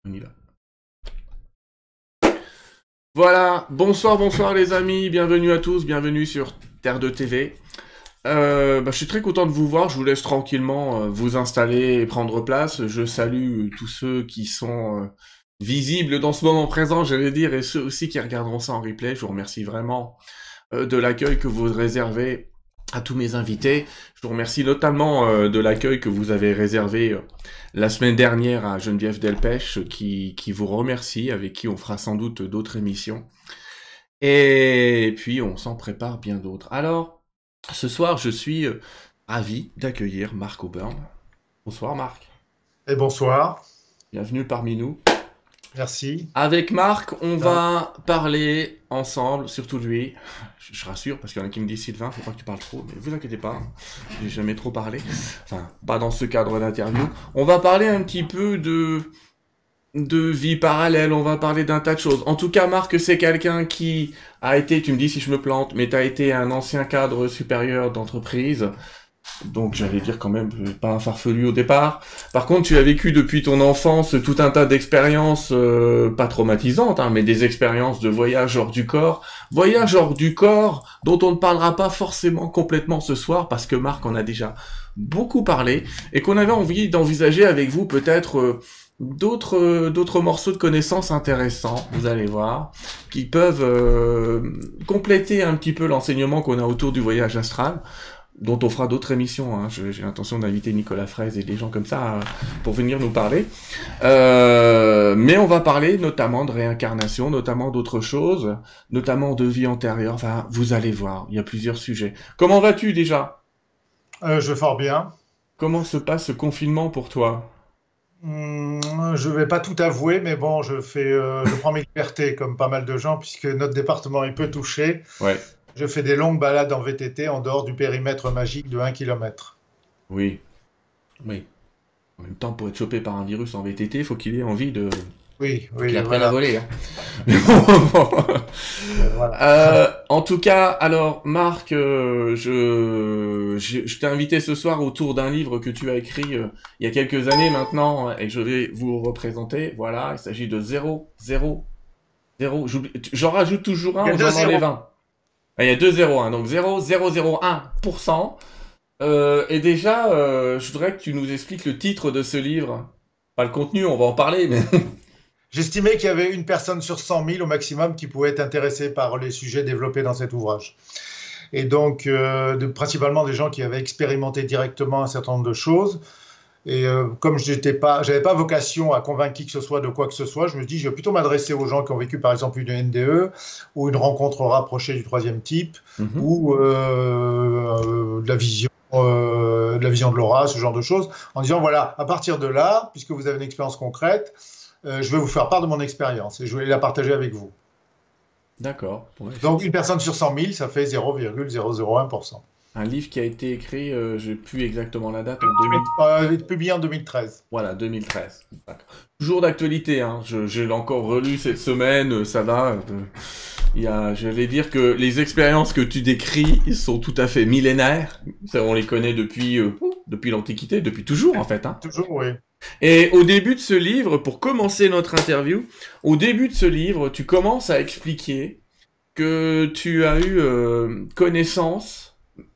On y va. Voilà, bonsoir, bonsoir les amis, bienvenue à tous, bienvenue sur Terre de TV. Je suis très content de vous voir, je vous laisse tranquillement vous installer et prendre place. Je salue tous ceux qui sont visibles dans ce moment présent, j'allais dire, et ceux aussi qui regarderont ça en replay. Je vous remercie vraiment de l'accueil que vous réservez à tous mes invités. Je vous remercie notamment de l'accueil que vous avez réservé la semaine dernière à Geneviève Delpech, qui vous remercie, avec qui on fera sans doute d'autres émissions. Et puis, on s'en prépare bien d'autres. Alors, ce soir, je suis ravi d'accueillir Marc Auburn. Bonsoir Marc. Et bonsoir, Bienvenue parmi nous. merci. Avec Marc, on Ah, va parler ensemble, surtout lui. Je rassure, parce qu'il y en a qui me disent Sylvain, faut pas que tu parles trop, mais vous inquiétez pas, j'ai jamais trop parlé. Enfin, pas dans ce cadre d'interview. On va parler un petit peu de vie parallèle, on va parler d'un tas de choses. En tout cas, Marc, c'est quelqu'un qui a été, tu me dis si je me plante, mais t'as été un ancien cadre supérieur d'entreprise. Donc j'allais dire quand même pas un farfelu au départ. Par contre, tu as vécu depuis ton enfance tout un tas d'expériences pas traumatisantes, hein, mais des expériences de voyage hors du corps. Voyage hors du corps dont on ne parlera pas forcément complètement ce soir parce que Marc en a déjà beaucoup parlé et qu'on avait envie d'envisager avec vous peut-être d'autres morceaux de connaissances intéressants, vous allez voir, qui peuvent compléter un petit peu l'enseignement qu'on a autour du voyage astral, dont on fera d'autres émissions. Hein. J'ai l'intention d'inviter Nicolas Fraise et des gens comme ça pour venir nous parler. Mais on va parler notamment de réincarnation, notamment d'autres choses, notamment de vie antérieure. Enfin, vous allez voir, il y a plusieurs sujets. Comment vas-tu déjà? je vais fort bien. Comment se passe ce confinement pour toi? Je vais pas tout avouer, mais bon, je prends mes libertés comme pas mal de gens, puisque notre département est peu touché. Ouais, Je fais des longues balades en VTT en dehors du périmètre magique de 1 kilomètre. oui, oui. En même temps, pour être chopé par un virus en VTT, il faut qu'il ait envie de... Oui, Faut qu'il oui, apprenne à voilà. voler. Hein. Mais bon. Voilà. En tout cas, alors Marc, je t'ai invité ce soir autour d'un livre que tu as écrit il y a quelques années maintenant et je vais vous représenter. Voilà, il s'agit de 0, 0, 0. J'en rajoute toujours Il y un a ou deux j'en enlève zéros. un. Ah, il y a deux zéros, hein, donc 0,001%. Et déjà, je voudrais que tu nous expliques le titre de ce livre. Pas le contenu, on va en parler, mais... J'estimais qu'il y avait une personne sur 100 000 au maximum qui pouvait être intéressée par les sujets développés dans cet ouvrage. Et donc, principalement des gens qui avaient expérimenté directement un certain nombre de choses. Et comme j'avais pas vocation à convaincre qui que ce soit de quoi que ce soit, je me dis, je vais plutôt m'adresser aux gens qui ont vécu par exemple une NDE ou une rencontre rapprochée du troisième type Mhm. ou de la vision de l'aura, ce genre de choses, en disant voilà, à partir de là, puisque vous avez une expérience concrète, je vais vous faire part de mon expérience et je vais la partager avec vous. D'accord. Ouais, Donc une effectivement. personne sur 100 000, ça fait 0,001%. Un livre qui a été écrit, j'ai plus exactement la date, en 2000... Publié en 2013. Voilà, 2013. D'accord. Toujours d'actualité, hein. Je l'ai encore relu cette semaine, ça va. J'allais dire que les expériences que tu décris sont tout à fait millénaires. Ça, on les connaît depuis l'Antiquité, depuis toujours en fait, hein. Toujours, oui. Et au début de ce livre, pour commencer notre interview, au début de ce livre, tu commences à expliquer que tu as eu connaissance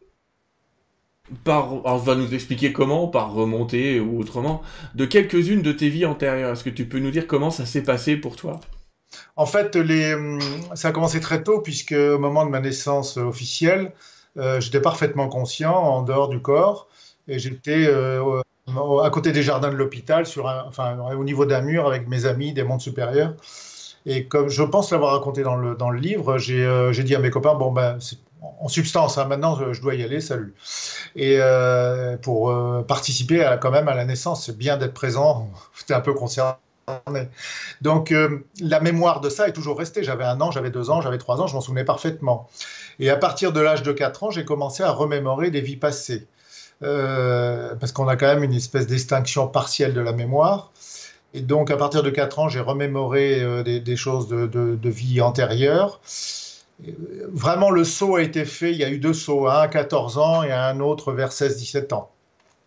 alors, va nous expliquer comment, par remontée ou autrement, de quelques-unes de tes vies antérieures. Est-ce que tu peux nous dire comment ça s'est passé pour toi? En fait, ça a commencé très tôt, puisque au moment de ma naissance officielle, j'étais parfaitement conscient en dehors du corps, et j'étais à côté des jardins de l'hôpital, enfin, au niveau d'un mur avec mes amis des mondes supérieurs. Et comme je pense l'avoir raconté dans le livre, j'ai dit à mes copains, bon ben, en substance, hein, maintenant je dois y aller, salut. Et pour participer quand même à la naissance, c'est bien d'être présent, j'étais un peu concerné. Donc, la mémoire de ça est toujours restée. J'avais 1 an, j'avais 2 ans, j'avais 3 ans, je m'en souvenais parfaitement. Et à partir de l'âge de 4 ans, j'ai commencé à remémorer des vies passées. Parce qu'on a quand même une espèce d'extinction partielle de la mémoire. Et donc, à partir de 4 ans, j'ai remémoré des choses de vie antérieure. Vraiment, le saut a été fait. Il y a eu 2 sauts, un à 14 ans et un autre vers 16-17 ans,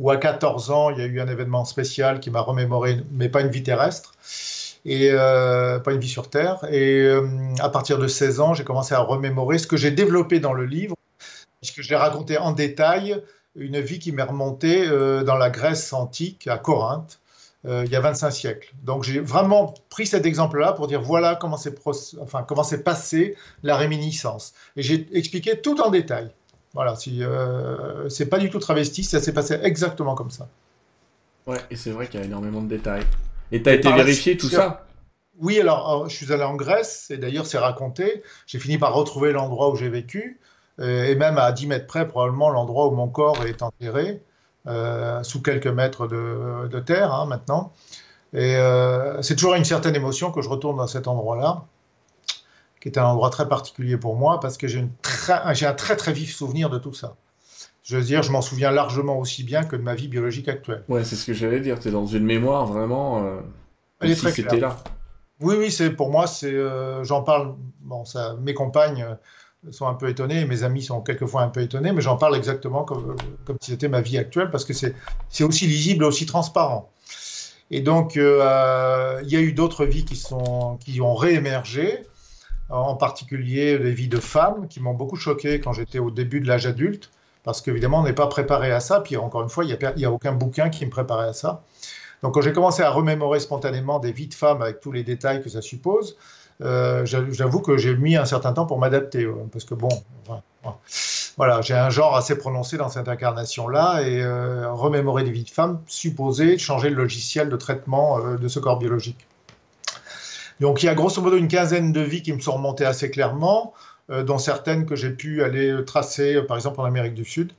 où à 14 ans, il y a eu un événement spécial qui m'a remémoré, mais pas une vie terrestre, et pas une vie sur Terre. Et à partir de 16 ans, j'ai commencé à remémorer ce que j'ai développé dans le livre, puisque je l'ai raconté en détail, une vie qui m'est remontée dans la Grèce antique, à Corinthe, il y a 25 siècles. Donc j'ai vraiment pris cet exemple-là pour dire voilà comment s'est passée la réminiscence. Et j'ai expliqué tout en détail. Voilà, si, c'est pas du tout travesti, ça s'est passé exactement comme ça. Ouais, et c'est vrai qu'il y a énormément de détails. Et t'as Et été par la vérifié suite, tout ça? oui, alors je suis allé en Grèce, et d'ailleurs c'est raconté. J'ai fini par retrouver l'endroit où j'ai vécu, et même à 10 mètres près, probablement l'endroit où mon corps est enterré, sous quelques mètres de terre hein, maintenant. Et c'est toujours une certaine émotion que je retourne dans cet endroit-là, qui est un endroit très particulier pour moi, parce que j'ai un très très vif souvenir de tout ça. Je veux dire, je m'en souviens largement aussi bien que de ma vie biologique actuelle. Ouais, c'est ce que j'allais dire. T'es dans une mémoire vraiment Elle comme est si très c'était claire. là. Oui, oui, c'est pour moi, j'en parle. Bon, ça, mes compagnes sont un peu étonnées, mes amis sont quelquefois un peu étonnés, mais j'en parle exactement comme si c'était ma vie actuelle, parce que c'est aussi lisible, aussi transparent. Et donc, il y a eu d'autres vies qui ont réémergé, en particulier des vies de femmes qui m'ont beaucoup choqué quand j'étais au début de l'âge adulte, parce qu'évidemment, on n'est pas préparé à ça. Puis encore une fois, il y a aucun bouquin qui me préparait à ça. Donc, quand j'ai commencé à remémorer spontanément des vies de femmes avec tous les détails que ça suppose, j'avoue que j'ai mis un certain temps pour m'adapter, parce que bon, voilà, j'ai un genre assez prononcé dans cette incarnation-là, et remémorer des vies de femmes supposait changer le logiciel de traitement de ce corps biologique. Donc, il y a grosso modo une quinzaine de vies qui me sont remontées assez clairement, dont certaines que j'ai pu aller tracer, par exemple en Amérique du Sud.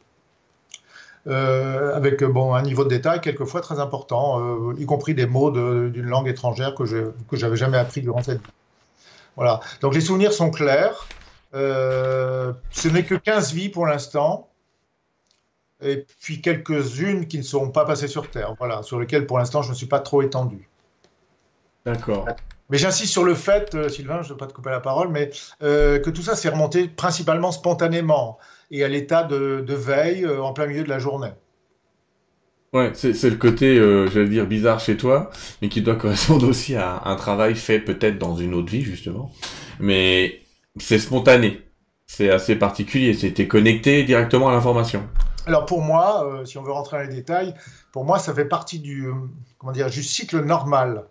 Avec bon, un niveau de détail quelquefois très important, y compris des mots d'une langue étrangère que j'avais jamais appris durant cette vie. Voilà. Donc les souvenirs sont clairs. Ce n'est que 15 vies pour l'instant, et puis quelques-unes qui ne sont pas passées sur Terre, voilà, sur lesquelles pour l'instant je ne suis pas trop étendu. D'accord. Mais j'insiste sur le fait, Sylvain, je ne veux pas te couper la parole, mais que tout ça s'est remonté principalement spontanément et à l'état de veille en plein milieu de la journée. Ouais, c'est le côté, j'allais dire, bizarre chez toi, mais qui doit correspondre aussi à un travail fait peut-être dans une autre vie, justement. Mais c'est spontané. C'est assez particulier. T'es connecté directement à l'information. Alors pour moi, si on veut rentrer dans les détails, pour moi ça fait partie comment dire, du cycle normal.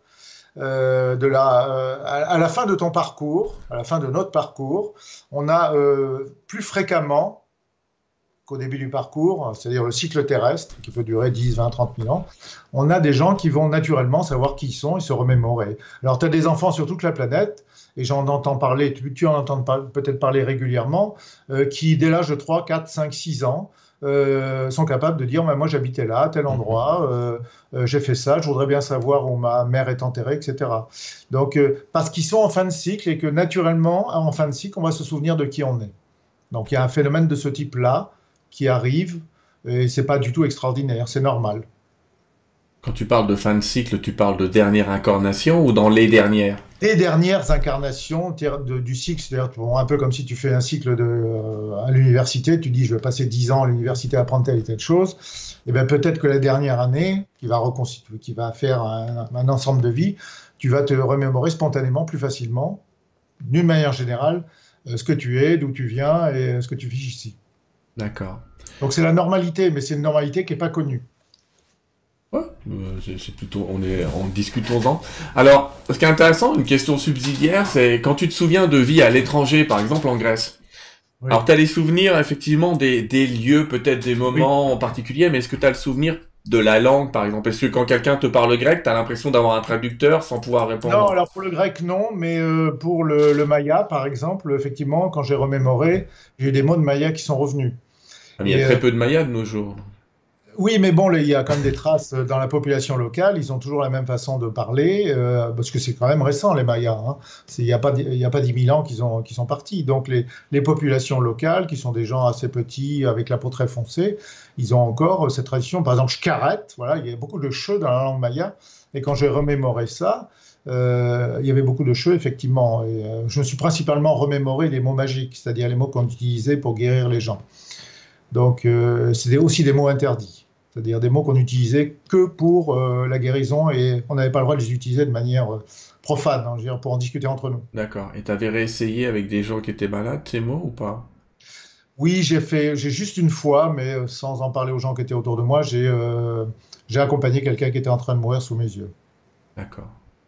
À la fin de ton parcours, à la fin de notre parcours, on a plus fréquemment qu'au début du parcours, c'est-à-dire le cycle terrestre, qui peut durer 10, 20, 30 000 ans, on a des gens qui vont naturellement savoir qui ils sont et se remémorer. Alors, tu as des enfants sur toute la planète, et j'en entends parler, tu en entends peut-être parler régulièrement, qui, dès l'âge de 3, 4, 5, 6 ans, sont capables de dire, moi j'habitais là, à tel endroit, j'ai fait ça, je voudrais bien savoir où ma mère est enterrée, etc. Donc, parce qu'ils sont en fin de cycle et que naturellement, en fin de cycle, on va se souvenir de qui on est. Donc, il y a un phénomène de ce type-là qui arrive, et c'est pas du tout extraordinaire, c'est normal. Quand tu parles de fin de cycle, tu parles de dernière incarnation ou dans les dernières? Les dernières incarnations du cycle, c'est-à-dire bon, un peu comme si tu fais un cycle à l'université, tu dis je vais passer 10 ans à l'université à apprendre telle et telle chose, et bien peut-être que la dernière année, qui va reconstituer, qui va faire un ensemble de vies, tu vas te remémorer spontanément, plus facilement, d'une manière générale, ce que tu es, d'où tu viens et ce que tu vis ici. D'accord. Donc c'est la normalité, mais c'est une normalité qui n'est pas connue. Ouais, c'est plutôt, on discutons-en. Alors, ce qui est intéressant, une question subsidiaire, c'est quand tu te souviens de vie à l'étranger, par exemple en Grèce. Oui. Alors, tu as les souvenirs, effectivement, des lieux, peut-être des Oui. moments en particulier, mais est-ce que tu as le souvenir de la langue, par exemple? Est-ce que quand quelqu'un te parle grec, tu as l'impression d'avoir un traducteur sans pouvoir Non, répondre? alors pour le grec, non, mais pour le maya, par exemple, effectivement, quand j'ai remémoré, j'ai eu des mots de maya qui sont revenus. Ah, mais il y Et a très peu de Mayas de nos jours. oui, mais bon, il y a quand même des traces dans la population locale. Ils ont toujours la même façon de parler, parce que c'est quand même récent, les Mayas. Hein. Il y a pas 10 000 ans qu'ils sont partis. Donc les populations locales, qui sont des gens assez petits, avec la peau très foncée, ils ont encore cette tradition. Par exemple, Xcaret, voilà, il y a beaucoup de che dans la langue maya. Et quand j'ai remémoré ça, il y avait beaucoup de che, effectivement. Et, je me suis principalement remémoré les mots magiques, c'est-à-dire les mots qu'on utilisait pour guérir les gens. Donc, c'est aussi des mots interdits. C'est-à-dire des mots qu'on utilisait que pour la guérison et on n'avait pas le droit de les utiliser de manière profane, hein, je veux dire, pour en discuter entre nous. D'accord. Et t'avais réessayé avec des gens qui étaient malades, ces mots, ou pas? Oui, j'ai juste une fois, mais sans en parler aux gens qui étaient autour de moi, j'ai accompagné quelqu'un qui était en train de mourir sous mes yeux. D'accord.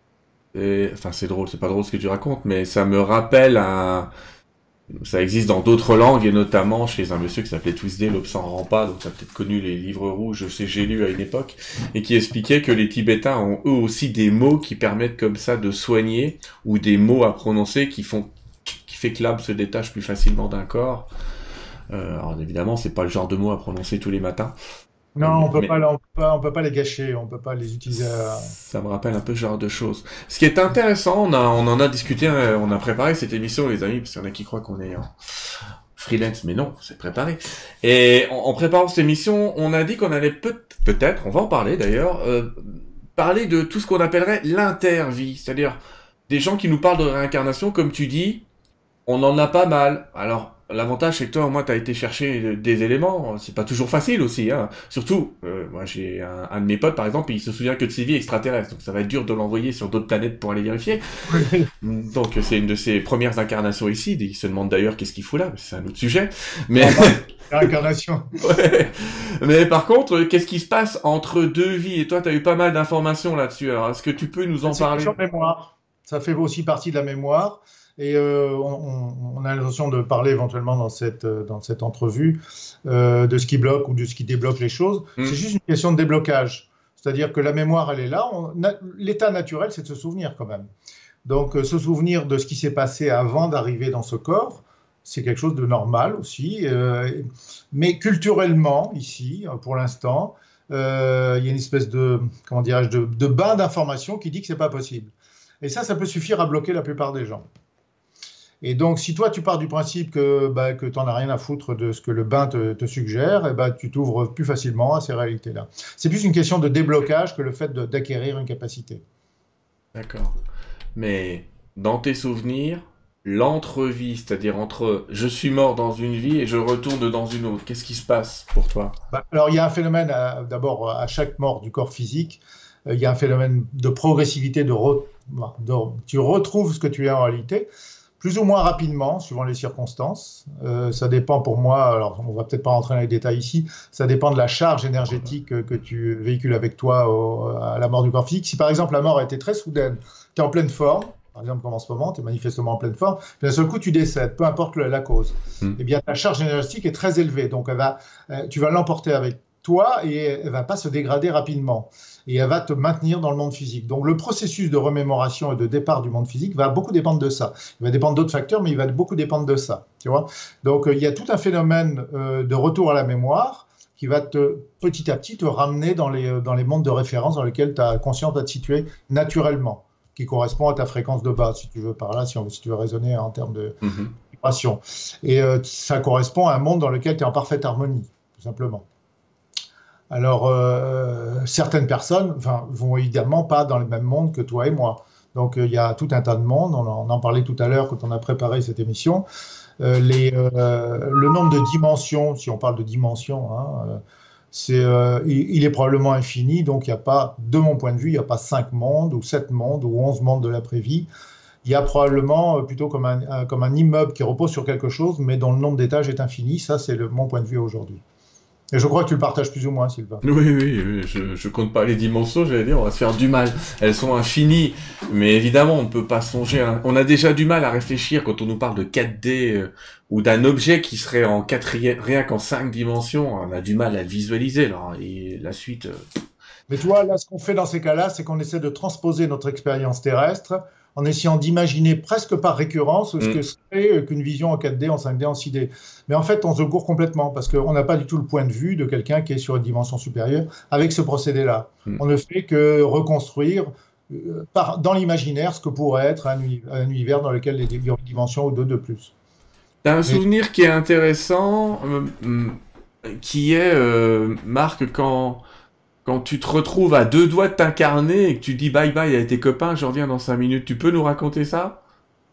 Et, enfin, c'est drôle, c'est pas drôle ce que tu racontes, mais ça me rappelle un... Ça existe dans d'autres langues, et notamment chez un monsieur qui s'appelait Twisdale, L'Aube s'en rend pas, donc tu as peut-être connu les livres rouges, je sais, j'ai lu à une époque, et qui expliquait que les Tibétains ont eux aussi des mots qui permettent comme ça de soigner, ou des mots à prononcer qui fait que l'âme se détache plus facilement d'un corps. Alors évidemment, c'est pas le genre de mots à prononcer tous les matins, Non, mais on peut pas les gâcher, on peut pas les utiliser. ça me rappelle un peu ce genre de choses. Ce qui est intéressant, on en a discuté, on a préparé cette émission, les amis, parce qu'il y en a qui croient qu'on est en freelance, mais non, c'est préparé. Et en préparant cette émission, on a dit qu'on allait peut-être, on va en parler d'ailleurs, parler de tout ce qu'on appellerait l'intervie, c'est-à-dire des gens qui nous parlent de réincarnation, comme tu dis, on en a pas mal. Alors, l'avantage, c'est que toi, au moins, t'as été chercher des éléments. C'est pas toujours facile aussi, hein. Surtout, moi, j'ai un de mes potes, par exemple, il se souvient que de ses vies extraterrestres. Donc, ça va être dur de l'envoyer sur d'autres planètes pour aller vérifier. Donc, c'est une de ses premières incarnations ici. Il se demande d'ailleurs qu'est-ce qu'il fout là. C'est un autre sujet. Mais, Réincarnation. ouais. Mais par contre, qu'est-ce qui se passe entre deux vies? Et toi, t'as eu pas mal d'informations là-dessus. Alors, est-ce que tu peux nous en C'est une parler? question de mémoire. Ça fait aussi partie de la mémoire. Et on a l'intention de parler éventuellement dans cette entrevue de ce qui bloque ou de ce qui débloque les choses. C'est juste une question de déblocage. C'est-à-dire que la mémoire, elle est là. L'état naturel, c'est de se souvenir quand même. Donc, se souvenir de ce qui s'est passé avant d'arriver dans ce corps, c'est quelque chose de normal aussi. Mais culturellement, ici, pour l'instant, il y a une espèce de, comment dirais-je, de bain d'information qui dit que c'est pas possible. Et ça peut suffire à bloquer la plupart des gens. Et donc, si toi, tu pars du principe que tu n'en as rien à foutre de ce que le bain te suggère, eh ben, tu t'ouvres plus facilement à ces réalités-là. C'est plus une question de déblocage que le fait d'acquérir une capacité. D'accord. Mais dans tes souvenirs, l'entrevie, c'est-à-dire entre je suis mort dans une vie et je retourne dans une autre, qu'est-ce qui se passe pour toi? Alors, il y a un phénomène, d'abord, à chaque mort du corps physique, il y a un phénomène de progressivité, tu retrouves ce que tu es en réalité, plus ou moins rapidement, suivant les circonstances. Ça dépend pour moi, alors on va peut-être pas rentrer dans les détails ici, ça dépend de la charge énergétique que tu véhicules avec toi à la mort du corps physique. Si par exemple la mort a été très soudaine, tu es en pleine forme, par exemple comme en ce moment, tu es manifestement en pleine forme, puis d'un seul coup tu décèdes, peu importe la cause, eh bien ta charge énergétique est très élevée, donc tu vas l'emporter avec toi et elle ne va pas se dégrader rapidement. Et elle va te maintenir dans le monde physique. Donc le processus de remémoration et de départ du monde physique va beaucoup dépendre de ça. Il va dépendre d'autres facteurs, mais il va beaucoup dépendre de ça. Tu vois. Donc il y a tout un phénomène de retour à la mémoire qui va petit à petit te ramener dans les mondes de référence dans lesquels ta conscience va te situer naturellement, qui correspond à ta fréquence de base, si tu veux par là, si tu veux raisonner en termes de vibration. Et ça correspond à un monde dans lequel tu es en parfaite harmonie, tout simplement. Alors, certaines personnes vont évidemment pas dans le même monde que toi et moi. Donc, il y a tout un tas de mondes. On en parlait tout à l'heure quand on a préparé cette émission. Le nombre de dimensions, si on parle de dimensions, hein, il est probablement infini. Donc, il n'y a pas, de mon point de vue, il n'y a pas 5 mondes ou 7 mondes ou 11 mondes de l'après-vie. Il y a probablement plutôt comme un immeuble qui repose sur quelque chose, mais dont le nombre d'étages est infini. Ça, c'est mon point de vue aujourd'hui. Et je crois que tu le partages plus ou moins, Sylvain. Oui, je compte pas les dimensions, j'allais dire, on va se faire du mal. Elles sont infinies, mais évidemment, on ne peut pas songer. On a déjà du mal à réfléchir quand on nous parle de 4D ou d'un objet qui serait en quatrième, rien qu'en 5 dimensions. On a du mal à le visualiser, là. Et la suite. Mais tu vois, là, ce qu'on fait dans ces cas-là, c'est qu'on essaie de transposer notre expérience terrestre en essayant d'imaginer presque par récurrence ce que serait qu'une vision en 4D, en 5D, en 6D. Mais en fait, on se gourre complètement parce qu'on n'a pas du tout le point de vue de quelqu'un qui est sur une dimension supérieure avec ce procédé-là. On ne fait que reconstruire dans l'imaginaire ce que pourrait être un univers dans lequel il y a une dimension ou deux de plus. T'as un souvenir qui est intéressant, qui est, Marc, quand tu te retrouves à 2 doigts de t'incarner et que tu dis bye bye à tes copains, je reviens dans 5 minutes, tu peux nous raconter ça?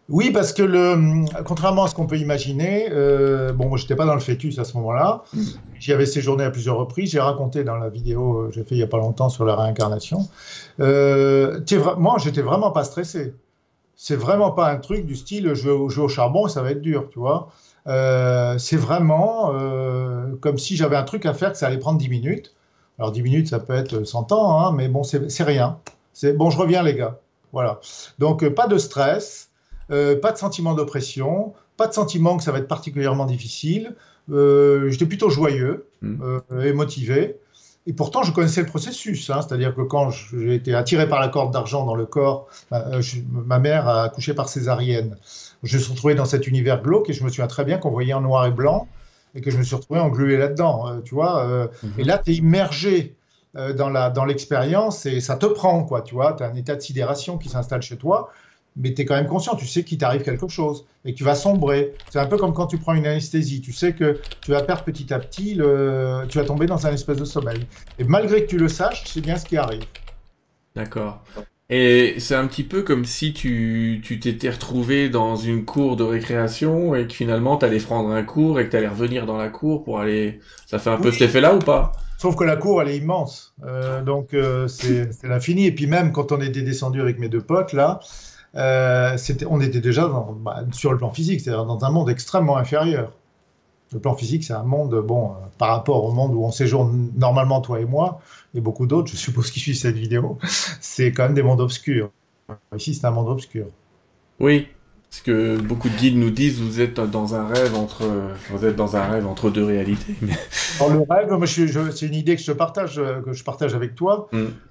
Oui, parce que contrairement à ce qu'on peut imaginer, bon, moi, j'étais pas dans le fœtus à ce moment-là. J'y avais séjourné à plusieurs reprises. J'ai raconté dans la vidéo que j'ai fait il y a pas longtemps sur la réincarnation. Moi, j'étais vraiment pas stressé. C'est vraiment pas un truc du style je vais au charbon et ça va être dur, tu vois. C'est vraiment comme si j'avais un truc à faire que ça allait prendre 10 minutes. Alors 10 minutes, ça peut être 100 ans, hein, mais bon, c'est rien. C'est bon, je reviens les gars. Voilà. Donc pas de stress, pas de sentiment d'oppression, pas de sentiment que ça va être particulièrement difficile. J'étais plutôt joyeux et motivé. Et pourtant, je connaissais le processus, hein, c'est-à-dire que quand j'ai été attiré par la corde d'argent dans le corps, ma mère a accouché par césarienne. Je me suis retrouvé dans cet univers glauque et je me souviens très bien qu'on voyait en noir et blanc et que je me suis retrouvé englué là-dedans, tu vois. Et là, tu es immergé dans l'expérience et ça te prend, quoi, tu vois. Tu as un état de sidération qui s'installe chez toi, mais tu es quand même conscient, tu sais qu'il t'arrive quelque chose et que tu vas sombrer. C'est un peu comme quand tu prends une anesthésie, tu sais que tu vas perdre petit à petit, tu vas tomber dans un espèce de sommeil. Et malgré que tu le saches, c'est bien ce qui arrive. D'accord. Et c'est un petit peu comme si tu t'étais retrouvé dans une cour de récréation et que finalement t'allais prendre un cours et que t'allais revenir dans la cour pour aller... Ça fait un peu Oui, cet effet-là ou pas? sauf que la cour, elle est immense. Donc, c'est l'infini. Et puis même quand on était descendu avec mes deux potes, là, on était déjà sur le plan physique, c'est-à-dire dans un monde extrêmement inférieur. Le plan physique, c'est un monde, bon, par rapport au monde où on séjourne normalement, toi et moi, et beaucoup d'autres, je suppose, qui suivent cette vidéo, c'est quand même des mondes obscurs. Ici, c'est un monde obscur. Oui. Parce que beaucoup de guides nous disent vous êtes dans un rêve entre deux réalités. Mais... Dans le rêve, moi, c'est une idée que je partage avec toi.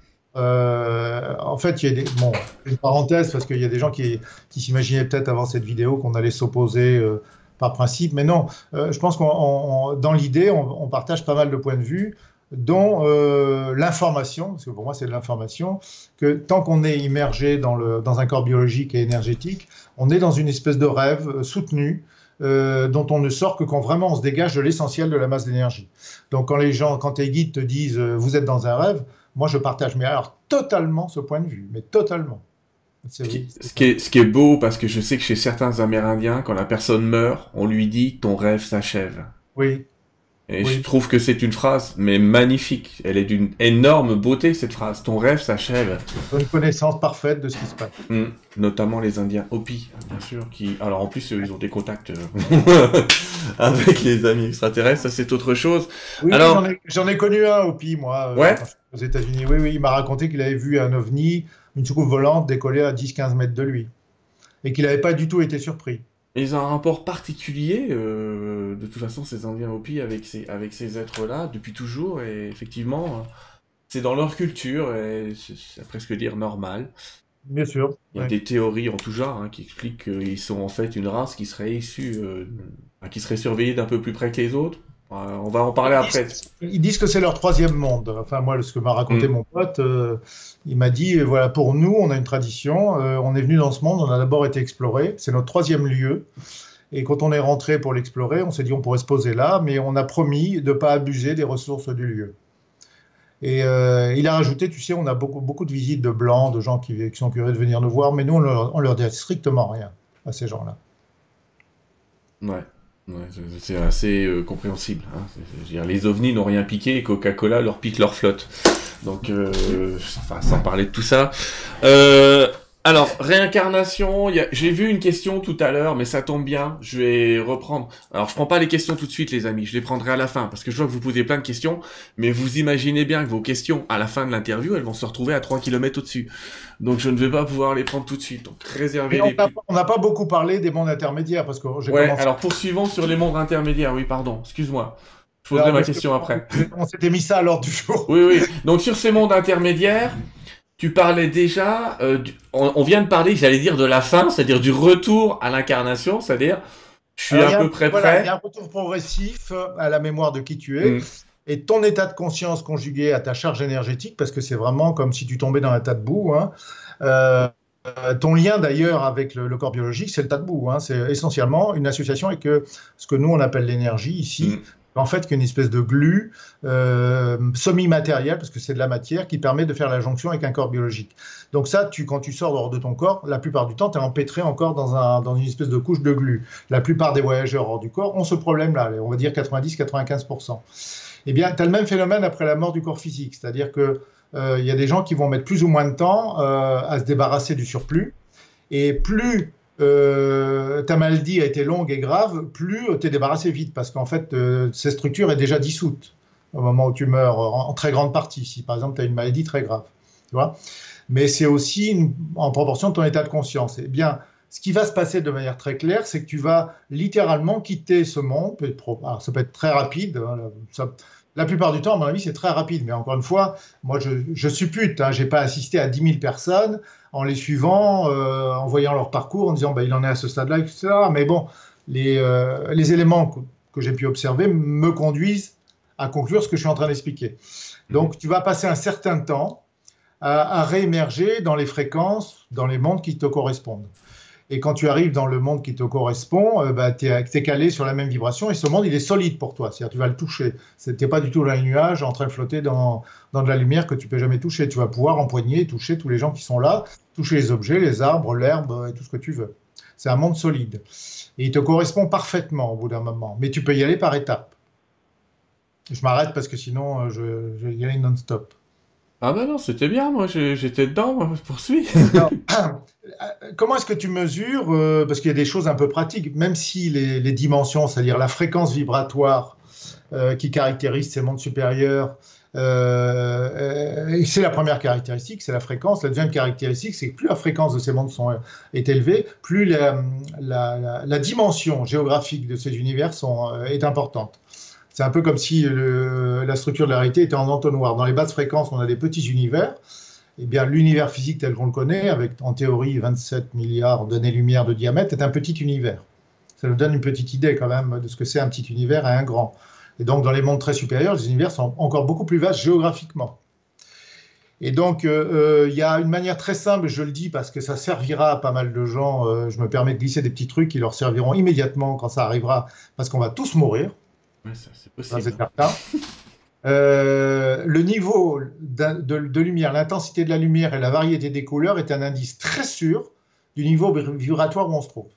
En fait, il y a bon, une parenthèse parce qu'il y a des gens qui s'imaginaient peut-être avant cette vidéo qu'on allait s'opposer par principe, mais non. Je pense dans l'idée, on partage pas mal de points de vue, dont l'information, parce que pour moi c'est de l'information, que tant qu'on est immergé dans un corps biologique et énergétique, on est dans une espèce de rêve soutenu. Dont on ne sort que quand vraiment on se dégage de l'essentiel de la masse d'énergie. Donc quand tes guides te disent vous êtes dans un rêve, moi je partage, mais alors totalement ce point de vue, mais totalement. Ce qui est beau, parce que je sais que chez certains Amérindiens, quand la personne meurt, on lui dit ton rêve s'achève. Oui, Et je oui. trouve que c'est une phrase, mais magnifique. Elle est d'une énorme beauté, cette phrase. Ton rêve s'achève. Une connaissance parfaite de ce qui se passe. Notamment les Indiens Hopi, bien sûr, qui... Alors en plus, ils ont des contacts avec les amis extraterrestres, ça c'est autre chose. Oui, Alors... j'en ai connu un au PI, moi, Ouais. quand je suis aux États-Unis. Oui, oui, il m'a raconté qu'il avait vu un ovni, une soucoupe volante décoller à 10-15 mètres de lui. Et qu'il n'avait pas du tout été surpris. Ils ont un rapport particulier, de toute façon, ces Indiens Hopi, avec ces êtres-là, depuis toujours, et effectivement, c'est dans leur culture, et c'est à presque dire normal. Bien sûr. Il y a Oui. des théories en tout genre qui expliquent qu'ils sont en fait une race qui serait issue, qui serait surveillée d'un peu plus près que les autres. On va en parler après. Ils disent que c'est leur troisième monde. Enfin, moi, ce que m'a raconté mon pote, il m'a dit, voilà, pour nous, on a une tradition. On est venu dans ce monde, on a d'abord été exploré. C'est notre troisième lieu. Et quand on est rentré pour l'explorer, on s'est dit, on pourrait se poser là, mais on a promis de ne pas abuser des ressources du lieu. Et il a rajouté, tu sais, on a beaucoup de visites de blancs, de gens qui sont curieux de venir nous voir, mais nous, on leur dit strictement rien à ces gens-là. Ouais. Ouais, c'est assez compréhensible. Hein. Je veux dire, les ovnis n'ont rien piqué et Coca-Cola leur pique leur flotte. Donc, enfin, sans parler de tout ça. Alors, réincarnation, j'ai vu une question tout à l'heure, mais ça tombe bien, je vais reprendre. Alors, je prends pas les questions tout de suite, les amis, je les prendrai à la fin, parce que je vois que vous posez plein de questions, mais vous imaginez bien que vos questions, à la fin de l'interview, elles vont se retrouver à 3 km au-dessus. Donc, je ne vais pas pouvoir les prendre tout de suite. Donc, réservez les... On n'a pas beaucoup parlé des mondes intermédiaires, parce que j'ai Ouais, commencé... alors poursuivons sur les mondes intermédiaires, oui, pardon, excuse-moi. Je poserai ma question après. On s'était mis ça à l'ordre du jour. Oui, oui. Donc, sur ces mondes intermédiaires... Tu parlais déjà, on vient de parler, j'allais dire, de la fin, c'est-à-dire du retour à l'incarnation, c'est-à-dire, je suis à peu près prêt. Il y a un retour progressif à la mémoire de qui tu es, et ton état de conscience conjugué à ta charge énergétique, parce que c'est vraiment comme si tu tombais dans un tas de boue. Hein. Ton lien d'ailleurs avec le corps biologique, c'est le tas de boue. Hein. C'est essentiellement une association avec ce que nous on appelle l'énergie ici, En fait, qu'une espèce de glu semi-matériel, parce que c'est de la matière, qui permet de faire la jonction avec un corps biologique. Donc ça, quand tu sors hors de ton corps, la plupart du temps, tu es empêtré encore dans une espèce de couche de glu. La plupart des voyageurs hors du corps ont ce problème-là, on va dire 90-95%. Eh bien, tu as le même phénomène après la mort du corps physique, c'est-à-dire que y a des gens qui vont mettre plus ou moins de temps à se débarrasser du surplus, et plus ta maladie a été longue et grave, plus tu es débarrassé vite, parce qu'en fait, cette structure est déjà dissoute au moment où tu meurs, en très grande partie, si par exemple tu as une maladie très grave. Tu vois, mais c'est aussi en proportion de ton état de conscience. Eh bien, ce qui va se passer de manière très claire, c'est que tu vas littéralement quitter ce monde. Alors, ça peut être très rapide. La plupart du temps, à mon avis, c'est très rapide. Mais encore une fois, moi, je suppute. Je n'ai pas assisté à 10 000 personnes en les suivant, en voyant leur parcours, en disant il en est à ce stade-là, etc. Mais bon, les éléments que j'ai pu observer me conduisent à conclure ce que je suis en train d'expliquer. Donc, tu vas passer un certain temps à réémerger dans les fréquences, dans les mondes qui te correspondent. Et quand tu arrives dans le monde qui te correspond, tu es calé sur la même vibration, et ce monde, il est solide pour toi. C'est-à-dire tu vas le toucher. Tu n'es pas du tout dans les nuages, en train de flotter dans de la lumière que tu ne peux jamais toucher. Tu vas pouvoir empoigner et toucher tous les gens qui sont là, toucher les objets, les arbres, l'herbe, et tout ce que tu veux. C'est un monde solide. Et il te correspond parfaitement au bout d'un moment. Mais tu peux y aller par étapes. Je m'arrête parce que sinon, je vais y aller non-stop. Ah ben non, c'était bien, moi j'étais dedans, moi je poursuis. Alors, comment est-ce que tu mesures, parce qu'il y a des choses un peu pratiques, même si les dimensions, c'est-à-dire la fréquence vibratoire qui caractérise ces mondes supérieurs, et c'est la première caractéristique, c'est la fréquence. La deuxième caractéristique, c'est que plus la fréquence de ces mondes est élevée, plus la dimension géographique de ces univers est importante. C'est un peu comme si la structure de la réalité était en entonnoir. Dans les basses fréquences, on a des petits univers. Eh bien, l'univers physique tel qu'on le connaît, avec en théorie 27 milliards d'années-lumière de diamètre, est un petit univers. Ça nous donne une petite idée quand même de ce que c'est un petit univers et un grand. Et donc, dans les mondes très supérieurs, les univers sont encore beaucoup plus vastes géographiquement. Et donc, il y a une manière très simple, je le dis parce que ça servira à pas mal de gens, je me permets de glisser des petits trucs qui leur serviront immédiatement quand ça arrivera, parce qu'on va tous mourir. Ouais, ça, c'est possible. C'est certain. Le niveau de lumière, l'intensité de la lumière et la variété des couleurs est un indice très sûr du niveau vibratoire où on se trouve.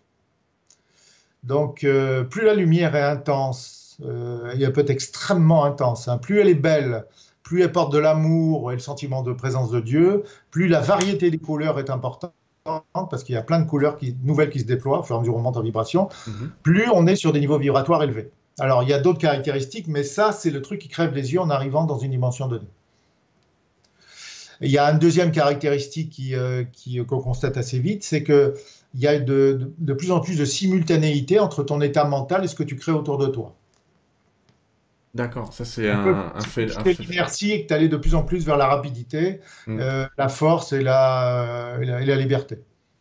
Donc, plus la lumière est intense, et elle peut être extrêmement intense, plus elle est belle, plus elle porte de l'amour et le sentiment de présence de Dieu, plus la variété des couleurs est importante, parce qu'il y a plein de couleurs nouvelles qui se déploient au fur et à mesure où on monte en vibration, plus on est sur des niveaux vibratoires élevés. Alors, il y a d'autres caractéristiques, mais ça, c'est le truc qui crève les yeux en arrivant dans une dimension donnée. Et il y a une deuxième caractéristique qu'on constate assez vite, c'est qu'il y a de plus en plus de simultanéité entre ton état mental et ce que tu crées autour de toi. D'accord, ça c'est un fait. L'inertie et que tu allais de plus en plus vers la rapidité, la force et la liberté.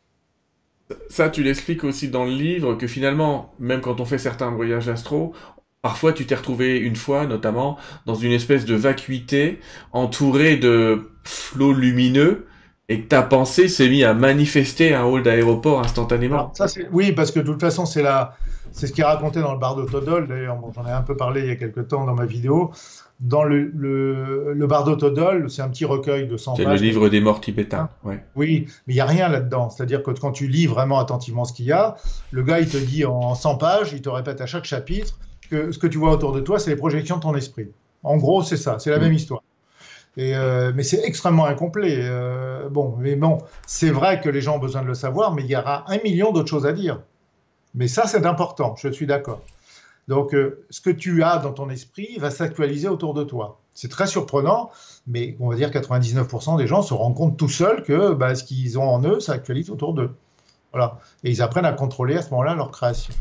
Ça, tu l'expliques aussi dans le livre, que finalement, même quand on fait certains voyages astro, parfois tu t'es retrouvé une fois, notamment, dans une espèce de vacuité, entouré de flots lumineux, et que ta pensée s'est mise à manifester un hall d'aéroport instantanément. Alors, ça, oui, parce que de toute façon, c'est ce qui est raconté dans le Bardo Todol. D'ailleurs, j'en ai un peu parlé il y a quelques temps dans ma vidéo. Dans le Bardo Todol, c'est un petit recueil de 100 pages. C'est le livre des morts tibétains. Ouais. Oui, mais il n'y a rien là-dedans. C'est-à-dire que quand tu lis vraiment attentivement ce qu'il y a, le gars, il te dit en 100 pages, il te répète à chaque chapitre que ce que tu vois autour de toi, c'est les projections de ton esprit. En gros, c'est ça, c'est la même histoire. Mais c'est extrêmement incomplet. Mais c'est vrai que les gens ont besoin de le savoir, mais il y aura 1 million d'autres choses à dire. Mais ça, c'est important, je suis d'accord. Donc, ce que tu as dans ton esprit va s'actualiser autour de toi. C'est très surprenant, mais on va dire 99% des gens se rendent compte tout seuls que ce qu'ils ont en eux s'actualise autour d'eux. Voilà. Et ils apprennent à contrôler à ce moment-là leur création.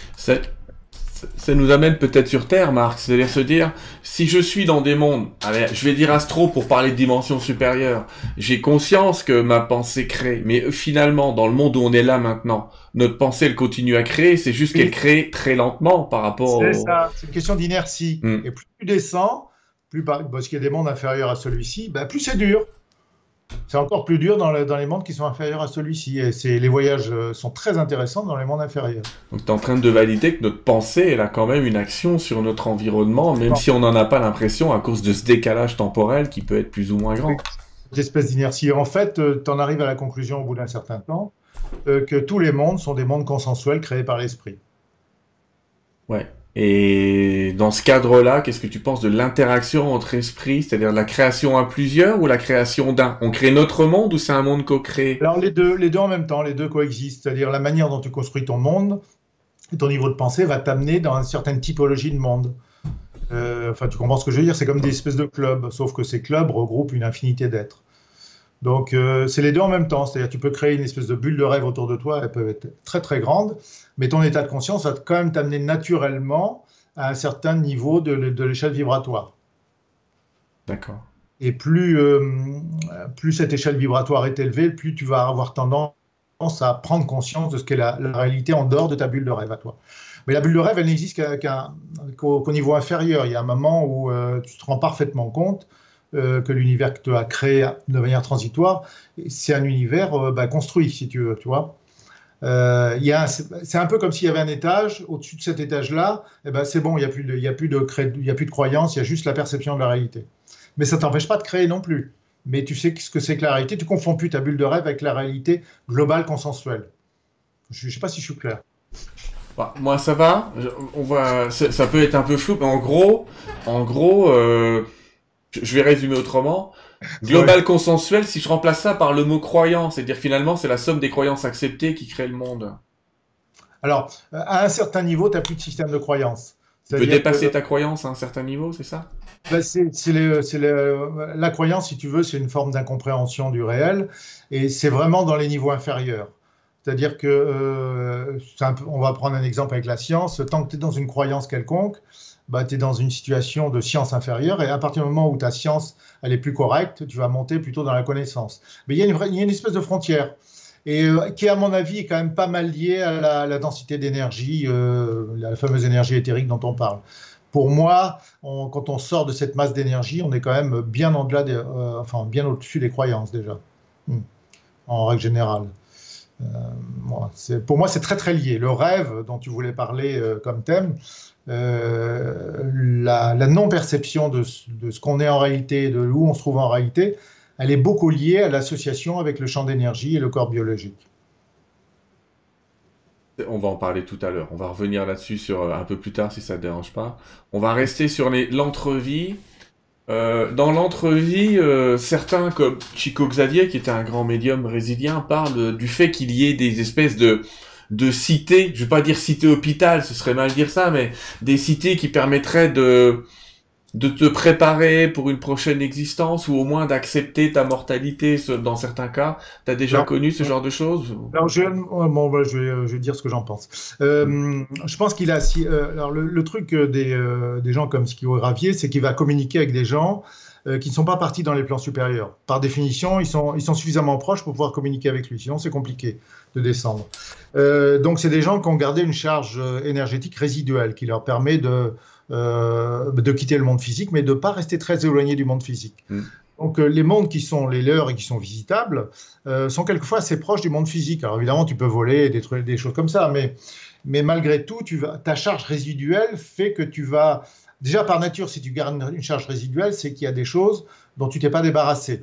Ça nous amène peut-être sur Terre, Marc, c'est-à-dire se dire, si je suis dans des mondes, allez, je vais dire astro pour parler de dimensions supérieures, j'ai conscience que ma pensée crée, mais finalement, dans le monde où on est là maintenant, notre pensée, elle continue à créer, c'est juste qu'elle crée très lentement par rapport C'est ça, c'est une question d'inertie. Et plus tu descends, parce qu'il y a des mondes inférieurs à celui-ci, plus c'est dur. C'est encore plus dur dans les mondes qui sont inférieurs à celui-ci. Et les voyages sont très intéressants dans les mondes inférieurs. Donc tu es en train de valider que notre pensée, elle a quand même une action sur notre environnement, même si on n'en a pas l'impression à cause de ce décalage temporel qui peut être plus ou moins grand. Cette espèce d'inertie. En fait, tu en arrives à la conclusion au bout d'un certain temps que tous les mondes sont des mondes consensuels créés par l'esprit. Ouais. Et dans ce cadre-là, qu'est-ce que tu penses de l'interaction entre esprits, c'est-à-dire de la création à plusieurs ou la création d'un? On crée notre monde ou c'est un monde co-créé? Alors les deux en même temps, les deux coexistent. C'est-à-dire la manière dont tu construis ton monde et ton niveau de pensée va t'amener dans une certaine typologie de monde. Enfin, tu comprends ce que je veux dire? C'est comme des espèces de clubs, sauf que ces clubs regroupent une infinité d'êtres. Donc, c'est les deux en même temps. C'est-à-dire, tu peux créer une espèce de bulle de rêve autour de toi, elles peuvent être très très grandes, mais ton état de conscience va quand même t'amener naturellement à un certain niveau de l'échelle vibratoire. D'accord. Et plus cette échelle vibratoire est élevée, plus tu vas avoir tendance à prendre conscience de ce qu'est la réalité en dehors de ta bulle de rêve à toi. Mais la bulle de rêve, elle n'existe qu'au niveau inférieur. Il y a un moment où tu te rends parfaitement compte que l'univers que tu as créé de manière transitoire, c'est un univers construit, si tu veux, tu vois. C'est un peu comme s'il y avait un étage, au-dessus de cet étage-là, eh ben, c'est bon, il n'y a plus de croyance, il y a juste la perception de la réalité. Mais ça ne t'empêche pas de créer non plus. Mais tu sais ce que c'est que la réalité, tu ne confonds plus ta bulle de rêve avec la réalité globale consensuelle. Je ne sais pas si je suis clair. Bah, moi, ça va. Ça peut être un peu flou, mais en gros, je vais résumer autrement. Global consensuel, si je remplace ça par le mot croyance, c'est-à-dire finalement, c'est la somme des croyances acceptées qui crée le monde. Alors, à un certain niveau, tu n'as plus de système de croyance. Tu peux dépasser ta croyance à un certain niveau, c'est ça? Ben, la croyance, si tu veux, c'est une forme d'incompréhension du réel, et c'est vraiment dans les niveaux inférieurs. C'est-à-dire que, on va prendre un exemple avec la science, tant que tu es dans une croyance quelconque, bah, tu es dans une situation de science inférieure, et à partir du moment où ta science elle est plus correcte, tu vas monter plutôt dans la connaissance. Mais il y a une espèce de frontière, et qui, à mon avis, est quand même pas mal liée à la densité d'énergie, la fameuse énergie éthérique dont on parle. Pour moi, quand on sort de cette masse d'énergie, on est quand même bien au-delà enfin, bien au-dessus des croyances déjà, en règle générale. Pour moi, c'est très très lié. Le rêve dont tu voulais parler comme thème, la non-perception de ce qu'on est en réalité, de où on se trouve en réalité, elle est beaucoup liée à l'association avec le champ d'énergie et le corps biologique. On va en parler tout à l'heure. On va revenir là-dessus un peu plus tard si ça ne te dérange pas. On va rester sur l'entrevie. Dans l'entrevie, certains comme Chico Xavier, qui était un grand médium brésilien, parlent du fait qu'il y ait des espèces de cités, je vais pas dire cité-hôpital, ce serait mal dire ça, mais des cités qui permettraient de te préparer pour une prochaine existence ou au moins d'accepter ta mortalité dans certains cas. T'as déjà connu ce genre de choses? Alors, je vais dire ce que j'en pense. Je pense qu'il a... alors, le truc des gens comme Chico Xavier, c'est qu'il va communiquer avec des gens qui ne sont pas partis dans les plans supérieurs. Par définition, ils sont suffisamment proches pour pouvoir communiquer avec lui. Sinon, c'est compliqué de descendre. Donc, c'est des gens qui ont gardé une charge énergétique résiduelle qui leur permet de quitter le monde physique, mais de ne pas rester très éloigné du monde physique. Donc, les mondes qui sont les leurs et qui sont visitables sont quelquefois assez proches du monde physique. Alors, évidemment, tu peux voler, détruire des choses comme ça, mais malgré tout, ta charge résiduelle fait que tu vas... Déjà, par nature, si tu gardes une charge résiduelle, c'est qu'il y a des choses dont tu t'es pas débarrassé.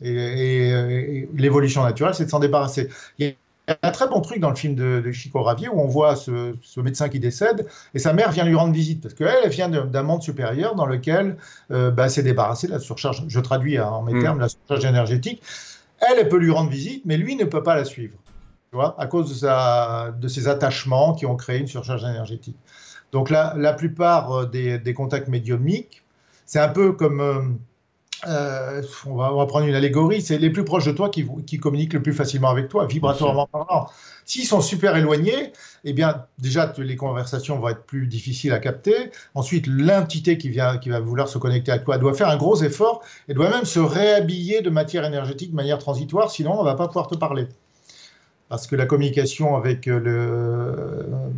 Et l'évolution naturelle, c'est de s'en débarrasser. Il y a un très bon truc dans le film de Chico Xavier où on voit ce médecin qui décède et sa mère vient lui rendre visite parce qu'elle vient d'un monde supérieur dans lequel s'est débarrassée de la surcharge. Je traduis en mes termes la surcharge énergétique. Elle peut lui rendre visite, mais lui ne peut pas la suivre, tu vois, à cause de ses attachements qui ont créé une surcharge énergétique. Donc la plupart des contacts médiumniques, c'est un peu comme, on va prendre une allégorie, c'est les plus proches de toi qui communiquent le plus facilement avec toi, vibratoirement parlant. S'ils sont super éloignés, eh bien déjà les conversations vont être plus difficiles à capter. Ensuite, l'entité qui va vouloir se connecter à toi doit faire un gros effort et doit même se réhabiller de matière énergétique de manière transitoire, sinon on ne va pas pouvoir te parler. Parce que la communication avec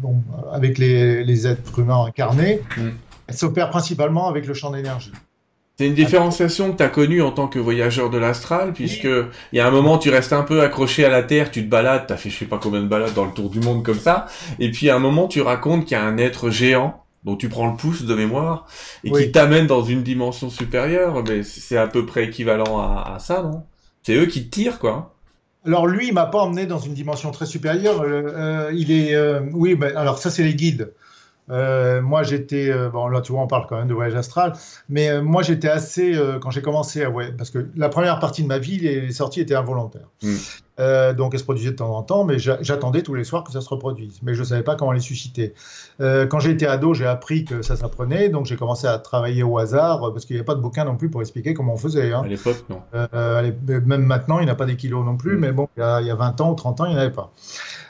les êtres humains incarnés, elle s'opère principalement avec le champ d'énergie. C'est une différenciation que tu as connue en tant que voyageur de l'astral, puisque il y a un moment tu restes un peu accroché à la Terre, tu te balades, t'as fait je sais pas combien de balades dans le tour du monde comme ça, et puis à un moment tu racontes qu'il y a un être géant dont tu prends le pouce de mémoire et qui Oui. t'amène dans une dimension supérieure, mais c'est à peu près équivalent à ça, non? C'est eux qui te tirent, quoi. Alors lui, il m'a pas emmené dans une dimension très supérieure. Oui, ben, alors ça c'est les guides. Moi, j'étais, bon, là, tu vois, on parle quand même de voyage astral, mais moi, j'étais assez, quand j'ai commencé à voyager, parce que la première partie de ma vie, les sorties étaient involontaires. Hmm. Donc, elles se produisaient de temps en temps, mais j'attendais tous les soirs que ça se reproduise. Mais je ne savais pas comment les susciter. Quand j'ai été ado, j'ai appris que ça s'apprenait, donc j'ai commencé à travailler au hasard, parce qu'il n'y a pas de bouquin non plus pour expliquer comment on faisait, À hein. l'époque, non. Même maintenant, il n'y a pas des kilos non plus, Hmm. mais bon, il y a 20 ans ou 30 ans, il n'y en avait pas.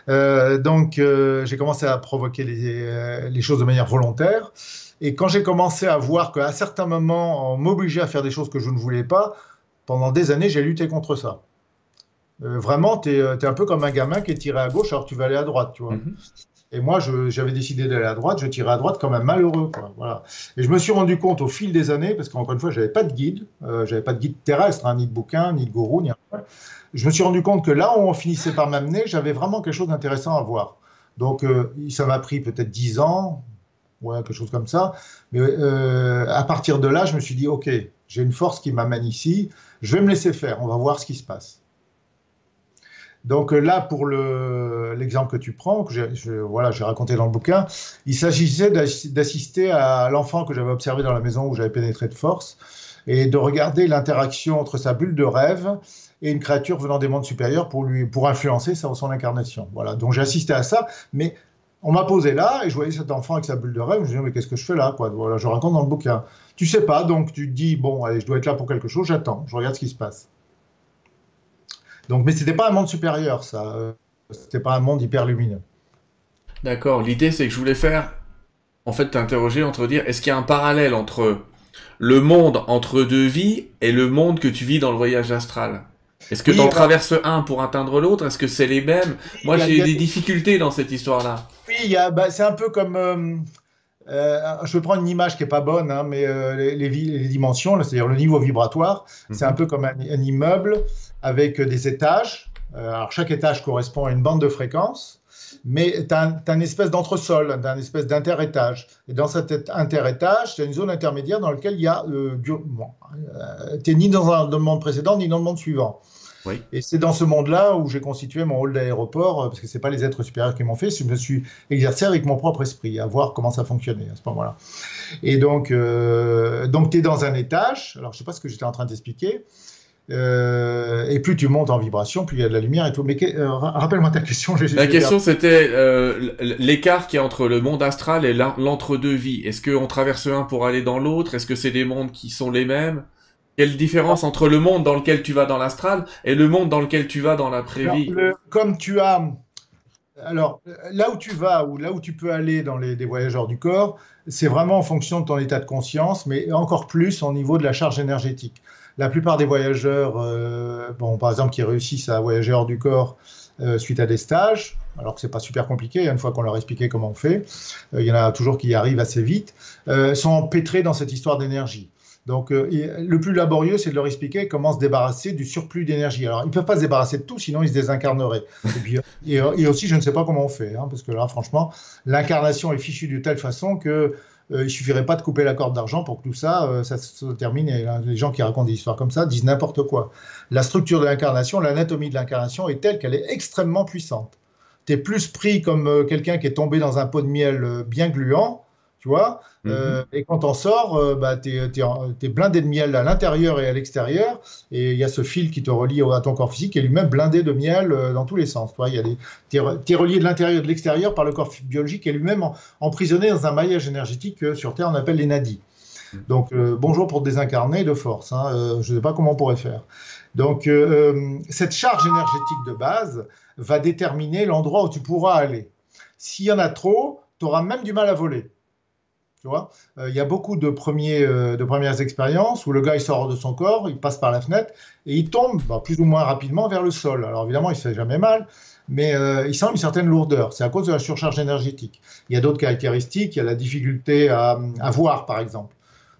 J'ai commencé à provoquer les choses de manière volontaire. Et quand j'ai commencé à voir qu'à certains moments, on m'obligeait à faire des choses que je ne voulais pas, pendant des années, j'ai lutté contre ça. Vraiment, tu es un peu comme un gamin qui est tiré à gauche alors que tu vas aller à droite, tu vois. Mhm. Et moi, j'avais décidé d'aller à droite, je tirais à droite comme un malheureux, quoi. Voilà. Et je me suis rendu compte au fil des années, parce qu'encore une fois, j'avais pas de guide terrestre, hein, ni de bouquin, ni de gourou, ni rien. Je me suis rendu compte que là où on finissait par m'amener, j'avais vraiment quelque chose d'intéressant à voir. Donc, ça m'a pris peut-être 10 ans, ouais, quelque chose comme ça. Mais à partir de là, je me suis dit, OK, j'ai une force qui m'amène ici, je vais me laisser faire, on va voir ce qui se passe. Donc là, pour l'exemple que tu prends, voilà, j'ai raconté dans le bouquin, il s'agissait d'assister à l'enfant que j'avais observé dans la maison où j'avais pénétré de force et de regarder l'interaction entre sa bulle de rêve et une créature venant des mondes supérieurs pour influencer son incarnation. Voilà, donc j'ai assisté à ça, mais on m'a posé là et je voyais cet enfant avec sa bulle de rêve, je me disais, mais qu'est-ce que je fais là, quoi? Voilà, je raconte dans le bouquin. Tu sais pas, donc tu te dis, bon, allez, je dois être là pour quelque chose, j'attends, je regarde ce qui se passe. Donc, mais c'était pas un monde supérieur, ça. C'était pas un monde hyper lumineux. D'accord. L'idée, c'est que je voulais faire, en fait, t'interroger entre dire, est-ce qu'il y a un parallèle entre le monde entre deux vies et le monde que tu vis dans le voyage astral? Est-ce que tu Oui, en alors, traverses un pour atteindre l'autre? Est-ce que c'est les mêmes? Moi, j'ai il eu y a des difficultés dans cette histoire-là. oui, bah, c'est un peu comme. Je prends une image qui est pas bonne, hein, mais les dimensions, c'est-à-dire le niveau vibratoire, c'est un Mhm. peu comme un immeuble avec des étages. Alors, chaque étage correspond à une bande de fréquence, mais tu as, une espèce d'entresol, tu as une espèce d'interétage. Et dans cet interétage, tu as une zone intermédiaire dans laquelle il y a. Bon, tu n'es ni dans le monde précédent, ni dans le monde suivant. Oui. Et c'est dans ce monde-là où j'ai constitué mon hall d'aéroport, parce que ce n'est pas les êtres supérieurs qui m'ont fait, je me suis exercé avec mon propre esprit, à voir comment ça fonctionnait à ce moment-là. Et donc tu es dans un étage, alors je ne sais pas ce que j'étais en train d'expliquer, et plus tu montes en vibration, plus il y a de la lumière et tout. Mais rappelle-moi ta question. La question, c'était l'écart qu'il y a entre le monde astral et l'entre-deux-vie. Est-ce qu'on traverse un pour aller dans l'autre? Est-ce que c'est des mondes qui sont les mêmes? Quelle différence entre le monde dans lequel tu vas dans l'astral et le monde dans lequel tu vas dans Alors, l'après-vie? comme tu as Alors, là où tu vas, ou là où tu peux aller dans des voyageurs du corps, c'est vraiment en fonction de ton état de conscience, mais encore plus au niveau de la charge énergétique. La plupart des voyageurs, bon, par exemple, qui réussissent à voyager hors du corps suite à des stages, alors que c'est pas super compliqué, une fois qu'on leur a expliqué comment on fait, il y en a toujours qui y arrivent assez vite, sont empêtrés dans cette histoire d'énergie. Donc, le plus laborieux, c'est de leur expliquer comment se débarrasser du surplus d'énergie. Alors, ils ne peuvent pas se débarrasser de tout, sinon ils se désincarneraient. Et puis, et aussi, je ne sais pas comment on fait, hein, parce que là, franchement, l'incarnation est fichue de telle façon que il ne suffirait pas de couper la corde d'argent pour que tout ça, ça se termine. Et là, les gens qui racontent des histoires comme ça disent n'importe quoi. La structure de l'incarnation, l'anatomie de l'incarnation est telle qu'elle est extrêmement puissante. Tu es plus pris comme quelqu'un qui est tombé dans un pot de miel bien gluant, tu vois, Mhm. et quand on sort, bah, t'es blindé de miel à l'intérieur et à l'extérieur, et il y a ce fil qui te relie à ton corps physique, qui est lui-même blindé de miel dans tous les sens. Tu vois, t'es relié de l'intérieur et de l'extérieur par le corps biologique, qui est lui-même emprisonné dans un maillage énergétique que sur Terre on appelle les nadis. Donc bonjour pour te désincarner de force, hein, je ne sais pas comment on pourrait faire. Donc cette charge énergétique de base va déterminer l'endroit où tu pourras aller. S'il y en a trop, tu auras même du mal à voler. Tu vois, il y a beaucoup de premières expériences où le gars il sort de son corps, il passe par la fenêtre et il tombe bah, plus ou moins rapidement vers le sol. Alors évidemment, il ne se fait jamais mal, mais il sent une certaine lourdeur. C'est à cause de la surcharge énergétique. Il y a d'autres caractéristiques, il y a la difficulté à voir, par exemple.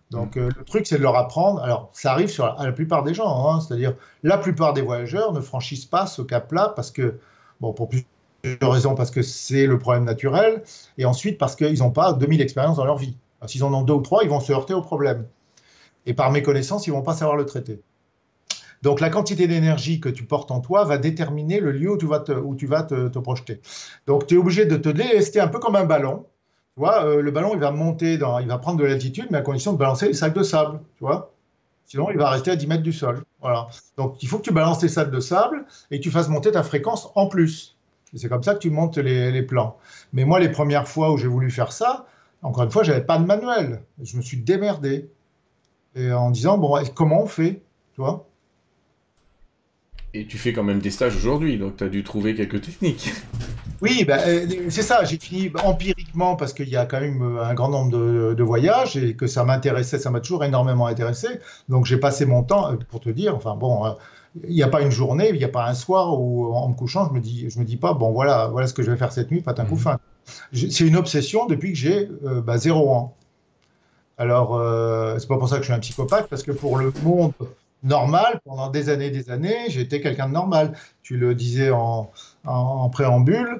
Donc, le truc, c'est de leur apprendre. Alors, ça arrive à la plupart des gens, hein, c'est-à-dire la plupart des voyageurs ne franchissent pas ce cap-là parce que, bon, pour plusieurs raisons, parce que c'est le problème naturel, et ensuite parce qu'ils n'ont pas 2000 expériences dans leur vie. S'ils en ont 2 ou 3, ils vont se heurter au problème. Et par méconnaissance, ils ne vont pas savoir le traiter. Donc, la quantité d'énergie que tu portes en toi va déterminer le lieu où tu vas te projeter. Donc, tu es obligé de te délester un peu comme un ballon. Tu vois, le ballon, il va monter, il va prendre de l'altitude, mais à condition de balancer les sacs de sable. Tu vois, sinon, il va rester à 10 mètres du sol. Voilà. Donc, il faut que tu balances tes sacs de sable et que tu fasses monter ta fréquence en plus. Et c'est comme ça que tu montes les plans. Mais moi, les premières fois où j'ai voulu faire ça, encore une fois, je n'avais pas de manuel. Je me suis démerdé. Et en disant, bon, comment on fait? Tu vois? Et tu fais quand même des stages aujourd'hui, donc tu as dû trouver quelques techniques. Oui, ben, c'est ça. J'ai fini empiriquement parce qu'il y a quand même un grand nombre de voyages et que ça m'intéressait, ça m'a toujours énormément intéressé. Donc j'ai passé mon temps, pour te dire, enfin bon, il n'y a pas une journée, il n'y a pas un soir où en me couchant, je me dis pas, bon voilà ce que je vais faire cette nuit, pas un coup fin. C'est une obsession depuis que j'ai 0 ans. Alors, c'est pas pour ça que je suis un psychopathe, parce que pour le monde normal, pendant des années, j'ai été quelqu'un de normal. Tu le disais en préambule.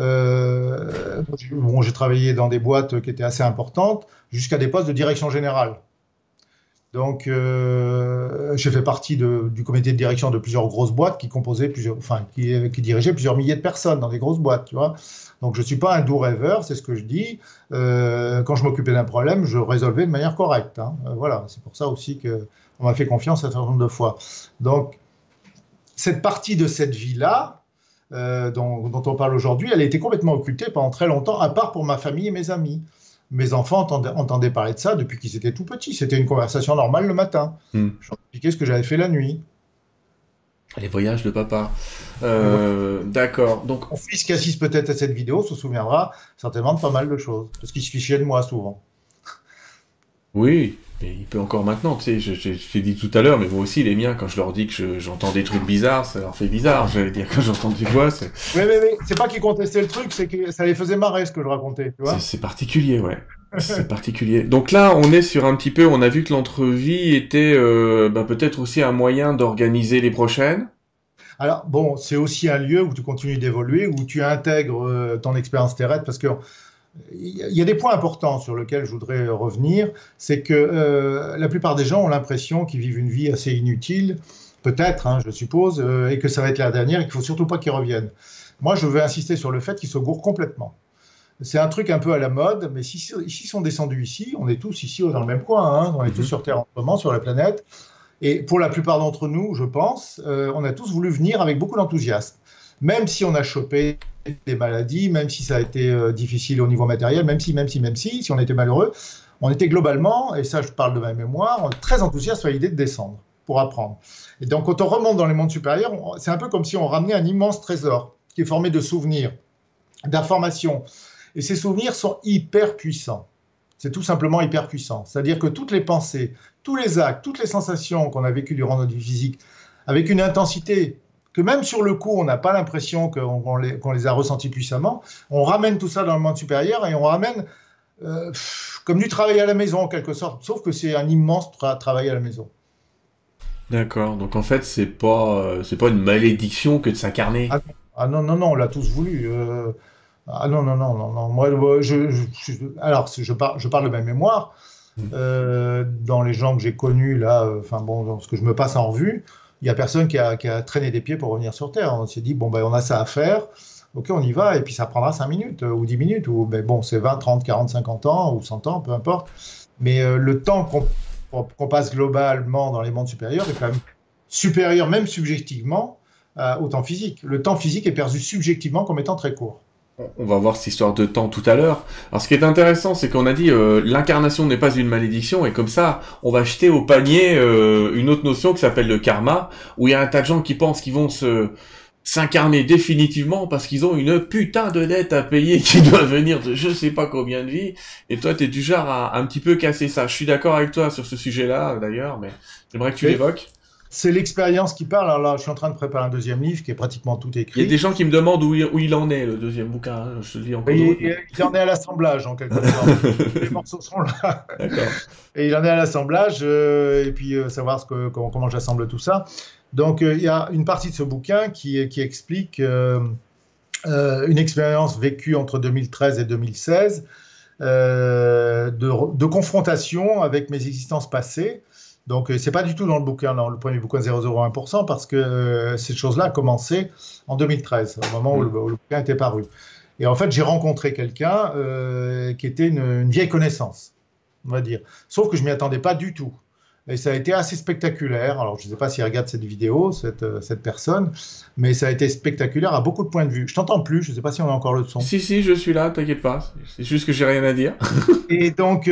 Bon, j'ai travaillé dans des boîtes qui étaient assez importantes, jusqu'à des postes de direction générale. Donc, j'ai fait partie du comité de direction de plusieurs grosses boîtes qui dirigeaient plusieurs milliers de personnes dans des grosses boîtes, tu vois. Donc, je ne suis pas un doux rêveur, c'est ce que je dis. Quand je m'occupais d'un problème, je résolvais de manière correcte, hein. Voilà, c'est pour ça aussi qu'on m'a fait confiance un certain nombre de fois. Donc, cette partie de cette vie-là, dont on parle aujourd'hui, elle a été complètement occultée pendant très longtemps, à part pour ma famille et mes amis. Mes enfants entendaient parler de ça depuis qu'ils étaient tout petits. C'était une conversation normale le matin. Je leur expliquais ce que j'avais fait la nuit. Les voyages de papa. D'accord. Donc, mon fils qui assiste peut-être à cette vidéo se souviendra certainement de pas mal de choses, parce qu'il se fichait de moi souvent. oui, mais il peut encore maintenant, tu sais, je t'ai dit tout à l'heure, mais moi aussi, les miens, quand je leur dis que j'entends des trucs bizarres, ça leur fait bizarre, j'allais dire, quand j'entends des voix, c'est... Oui, c'est pas qu'ils contestaient le truc, c'est que ça les faisait marrer ce que je racontais, tu vois. C'est particulier, ouais. C'est particulier. Donc là, on est sur un petit peu, on a vu que l'entrevue était peut-être aussi un moyen d'organiser les prochaines. Alors, bon, c'est aussi un lieu où tu continues d'évoluer, où tu intègres ton expérience terrestre, parce que il y a des points importants sur lesquels je voudrais revenir. C'est que la plupart des gens ont l'impression qu'ils vivent une vie assez inutile, peut-être, hein, je suppose, et que ça va être la dernière et qu'il ne faut surtout pas qu'ils reviennent. Moi, je veux insister sur le fait qu'ils se gourrent complètement. C'est un truc un peu à la mode, mais s'ils sont descendus ici, on est tous ici dans le même coin, hein, on est tous sur Terre en ce moment, sur la planète. Et pour la plupart d'entre nous, je pense, on a tous voulu venir avec beaucoup d'enthousiasme. Même si on a chopé des maladies, même si ça a été difficile au niveau matériel, même si on était malheureux, on était globalement, et ça je parle de ma mémoire, très enthousiaste à l'idée de descendre pour apprendre. Et donc quand on remonte dans les mondes supérieurs, c'est un peu comme si on ramenait un immense trésor qui est formé de souvenirs, d'informations. Et ces souvenirs sont hyper puissants. C'est tout simplement hyper puissant. C'est-à-dire que toutes les pensées, tous les actes, toutes les sensations qu'on a vécues durant notre vie physique, avec une intensité que même sur le coup, on n'a pas l'impression qu'on les a ressentis puissamment, on ramène tout ça dans le monde supérieur et on ramène comme du travail à la maison en quelque sorte, sauf que c'est un immense travail à la maison. D'accord, donc en fait, c'est pas une malédiction que de s'incarner. Ah non, on l'a tous voulu. Ah non. Moi, je parle de ma mémoire. Dans les gens que j'ai connus, là, dans ce que je me passe en revue, il n'y a personne qui a traîné des pieds pour revenir sur Terre. On s'est dit, bon, on a ça à faire, ok, on y va, et puis ça prendra 5 minutes ou 10 minutes, ou c'est 20, 30, 40, 50 ans, ou 100 ans, peu importe. Mais le temps qu'on passe globalement dans les mondes supérieurs est quand même supérieur, même subjectivement, au temps physique. Le temps physique est perçu subjectivement comme étant très court. On va voir cette histoire de temps tout à l'heure. Alors ce qui est intéressant, c'est qu'on a dit l'incarnation n'est pas une malédiction, et comme ça, on va jeter au panier une autre notion qui s'appelle le karma, où il y a un tas de gens qui pensent qu'ils vont s'incarner définitivement parce qu'ils ont une putain de dette à payer qui doit venir de je sais pas combien de vies, et toi t'es du genre à un petit peu casser ça. Je suis d'accord avec toi sur ce sujet-là d'ailleurs, mais j'aimerais que tu l'évoques. c'est l'expérience qui parle. Alors là, je suis en train de préparer un deuxième livre qui est pratiquement tout Il y a des écrit. gens qui me demandent où il en est, le deuxième bouquin, hein. Je te le dis en Et code route. il en est à l'assemblage, en quelque sorte. Les morceaux sont là. D'accord. Et il en est à l'assemblage, et puis savoir comment j'assemble tout ça. Donc, il y a une partie de ce bouquin qui explique une expérience vécue entre 2013 et 2016 de confrontation avec mes existences passées. Donc, c'est pas du tout dans le bouquin, dans le premier bouquin 0,01%, parce que cette chose-là a commencé en 2013, au moment où Mm. le bouquin était paru. Et en fait, j'ai rencontré quelqu'un qui était une vieille connaissance, on va dire. Sauf que je m'y attendais pas du tout. Et ça a été assez spectaculaire. Alors, je ne sais pas s'il regarde cette vidéo, cette personne, mais ça a été spectaculaire à beaucoup de points de vue. Je t'entends plus, je ne sais pas si on a encore le son. Si, je suis là, t'inquiète pas. C'est juste que j'ai rien à dire. Et donc,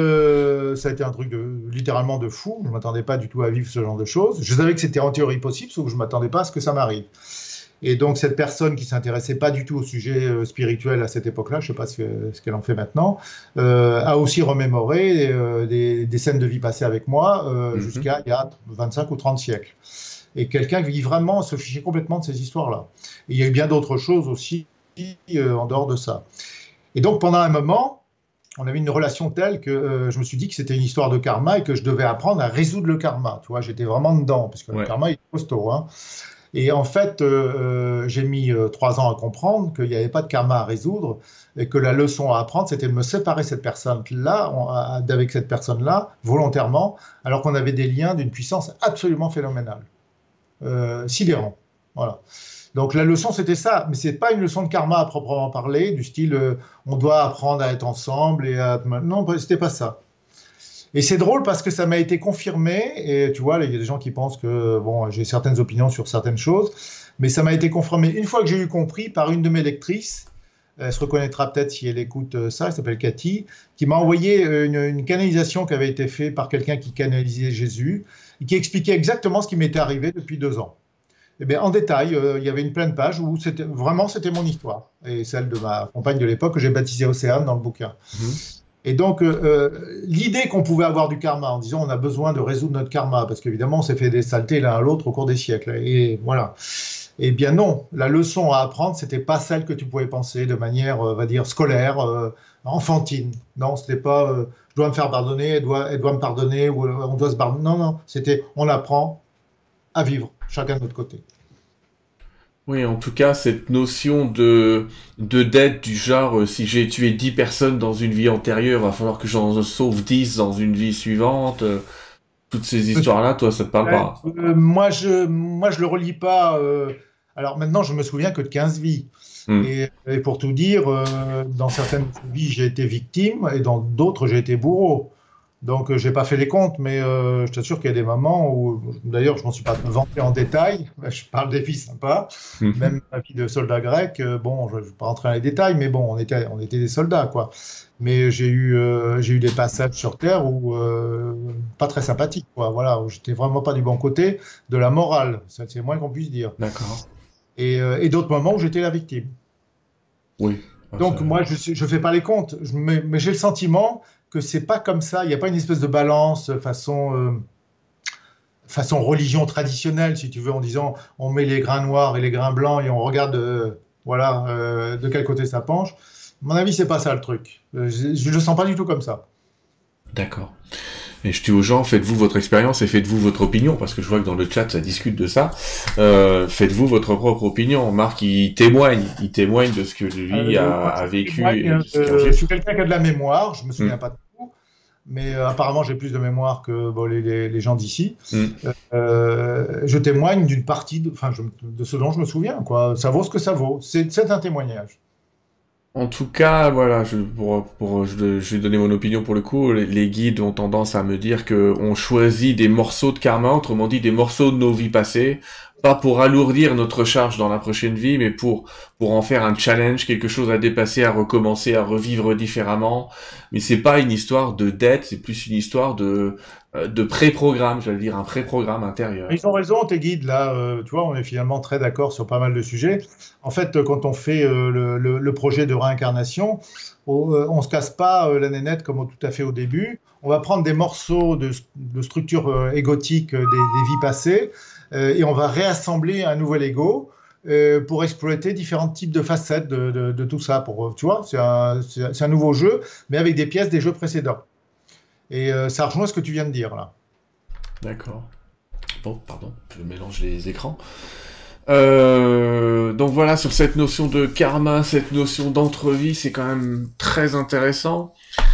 ça a été un truc littéralement de fou. Je ne m'attendais pas du tout à vivre ce genre de choses. Je savais que c'était en théorie possible, sauf que je ne m'attendais pas à ce que ça m'arrive. Et donc, cette personne qui s'intéressait pas du tout au sujet spirituel à cette époque-là, je ne sais pas ce qu'elle en fait maintenant, a aussi remémoré des scènes de vie passées avec moi Mhm. jusqu'à il y a 25 ou 30 siècles. Et quelqu'un qui vraiment se fichait complètement de ces histoires-là. Et il y a eu bien d'autres choses aussi en dehors de ça. Et donc, pendant un moment, on avait une relation telle que je me suis dit que c'était une histoire de karma et que je devais apprendre à résoudre le karma. Tu vois, j'étais vraiment dedans, parce que le Ouais. karma, il est costaud, hein. Et en fait, j'ai mis 3 ans à comprendre qu'il n'y avait pas de karma à résoudre et que la leçon à apprendre, c'était de me séparer cette personne-là, avec cette personne-là, volontairement, alors qu'on avait des liens d'une puissance absolument phénoménale, sidérant. Voilà. Donc la leçon, c'était ça, mais c'est pas une leçon de karma à proprement parler, du style on doit apprendre à être ensemble et à... Non, c'était pas ça. Et c'est drôle parce que ça m'a été confirmé, et tu vois, il y a des gens qui pensent que bon, j'ai certaines opinions sur certaines choses, mais ça m'a été confirmé une fois que j'ai eu compris par une de mes lectrices, elle se reconnaîtra peut-être si elle écoute ça, elle s'appelle Cathy, qui m'a envoyé une canalisation qui avait été faite par quelqu'un qui canalisait Jésus, et qui expliquait exactement ce qui m'était arrivé depuis 2 ans. Eh bien, en détail, il y avait une pleine page où c'était mon histoire, et celle de ma compagne de l'époque que j'ai baptisée Océane dans le bouquin. Mhm. Et donc, l'idée qu'on pouvait avoir du karma en disant on a besoin de résoudre notre karma, parce qu'évidemment, on s'est fait des saletés l'un à l'autre au cours des siècles. Et voilà. Eh bien non, la leçon à apprendre, c'était pas celle que tu pouvais penser de manière, on va dire, scolaire, enfantine. Non, c'était pas je dois me faire pardonner, elle doit me pardonner, ou on doit se pardonner. Non, non, c'était on apprend à vivre, chacun de notre côté. Oui, en tout cas, cette notion de dette du genre, si j'ai tué 10 personnes dans une vie antérieure, va falloir que j'en sauve 10 dans une vie suivante. Toutes ces histoires-là, toi, ça te parle Ouais, pas. moi, je le relis pas. Alors maintenant, je me souviens que de 15 vies. Hmm. Et pour tout dire, dans certaines vies, j'ai été victime et dans d'autres, j'ai été bourreau. Donc, j'ai pas fait les comptes, mais je t'assure qu'il y a des moments où, d'ailleurs, je m'en suis pas vanté en détail. Je parle des vies sympas, Mhm. même ma vie de soldat grec. Bon, je ne vais pas rentrer dans les détails, mais bon, on était des soldats, quoi. Mais j'ai eu des passages sur Terre où pas très sympathiques, quoi. Voilà, où j'étais vraiment pas du bon côté de la morale. Ça, c'est le moins qu'on puisse dire. D'accord. Et d'autres moments où j'étais la victime. Oui. Ah, Donc moi, je fais pas les comptes, mais j'ai le sentiment que c'est pas comme ça. Il n'y a pas une espèce de balance façon religion traditionnelle, si tu veux, en disant on met les grains noirs et les grains blancs et on regarde voilà, de quel côté ça penche. À mon avis, c'est pas ça le truc. Je le sens pas du tout comme ça. D'accord. Et je dis aux gens, faites-vous votre expérience et faites-vous votre opinion, parce que je vois que dans le chat, ça discute de ça. Faites-vous votre propre opinion. Marc, il témoigne de ce que lui Moi, a vécu et de ce qu'il je rejette. suis quelqu'un qui a de la mémoire. Je me souviens Hmm. pas de tout, mais apparemment j'ai plus de mémoire que bon, les gens d'ici. Hmm. Je témoigne d'une partie de ce dont je me souviens, quoi. Ça vaut ce que ça vaut. C'est un témoignage. En tout cas, voilà, je vais donner mon opinion pour le coup. Les guides ont tendance à me dire que on choisit des morceaux de karma, autrement dit des morceaux de nos vies passées, pas pour alourdir notre charge dans la prochaine vie, mais pour en faire un challenge, quelque chose à dépasser, à recommencer, à revivre différemment, mais c'est pas une histoire de dette, c'est plus une histoire de pré-programme, j'allais dire un pré-programme intérieur. Ils ont raison, tes guides, là, tu vois, on est finalement très d'accord sur pas mal de sujets. En fait, quand on fait le projet de réincarnation, on se casse pas la nénette comme tout à fait au début. On va prendre des morceaux de structure égotique des vies passées et on va réassembler un nouvel ego pour exploiter différents types de facettes de tout ça. Tu vois, c'est un nouveau jeu, mais avec des pièces des jeux précédents. Et ça rejoint ce que tu viens de dire, là. D'accord. Bon, pardon, je mélange les écrans. Donc voilà, sur cette notion de karma, cette notion d'entrevie, c'est quand même très intéressant.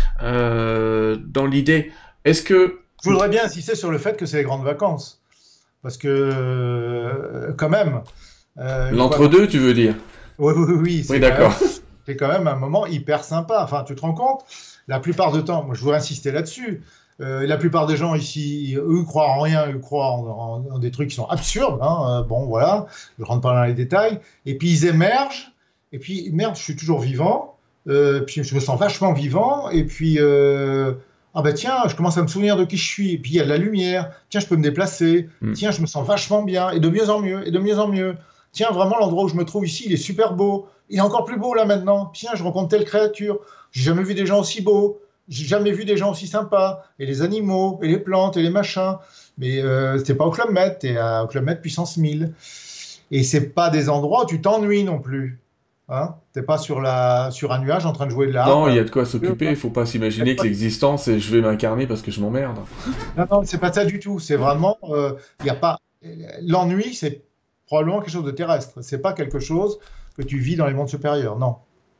Dans l'idée, est-ce que... Je voudrais bien insister sur le fait que c'est les grandes vacances. Parce que, quand même... L'entre-deux, tu veux dire? Oui, oui, oui. Oui, d'accord. C'est quand même un moment hyper sympa. Enfin, tu te rends compte? La plupart du temps, moi, je voudrais insister là-dessus. La plupart des gens ici, eux, croient en rien, eux croient en des trucs qui sont absurdes. Hein. Bon, voilà, je ne rentre pas dans les détails. Et puis, ils émergent. Et puis, merde, je suis toujours vivant. Puis, je me sens vachement vivant. Et puis, ah ben tiens, je commence à me souvenir de qui je suis. Et puis, il y a de la lumière. Tiens, je peux me déplacer. Tiens, je me sens vachement bien. Et de mieux en mieux. Et de mieux en mieux. Tiens, vraiment, l'endroit où je me trouve ici, il est super beau. Il est encore plus beau là maintenant. Tiens, je rencontre telle créature. J'ai jamais vu des gens aussi beaux. J'ai jamais vu des gens aussi sympas. Et les animaux, et les plantes, et les machins. Mais t'es pas au Club Med, t'es au Club Med puissance 1000. Et c'est pas des endroits où tu t'ennuies non plus. Hein, t'es pas sur un nuage en train de jouer de l'harpe. Non, il y a de quoi s'occuper. Il faut pas s'imaginer que l'existence, et je vais m'incarner parce que je m'emmerde. Non, non, c'est pas ça du tout. C'est vraiment, y a pas l'ennui, c'est probablement quelque chose de terrestre. C'est pas quelque chose que tu vis dans les mondes supérieurs. Non.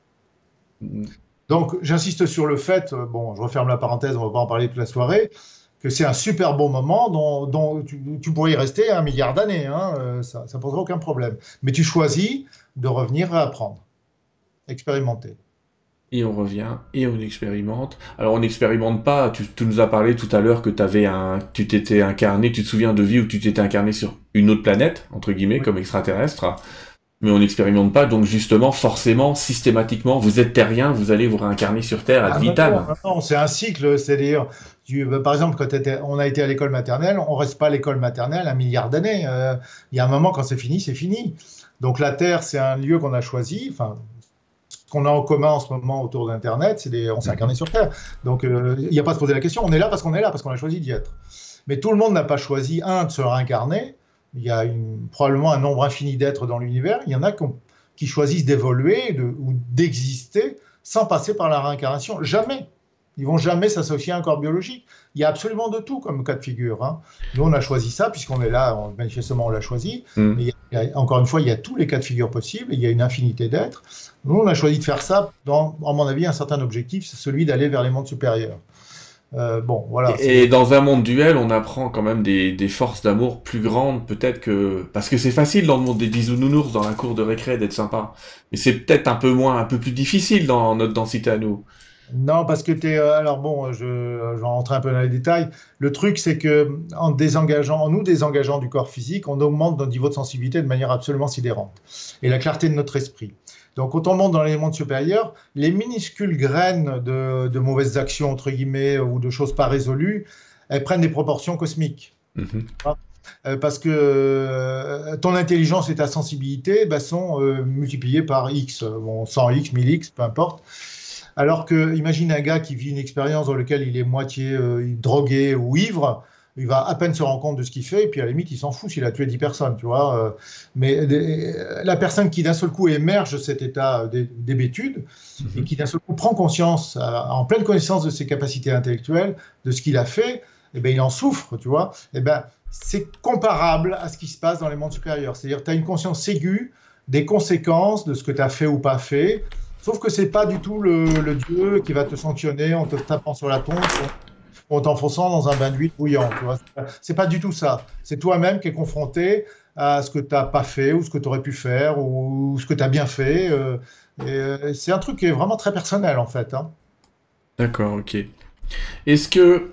Donc, j'insiste sur le fait, bon, je referme la parenthèse, on va pas en parler toute la soirée, que c'est un super bon moment dont tu pourrais y rester 1 milliard d'années. Hein, ça ne poserait aucun problème. Mais tu choisis de revenir à apprendre, expérimenter. Et on revient, et on expérimente. Alors on n'expérimente pas, tu nous as parlé tout à l'heure que tu t'étais incarné, tu te souviens de vie où tu t'étais incarné sur une autre planète, entre guillemets, Oui. comme extraterrestre, mais on n'expérimente pas, donc justement, forcément, systématiquement, vous êtes terrien, vous allez vous réincarner sur Terre ad vitam. Non, c'est un cycle, c'est-à-dire, par exemple, quand on a été à l'école maternelle, on ne reste pas à l'école maternelle 1 milliard d'années. Il y a un moment, quand c'est fini, c'est fini. Donc la Terre, c'est un lieu qu'on a choisi, enfin, ce qu'on a en commun en ce moment autour d'Internet, on s'est incarné sur Terre. Donc il n'y a pas à se poser la question, on est là parce qu'on est là, parce qu'on a choisi d'y être. Mais tout le monde n'a pas choisi, de se réincarner. Il y a probablement un nombre infini d'êtres dans l'univers. Il y en a qui choisissent d'évoluer ou d'exister sans passer par la réincarnation. Jamais. Ils vont jamais s'associer à un corps biologique. Il y a absolument de tout comme cas de figure. Hein. Nous, on a choisi ça puisqu'on est là, manifestement, on l'a choisi. Mais encore une fois, il y a tous les cas de figure possibles. Il y a une infinité d'êtres. Nous, on a choisi de faire ça dans, à mon avis, un certain objectif, c'est celui d'aller vers les mondes supérieurs. Bon, voilà. Et dans un monde duel, on apprend quand même des forces d'amour plus grandes, peut-être que... Parce que c'est facile dans le monde des bisounours, dans la cour de récré, d'être sympa. Mais c'est peut-être un peu plus difficile dans notre densité à nous. Non, parce que alors bon, je vais rentrer un peu dans les détails. Le truc, c'est que en nous désengageant du corps physique, on augmente notre niveau de sensibilité de manière absolument sidérante. Et la clarté de notre esprit. Donc, quand on monte dans les mondes supérieurs, les minuscules graines de mauvaises actions, entre guillemets, ou de choses pas résolues, elles prennent des proportions cosmiques. Parce que ton intelligence et ta sensibilité sont multipliées par X, bon, 100X, 1000X, peu importe. Alors que, imagine un gars qui vit une expérience dans laquelle il est moitié drogué ou ivre, il va à peine se rendre compte de ce qu'il fait, et puis à la limite, il s'en fout s'il a tué 10 personnes, tu vois. Mais la personne qui d'un seul coup émerge de cet état d'hébétude, et qui d'un seul coup prend conscience, en pleine connaissance de ses capacités intellectuelles, de ce qu'il a fait, eh ben, il en souffre, tu vois. Eh ben, c'est comparable à ce qui se passe dans les mondes supérieurs. C'est-à-dire que tu as une conscience aiguë des conséquences de ce que tu as fait ou pas fait, sauf que c'est pas du tout le Dieu qui va te sanctionner en te tapant sur la tombe ou en t'enfonçant dans un bain d'huile bouillant. C'est pas du tout ça. C'est toi-même qui es confronté à ce que tu n'as pas fait ou ce que tu aurais pu faire ou ce que tu as bien fait. C'est un truc qui est vraiment très personnel en fait. Hein. D'accord, ok. Est-ce que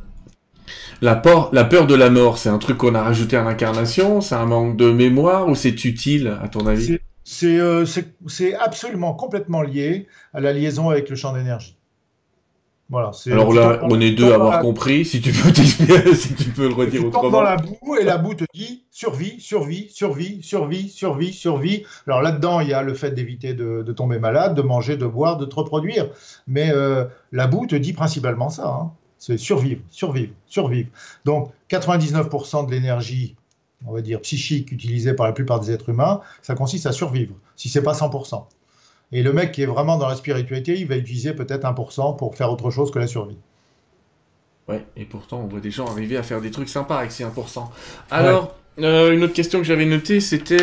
la peur de la mort, c'est un truc qu'on a rajouté à l'incarnation? C'est un manque de mémoire ou c'est utile à ton avis? C'est absolument complètement lié à la liaison avec le champ d'énergie. Voilà, Alors là, on est tu deux à tombes dans avoir la, compris. Si tu peux t'expliquer, si tu peux le redire tu tombes dans autrement. la boue et la boue te dit survie, survie, survie, survie, survie, survie. Alors là-dedans, il y a le fait d'éviter de tomber malade, de manger, de boire, de te reproduire. Mais la boue te dit principalement ça, hein. C'est survivre, survivre, survivre. Donc 99% de l'énergie, on va dire psychique, utilisée par la plupart des êtres humains, ça consiste à survivre, si c'est pas 100%. Et le mec qui est vraiment dans la spiritualité, il va utiliser peut-être 1% pour faire autre chose que la survie. Ouais, et pourtant, on voit des gens arriver à faire des trucs sympas avec ces 1%. Ouais. Alors, une autre question que j'avais notée, c'était...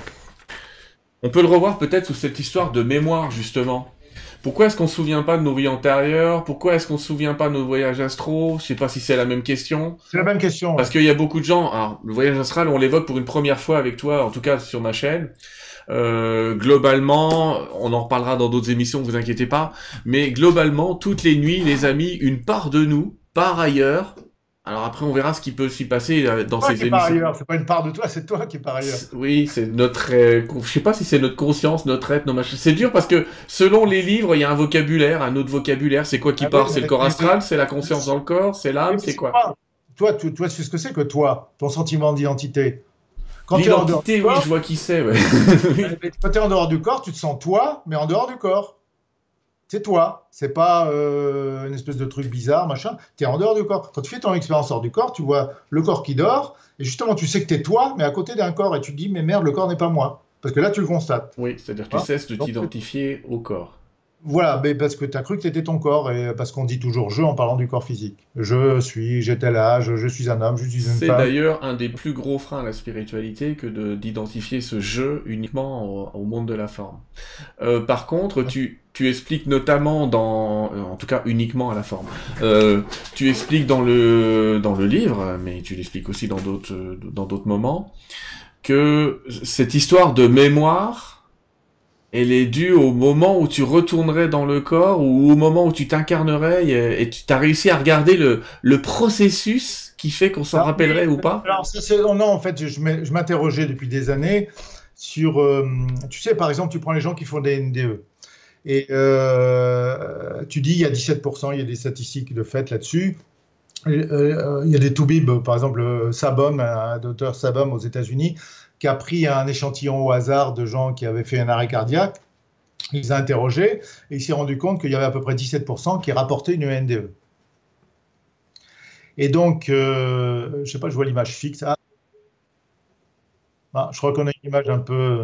on peut le revoir peut-être sous cette histoire de mémoire, justement. Pourquoi est-ce qu'on se souvient pas de nos vies antérieures? Pourquoi est-ce qu'on se souvient pas de nos voyages astro? Je sais pas si c'est la même question. C'est la même question, Parce ouais. qu'il y a beaucoup de gens... Alors, le voyage astral, on l'évoque pour une première fois avec toi, en tout cas sur ma chaîne. Globalement, on en reparlera dans d'autres émissions, vous inquiétez pas, mais globalement, toutes les nuits, les amis, une part de nous part ailleurs. Alors après, on verra ce qui peut s'y passer dans Toi ces qui es par émissions. ailleurs, c'est pas une part de toi, c'est toi qui es par ailleurs. Oui, c'est notre... je sais pas si c'est notre conscience, notre être, nos machins. C'est dur parce que selon les livres, il y a un vocabulaire, un autre vocabulaire. C'est quoi qui Ah oui, part? C'est le corps astral? C'est la conscience dans le corps? C'est oui, l'âme? mais C'est c'est quoi? pas. Toi, tu sais ce que c'est que toi, ton sentiment d'identité. Quand tu es en dehors du L'identité, oui, je corps, vois qui c'est, ouais. Oui. quand tu es en dehors du corps, tu te sens toi, mais en dehors du corps. C'est toi. C'est pas une espèce de truc bizarre, machin. Tu es en dehors du corps. Quand tu fais ton expérience hors du corps, tu vois le corps qui dort, et justement, tu sais que tu es toi, mais à côté d'un corps, et tu te dis, mais merde, le corps n'est pas moi. Parce que là, tu le constates. Oui, c'est-à-dire que tu Hein. cesses de Donc, t'identifier au corps. voilà, mais parce que tu as cru que tu étais ton corps, et parce qu'on dit toujours je en parlant du corps physique. J'ai tel âge, je suis un homme, je suis une C'est femme. d'ailleurs un des plus gros freins à la spiritualité que d'identifier ce jeu uniquement au monde de la forme. Par contre, tu expliques notamment en tout cas uniquement à la forme, tu expliques dans le livre, mais tu l'expliques aussi dans d'autres moments, que cette histoire de mémoire, elle est due au moment où tu retournerais dans le corps ou au moment où tu t'incarnerais et tu as réussi à regarder le processus qui fait qu'on s'en Alors, oui, rappellerait ou pas? alors oh non, en fait, je m'interrogeais depuis des années sur, tu sais, par exemple, tu prends les gens qui font des NDE. Et tu dis, il y a 17%, il y a des statistiques de fait là-dessus. Il y a des toubibs, par exemple, Sabom, un docteur Sabom aux États-Unis, qui a pris un échantillon au hasard de gens qui avaient fait un arrêt cardiaque. Il les a interrogés et il s'est rendu compte qu'il y avait à peu près 17% qui rapportaient une NDE. Et donc, je ne sais pas, je vois l'image fixe. Je reconnais une image un peu.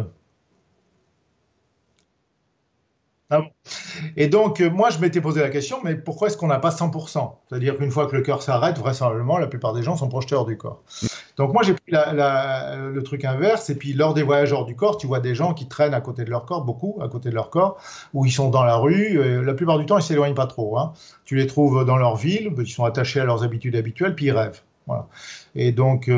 Ah bon. Et donc, moi, je m'étais posé la question, mais pourquoi est-ce qu'on n'a pas 100%? C'est-à-dire qu'une fois que le cœur s'arrête, vraisemblablement, la plupart des gens sont projetés hors du corps. Donc, moi, j'ai pris le truc inverse, et puis lors des voyages hors du corps, tu vois des gens qui traînent à côté de leur corps, beaucoup à côté de leur corps, ou ils sont dans la rue, et la plupart du temps, ils ne s'éloignent pas trop, hein. Tu les trouves dans leur ville, ils sont attachés à leurs habitudes habituelles, puis ils rêvent. Voilà. Et donc,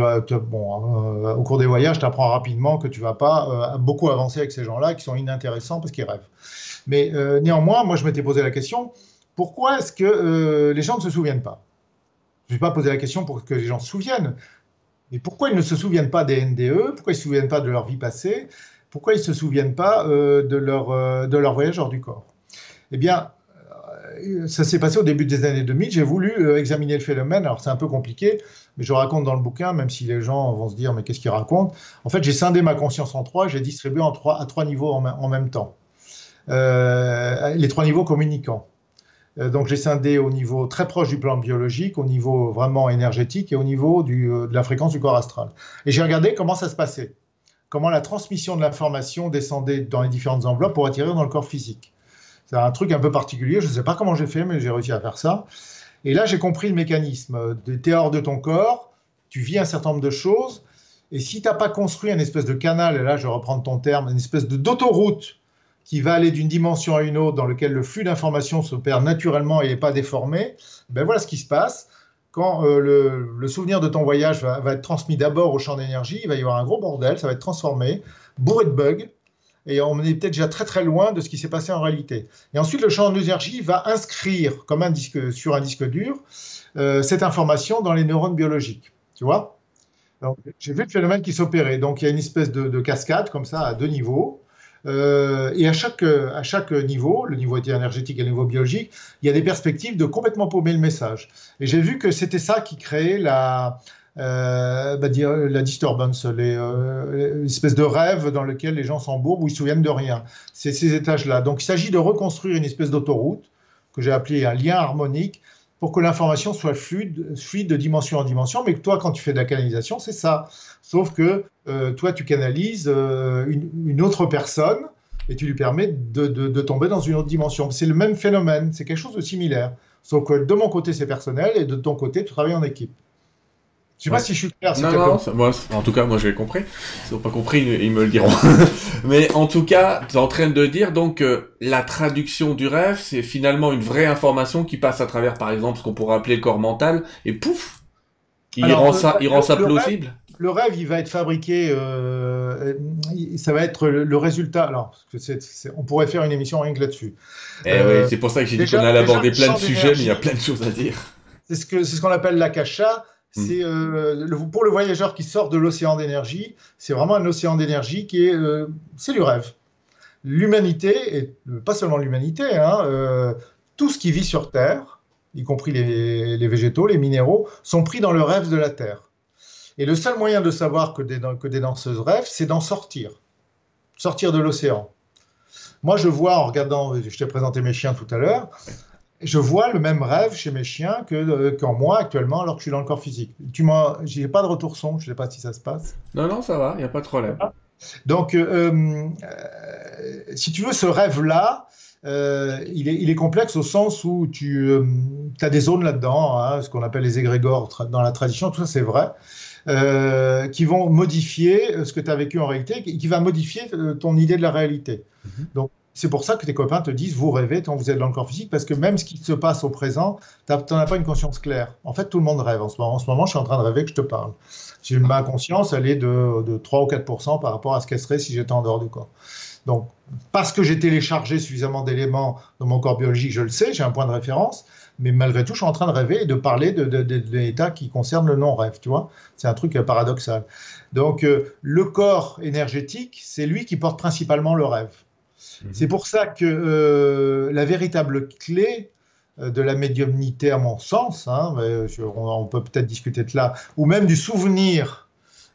au cours des voyages, tu apprends rapidement que tu ne vas pas beaucoup avancer avec ces gens-là qui sont inintéressants parce qu'ils rêvent. Mais néanmoins, moi, je m'étais posé la question, pourquoi est-ce que les gens ne se souviennent pas? Je ne vais pas poser la question pour que les gens se souviennent, mais pourquoi ils ne se souviennent pas des NDE? Pourquoi ils ne se souviennent pas de leur vie passée? Pourquoi ils ne se souviennent pas de leur voyage hors du corps? Eh bien, ça s'est passé au début des années 2000. J'ai voulu examiner le phénomène. Alors, c'est un peu compliqué, mais je raconte dans le bouquin, même si les gens vont se dire, mais qu'est-ce qu'il raconte? En fait, j'ai scindé ma conscience en trois, j'ai distribué à trois niveaux en même temps. Les trois niveaux communicants. Donc j'ai scindé au niveau très proche du plan biologique, au niveau vraiment énergétique et au niveau de la fréquence du corps astral. Et j'ai regardé comment ça se passait, comment la transmission de l'information descendait dans les différentes enveloppes pour atterrir dans le corps physique. C'est un truc un peu particulier, je ne sais pas comment j'ai fait, mais j'ai réussi à faire ça. Et là, j'ai compris le mécanisme. Tu es hors de ton corps, tu vis un certain nombre de choses, et si tu n'as pas construit une espèce de canal, et là je vais reprendre ton terme, une espèce d'autoroute qui va aller d'une dimension à une autre, dans lequel le flux d'informations s'opère naturellement et n'est pas déformé, ben voilà ce qui se passe. Quand le souvenir de ton voyage va être transmis d'abord au champ d'énergie, il va y avoir un gros bordel, ça va être transformé, bourré de bugs, et on est peut-être déjà très très loin de ce qui s'est passé en réalité. Et ensuite, le champ d'énergie va inscrire, comme sur un disque dur, cette information dans les neurones biologiques. Tu vois? Donc, j'ai vu le phénomène qui s'opérait. Donc, il y a une espèce de cascade comme ça à deux niveaux. Et à chaque niveau, le niveau énergétique et le niveau biologique, il y a des perspectives de complètement paumer le message. Et j'ai vu que c'était ça qui créait la disturbance, l'espèce de rêve dans lequel les gens s'embourbent, où ils ne se souviennent de rien. C'est ces étages-là. Donc il s'agit de reconstruire une espèce d'autoroute, que j'ai appelé un lien harmonique, pour que l'information soit fluide de dimension en dimension, mais que toi, quand tu fais de la canalisation, c'est ça. Sauf que toi, tu canalises une autre personne et tu lui permets de tomber dans une autre dimension. C'est le même phénomène, c'est quelque chose de similaire. Sauf que de mon côté, c'est personnel et de ton côté, tu travailles en équipe. Je sais pas Ouais. si je suis clair, s'il Non, te plaît. non, moi, en tout cas, moi j'ai compris. S'ils n'ont pas compris, ils me le diront. Mais en tout cas, tu es en train de dire donc que la traduction du rêve, c'est finalement une vraie information qui passe à travers, par exemple, ce qu'on pourrait appeler le corps mental, et pouf, Alors, il rend ça plausible. le rêve, il va être fabriqué, ça va être le résultat. Alors, on pourrait faire une émission rien que là-dessus. Eh oui, Euh, c'est pour ça que j'ai dit qu'on allait déjà, aborder le plein de champ sujets, mais il y a d'énergie, plein de choses à dire. c'est ce qu'on appelle l'akasha. Hmm. Pour le voyageur qui sort de l'océan d'énergie, c'est vraiment un océan d'énergie c'est du rêve. L'humanité, et pas seulement l'humanité, hein, tout ce qui vit sur Terre, y compris les végétaux, les minéraux, sont pris dans le rêve de la Terre. Et le seul moyen de savoir que des danseuses rêvent, c'est d'en sortir de l'océan. Moi, je vois, en regardant, je t'ai présenté mes chiens tout à l'heure, je vois le même rêve chez mes chiens qu'en moi actuellement, alors que je suis dans le corps physique. J'ai pas de retour son, je ne sais pas si ça se passe. Non, non, ça va, il n'y a pas de problème. Donc, si tu veux, ce rêve-là, il est complexe au sens où tu as des zones là-dedans, hein, ce qu'on appelle les égrégores dans la tradition, tout ça c'est vrai, qui vont modifier ce que tu as vécu en réalité, qui va modifier ton idée de la réalité. Mhm. Donc, c'est pour ça que tes copains te disent, vous rêvez quand vous êtes dans le corps physique, parce que même ce qui se passe au présent, tu n'en as pas une conscience claire. En fait, tout le monde rêve en ce moment. En ce moment, je suis en train de rêver que je te parle. Ma conscience, elle est de 3 ou 4% par rapport à ce qu'elle serait si j'étais en dehors du corps. Donc, parce que j'ai téléchargé suffisamment d'éléments dans mon corps biologique, je le sais, j'ai un point de référence, mais malgré tout, je suis en train de rêver et de parler d'états qui concernent le non-rêve, tu vois. C'est un truc paradoxal. Donc, le corps énergétique, c'est lui qui porte principalement le rêve. C'est Mhm. pour ça que la véritable clé de la médiumnité, à mon sens, hein, on peut peut-être discuter de là, ou même du souvenir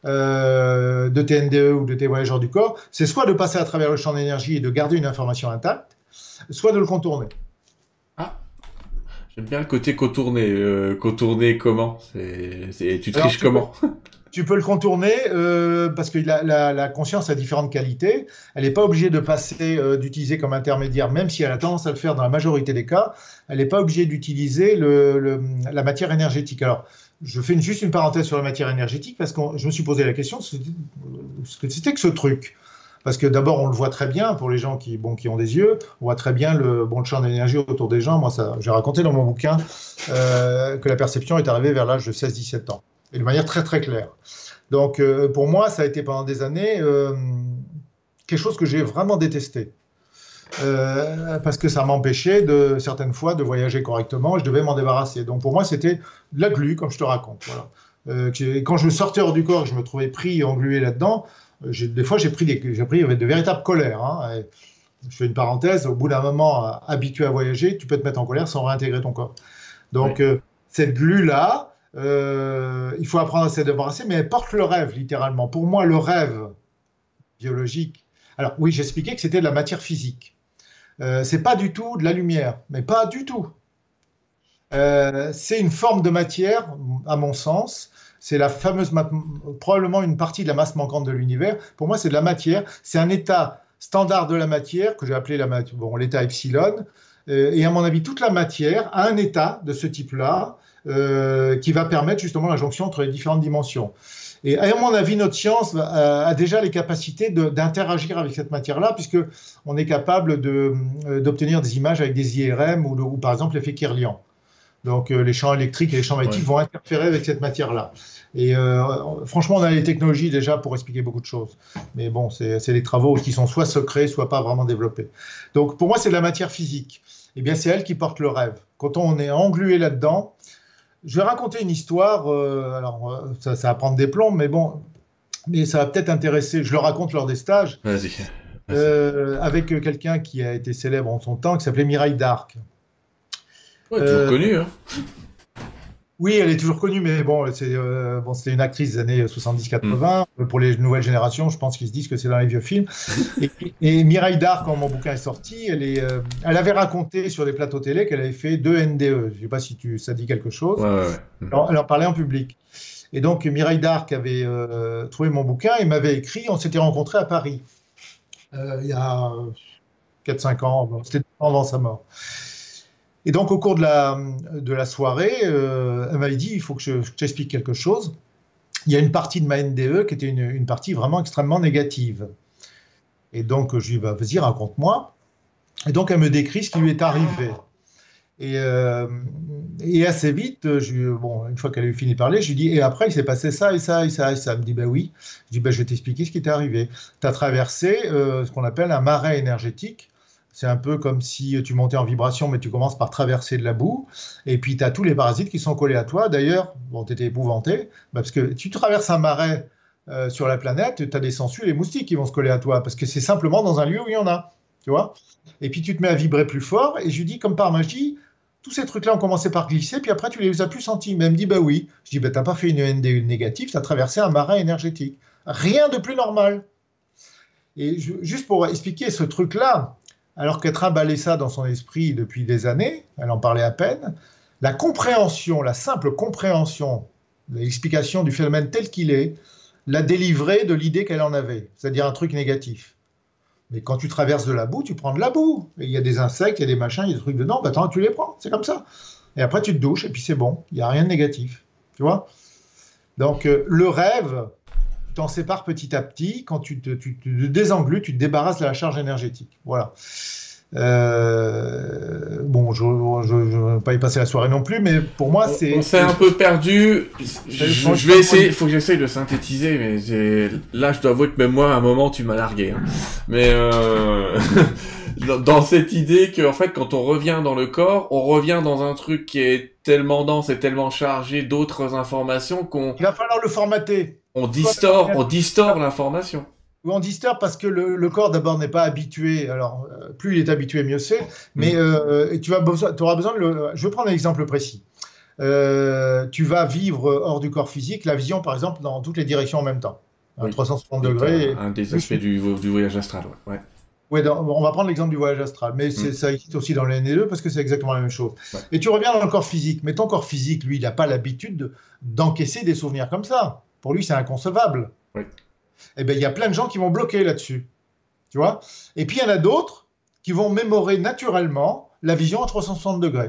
de tes NDE ou de tes voyageurs du corps, c'est soit de passer à travers le champ d'énergie et de garder une information intacte, soit de le contourner. Ah, j'aime bien le côté contourné. Contourner comment? Tu Alors, triches comment? tu peux le contourner parce que la conscience a différentes qualités. Elle n'est pas obligée de passer, d'utiliser comme intermédiaire, même si elle a tendance à le faire dans la majorité des cas. Elle n'est pas obligée d'utiliser la matière énergétique. Alors, je fais juste une parenthèse sur la matière énergétique parce que je me suis posé la question, ce que c'était que ce truc. Parce que d'abord, on le voit très bien pour les gens qui ont des yeux, on voit très bien le champ d'énergie autour des gens. Moi, j'ai raconté dans mon bouquin que la perception est arrivée vers l'âge de 16-17 ans, et de manière très très claire. Donc, pour moi, ça a été pendant des années quelque chose que j'ai vraiment détesté. Parce que ça m'empêchait certaines fois de voyager correctement, et je devais m'en débarrasser. Donc pour moi, c'était de la glu, comme je te raconte. Voilà. Quand je sortais hors du corps, je me trouvais pris, englué là-dedans. Des fois, j'ai pris de véritables colères. Hein, je fais une parenthèse, au bout d'un moment, habitué à voyager, tu peux te mettre en colère sans réintégrer ton corps. Donc Oui. cette glu-là, il faut apprendre à se débarrasser, mais elle porte le rêve, littéralement. Pour moi, le rêve biologique. Alors oui, j'expliquais que c'était de la matière physique. C'est pas du tout de la lumière, mais pas du tout. C'est une forme de matière, à mon sens. C'est la fameuse, probablement une partie de la masse manquante de l'univers. Pour moi, c'est de la matière. C'est un état standard de la matière que j'ai appelé l'état epsilon. Et à mon avis, toute la matière a un état de ce type-là qui va permettre justement la jonction entre les différentes dimensions. Et à mon avis, notre science a déjà les capacités d'interagir avec cette matière-là, puisqu'on est capable d'obtenir des images avec des IRM ou par exemple l'effet Kirlian. Donc les champs électriques et les champs magnétiques Ouais. vont interférer avec cette matière-là. Et franchement, on a les technologies déjà pour expliquer beaucoup de choses. Mais bon, c'est des travaux qui sont soit secrets, soit pas vraiment développés. Donc pour moi, c'est de la matière physique. Eh bien, c'est elle qui porte le rêve. Quand on est englué là-dedans, je vais raconter une histoire. Ça va prendre des plombs, mais bon, mais ça va peut-être intéresser. Je le raconte lors des stages. Vas-y. avec quelqu'un qui a été célèbre en son temps, qui s'appelait Mireille d'Arc. Ouais, toujours connu, hein. Oui, elle est toujours connue, mais bon, c'était une actrice des années 70-80. Pour les nouvelles générations, je pense qu'ils se disent que c'est dans les vieux films. Et Mireille d'Arc, quand mon bouquin est sorti, elle avait raconté sur des plateaux télé qu'elle avait fait 2 NDE. Je ne sais pas si ça dit quelque chose. Ouais. Elle en parlait en public. Et donc, Mireille d'Arc avait trouvé mon bouquin et m'avait écrit. On s'était rencontrés à Paris il y a 4-5 ans. Bon, c'était avant sa mort. Et donc, au cours de la soirée, elle m'avait dit, il faut que je t'explique quelque chose. Il y a une partie de ma NDE qui était une partie vraiment extrêmement négative. Et donc, je lui ai dit, bah, vas-y, raconte-moi. Et donc, elle me décrit ce qui lui est arrivé. Et assez vite, une fois qu'elle a eu fini de parler, je lui dis, et après, il s'est passé ça et ça et ça et ça. Elle me dit, ben oui. Je dis, ben, je vais t'expliquer ce qui t'est arrivé. Tu as traversé ce qu'on appelle un marais énergétique. C'est un peu comme si tu montais en vibration, mais tu commences par traverser de la boue. Et puis, tu as tous les parasites qui sont collés à toi. D'ailleurs, bon, tu étais épouvanté, parce que tu traverses un marais sur la planète, tu as des sangsues et les moustiques qui vont se coller à toi, parce que c'est simplement dans un lieu où il y en a. Tu vois? Et puis, tu te mets à vibrer plus fort. Et je lui dis, comme par magie, tous ces trucs-là ont commencé par glisser, puis après, tu les as plus sentis. Mais elle me dit, bah oui. Je dis, bah, tu n'as pas fait une NDE négative, tu as traversé un marais énergétique. Rien de plus normal. Et juste pour expliquer ce truc-là, alors qu'elle trimballait ça dans son esprit depuis des années, elle en parlait à peine, la compréhension, la simple compréhension, l'explication du phénomène tel qu'il est, l'a délivrée de l'idée qu'elle en avait, c'est-à-dire un truc négatif. Mais quand tu traverses de la boue, tu prends de la boue. Et il y a des insectes, il y a des machins, il y a des trucs dedans, bah attends, tu les prends, c'est comme ça. Et après, tu te douches, et puis c'est bon, il n'y a rien de négatif. Tu vois? Donc, le rêve, tu t'en sépares petit à petit. Quand tu te désenglues, tu te débarrasses de la charge énergétique. Voilà. Bon, je ne vais pas y passer la soirée non plus, mais pour moi, c'est... On s'est un peu perdu. Je vais essayer, il faut que j'essaye de synthétiser, mais là, je dois avouer que même moi, à un moment, tu m'as largué. Hein. Mais dans cette idée que, en fait, quand on revient dans le corps, on revient dans un truc qui est tellement dense et tellement chargé d'autres informations qu'on... Il va falloir le formater. On distord l'information. On disturbe parce que le corps, d'abord, n'est pas habitué. Alors, plus il est habitué, mieux c'est. Mais tu auras besoin de le... Je vais prendre un exemple précis. Tu vas vivre hors du corps physique, la vision, par exemple, dans toutes les directions en même temps. À 360 degrés. Un des aspects du voyage astral, ouais. Ouais, on va prendre l'exemple du voyage astral, mais ça existe aussi dans le NLE parce que c'est exactement la même chose. Ouais. Et tu reviens dans le corps physique, mais ton corps physique, lui, il n'a pas l'habitude d'encaisser des souvenirs comme ça. Pour lui, c'est inconcevable. Oui. Eh bien, il y a plein de gens qui vont bloquer là-dessus. Tu vois? Et puis, il y en a d'autres qui vont mémorer naturellement la vision à 360 degrés.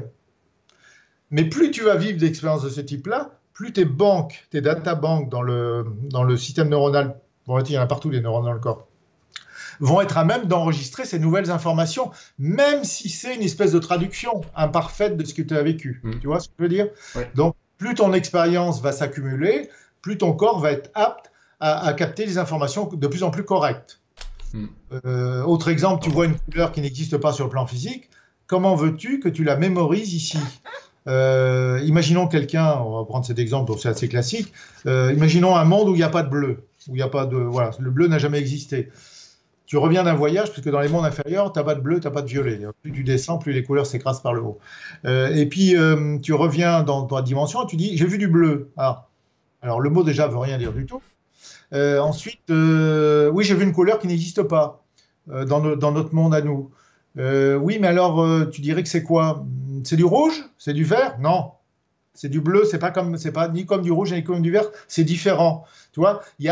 Mais plus tu vas vivre d'expériences de ce type-là, plus tes banques, tes databanks dans le système neuronal, bon, il y en a partout des neurones dans le corps, vont être à même d'enregistrer ces nouvelles informations, même si c'est une espèce de traduction imparfaite de ce que tu as vécu. Tu vois ce que je veux dire? Ouais. Donc, plus ton expérience va s'accumuler, plus ton corps va être apte à capter des informations de plus en plus correctes. Autre exemple, tu vois une couleur qui n'existe pas sur le plan physique, comment veux-tu que tu la mémorises ici? Imaginons quelqu'un, on va prendre cet exemple, c'est assez classique, imaginons un monde où il n'y a pas de bleu, où il n'y a pas de... Voilà, le bleu n'a jamais existé. Tu reviens d'un voyage, parce que dans les mondes inférieurs, tu n'as pas de bleu, tu n'as pas de violet. Plus tu descends, plus les couleurs s'écrasent par le haut. Et puis, tu reviens dans ta dimension et tu dis, j'ai vu du bleu. Ah. Alors, le mot déjà ne veut rien dire du tout. Ensuite, oui, j'ai vu une couleur qui n'existe pas dans notre monde à nous. Oui, mais alors, tu dirais que c'est quoi? C'est du rouge? C'est du vert? Non. C'est du bleu, c'est pas ni comme du rouge ni comme du vert, c'est différent. Tu vois, il y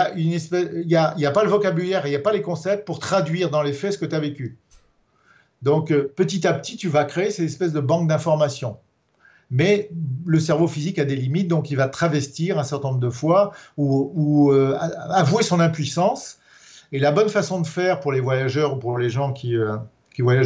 a pas le vocabulaire, il n'y a pas les concepts pour traduire dans les faits ce que tu as vécu. Donc, petit à petit, tu vas créer ces espèces de banques d'informations. Mais le cerveau physique a des limites, donc il va travestir un certain nombre de fois ou avouer son impuissance. Et la bonne façon de faire pour les voyageurs ou pour les gens qui voyagent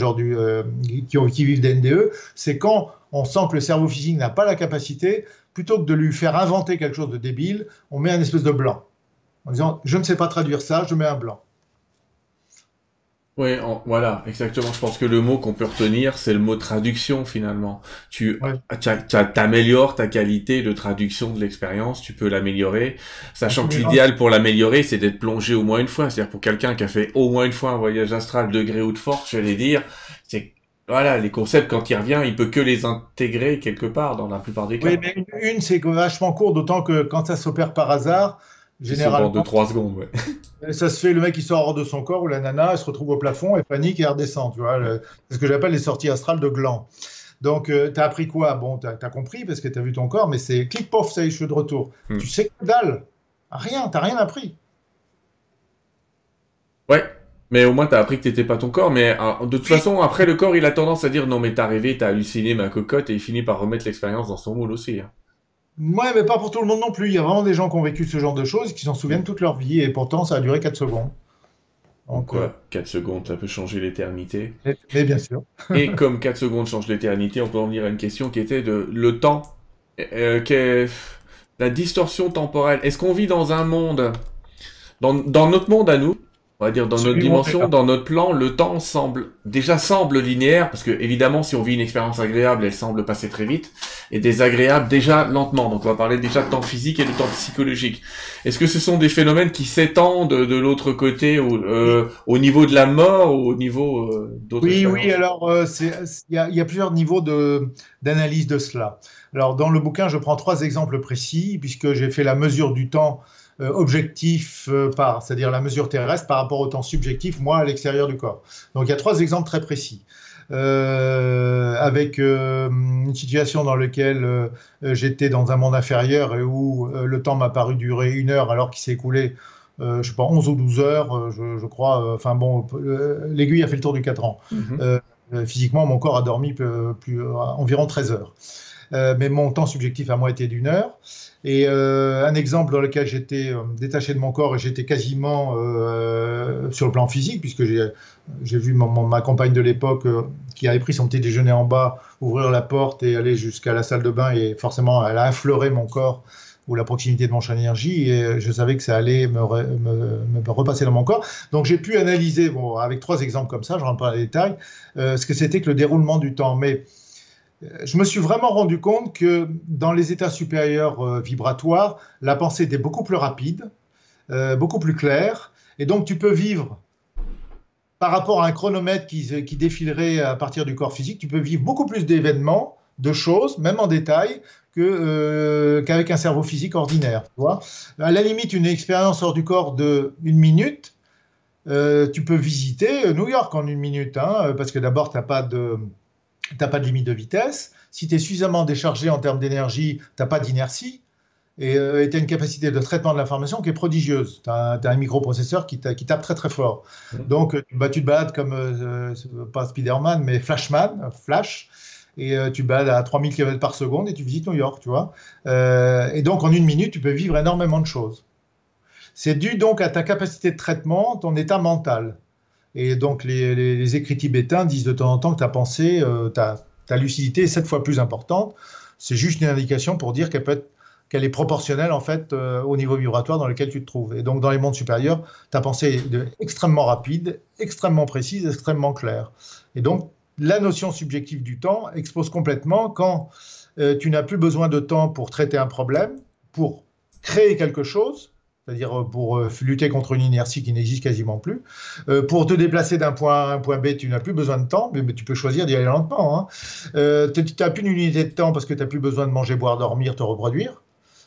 qui vivent des NDE, c'est quand on sent que le cerveau physique n'a pas la capacité, plutôt que de lui faire inventer quelque chose de débile, on met un espèce de blanc. En disant, je ne sais pas traduire ça, je mets un blanc. Ouais, voilà, exactement. Je pense que le mot qu'on peut retenir, c'est le mot traduction finalement. Ouais. T'améliores ta qualité de traduction de l'expérience, tu peux l'améliorer, Donc, sachant tu que mélanges. l'idéal pour l'améliorer, c'est d'être plongé au moins une fois. C'est-à-dire pour quelqu'un qui a fait au moins une fois un voyage astral de gré ou de force, j'allais dire, c'est voilà, les concepts quand il revient, il peut que les intégrer quelque part dans la plupart des Oui, cas. mais une c'est vachement court, d'autant que quand ça s'opère par hasard, C'est souvent de généralement, 3 secondes, ouais. ça se fait, le mec il sort hors de son corps ou la nana, elle se retrouve au plafond, et panique et elle redescend, tu vois. C'est ce que j'appelle les sorties astrales de gland. Donc, tu as appris quoi? Bon, tu as compris parce que tu as vu ton corps, mais c'est clic, pof, ça y est, je suis de retour. Hmm. Tu sais que dalle. Rien, t'as rien appris. Ouais, mais au moins t'as appris que t'étais pas ton corps. Mais de toute Oui. façon, après le corps, il a tendance à dire non mais t'as rêvé, t'as halluciné ma cocotte, et il finit par remettre l'expérience dans son moule aussi, hein. Ouais, mais pas pour tout le monde non plus. Il y a vraiment des gens qui ont vécu ce genre de choses, qui s'en souviennent Hmm. toute leur vie, et pourtant ça a duré 4 secondes. Comme Donc, quoi, 4 secondes, ça peut changer l'éternité. mais bien sûr. Et comme 4 secondes changent l'éternité, on peut en venir à une question qui était de le temps, la distorsion temporelle. Est-ce qu'on vit dans un monde, dans notre monde à nous, on va dire dans notre Absolument. dimension, dans notre plan, le temps semble linéaire, parce que évidemment, si on vit une expérience agréable, elle semble passer très vite, et désagréable déjà lentement. Donc on va parler déjà de temps physique et de temps psychologique. Est-ce que ce sont des phénomènes qui s'étendent de l'autre côté, au niveau de la mort, ou au niveau d'autres Oui, oui, expériences? alors il y a plusieurs niveaux d'analyse de cela. Alors dans le bouquin, je prends trois exemples précis, puisque j'ai fait la mesure du temps objectif c'est-à-dire la mesure terrestre par rapport au temps subjectif, moi, à l'extérieur du corps. Donc il y a trois exemples très précis. Avec une situation dans laquelle j'étais dans un monde inférieur et où le temps m'a paru durer 1 heure alors qu'il s'est écoulé je sais pas, 11 ou 12 heures, je crois. Enfin bon, l'aiguille a fait le tour du cadran. Mhm. Euh, Physiquement, mon corps a dormi environ 13 heures. Mais mon temps subjectif à moi était d'1 heure. Et un exemple dans lequel j'étais détaché de mon corps et j'étais quasiment sur le plan physique, puisque j'ai vu ma compagne de l'époque qui avait pris son petit déjeuner en bas, ouvrir la porte et aller jusqu'à la salle de bain, et forcément, elle a affleuré mon corps ou la proximité de mon champ d'énergie, et je savais que ça allait me repasser dans mon corps. Donc j'ai pu analyser, bon, avec trois exemples comme ça, je ne rentre pas dans les détails, ce que c'était que le déroulement du temps. Mais je me suis vraiment rendu compte que dans les états supérieurs vibratoires, la pensée était beaucoup plus rapide, beaucoup plus claire, et donc tu peux vivre par rapport à un chronomètre qui défilerait à partir du corps physique, tu peux vivre beaucoup plus d'événements, de choses, même en détail, qu'avec un cerveau physique ordinaire. Tu vois, à la limite, une expérience hors du corps de 1 minute, tu peux visiter New York en 1 minute, hein, parce que d'abord, t'as pas de limite de vitesse. Si tu es suffisamment déchargé en termes d'énergie, tu n'as pas d'inertie. Et tu as une capacité de traitement de l'information qui est prodigieuse. Tu as un microprocesseur qui tape très très fort. Mhm. Donc tu te balades comme, pas Spider-Man, mais Flashman, Flash, et tu te balades à 3000 km par seconde et tu visites New York, tu vois. Et donc en 1 minute, tu peux vivre énormément de choses. C'est dû donc à ta capacité de traitement, ton état mental. Et donc, les écrits tibétains disent de temps en temps que ta pensée, ta lucidité est 7 fois plus importante. C'est juste une indication pour dire qu'elle est proportionnelle, en fait, au niveau vibratoire dans lequel tu te trouves. Et donc, dans les mondes supérieurs, ta pensée est extrêmement rapide, extrêmement précise, extrêmement claire. Et donc, la notion subjective du temps expose complètement quand tu n'as plus besoin de temps pour traiter un problème, pour créer quelque chose, c'est-à-dire pour lutter contre une inertie qui n'existe quasiment plus. Pour te déplacer d'un point A à un point B, tu n'as plus besoin de temps, mais tu peux choisir d'y aller lentement, hein. Tu n'as plus d'unité de temps parce que tu n'as plus besoin de manger, boire, dormir, te reproduire.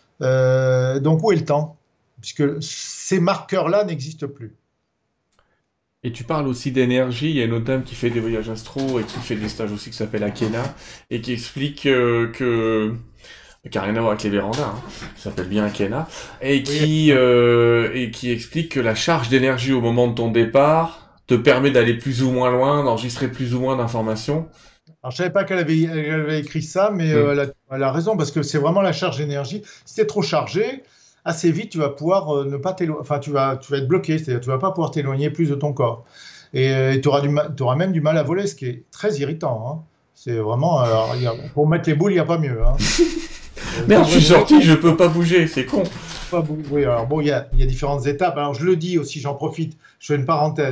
Donc où est le temps? Puisque ces marqueurs-là n'existent plus. Et tu parles aussi d'énergie, il y a une autre dame qui fait des voyages astro et qui fait des stages aussi qui s'appelle Akena et qui explique qui a rien à voir avec les vérandas, hein, qui s'appelle bien Akena, Oui. et qui explique que la charge d'énergie au moment de ton départ te permet d'aller plus ou moins loin, d'enregistrer plus ou moins d'informations. Alors, je ne savais pas elle avait écrit ça, mais Hmm. elle a raison, parce que c'est vraiment la charge d'énergie. Si tu es trop chargé, assez vite, tu vas pouvoir ne pas t'éloigner, enfin, tu vas être bloqué, c'est-à-dire tu ne vas pas pouvoir t'éloigner plus de ton corps. Et tu auras même du mal à voler, ce qui est très irritant, hein. C'est vraiment, alors, pour mettre les boules, il n'y a pas mieux, hein. Merde, Quand je suis vraiment, sorti, je peux pas bouger, c'est con. oui, alors bon, il y a différentes étapes. Alors, je le dis aussi, j'en profite, je fais une parenthèse.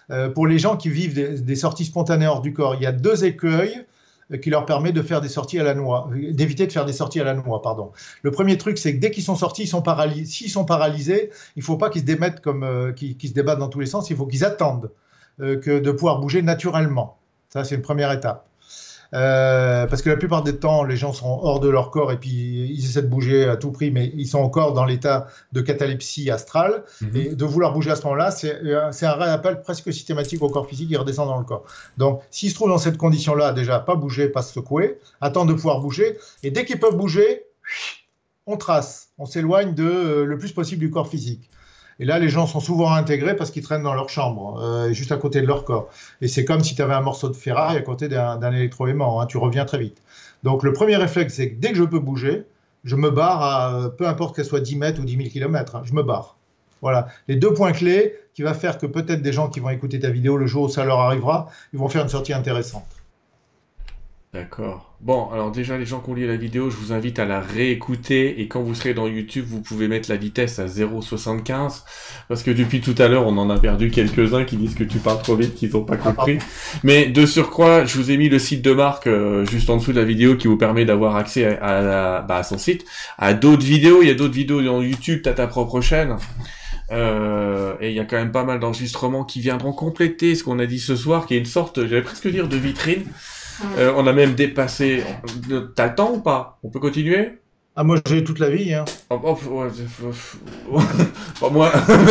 Pour les gens qui vivent des sorties spontanées hors du corps, il y a deux écueils qui leur permettent de faire des sorties à la noix, d'éviter de faire des sorties à la noix, pardon. Le premier truc, c'est que dès qu'ils sont sortis, ils sont paralysés. S'ils sont paralysés, il ne faut pas qu'ils se démettent qu'ils se débattent dans tous les sens, il faut qu'ils attendent que de pouvoir bouger naturellement. Ça, c'est une première étape. Parce que la plupart des temps, les gens sont hors de leur corps et puis ils essaient de bouger à tout prix, mais ils sont encore dans l'état de catalepsie astrale. Et de vouloir bouger à ce moment-là, c'est un rappel presque systématique au corps physique qui redescend dans le corps. Donc, s'ils se trouvent dans cette condition-là, déjà, pas bouger, pas se secouer, attendre de pouvoir bouger. Et dès qu'ils peuvent bouger, on trace, on s'éloigne le plus possible du corps physique. Et là, les gens sont souvent intégrés parce qu'ils traînent dans leur chambre, juste à côté de leur corps. Et c'est comme si tu avais un morceau de ferraille à côté d'un électroaimant, hein, tu reviens très vite. Donc le premier réflexe, c'est que dès que je peux bouger, je me barre, peu importe qu'elle soit 10 mètres ou 10 000 km, hein, je me barre. Voilà, les deux points clés qui vont faire que peut-être des gens qui vont écouter ta vidéo le jour où ça leur arrivera, ils vont faire une sortie intéressante. D'accord. Bon, alors déjà, les gens qui ont lu la vidéo, je vous invite à la réécouter. Et quand vous serez dans YouTube, vous pouvez mettre la vitesse à 0,75. Parce que depuis tout à l'heure, on en a perdu quelques-uns qui disent que tu parles trop vite, qu'ils n'ont pas compris. Mais de surcroît, je vous ai mis le site de Marc juste en dessous de la vidéo qui vous permet d'avoir accès à son site. À d'autres vidéos, il y a d'autres vidéos dans YouTube, tu as ta propre chaîne. Et il y a quand même pas mal d'enregistrements qui viendront compléter ce qu'on a dit ce soir, qui est une sorte, j'allais presque dire, de vitrine. On a même dépassé. T'as le temps ou pas? On peut continuer? Ah, moi j'ai toute la vie. Hein. Pas moi.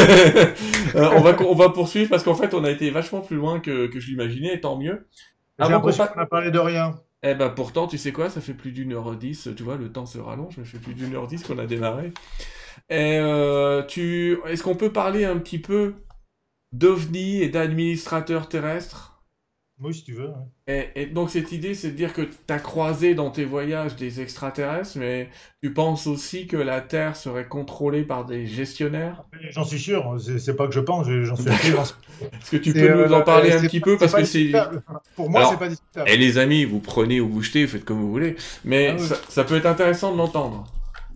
On va poursuivre parce qu'en fait on a été vachement plus loin que je l'imaginais, et tant mieux. J'ai l'impression qu'on a parlé de rien. Eh ben pourtant, tu sais quoi, ça fait plus d'1h10, tu vois, le temps se rallonge, mais ça fait plus d'1h10 qu'on a démarré. Et est-ce qu'on peut parler un petit peu d'OVNI et d'administrateurs terrestres? Oui, si tu veux. Et donc cette idée, c'est de dire que tu as croisé dans tes voyages des extraterrestres, mais tu penses aussi que la Terre serait contrôlée par des gestionnaires? J'en suis sûr, c'est pas que je pense, j'en suis sûr. Est-ce que tu peux nous en parler un petit peu, parce que c'est... Pour moi, c'est pas discutable. Et les amis, vous prenez ou vous jetez, faites comme vous voulez, mais ça peut être intéressant de l'entendre.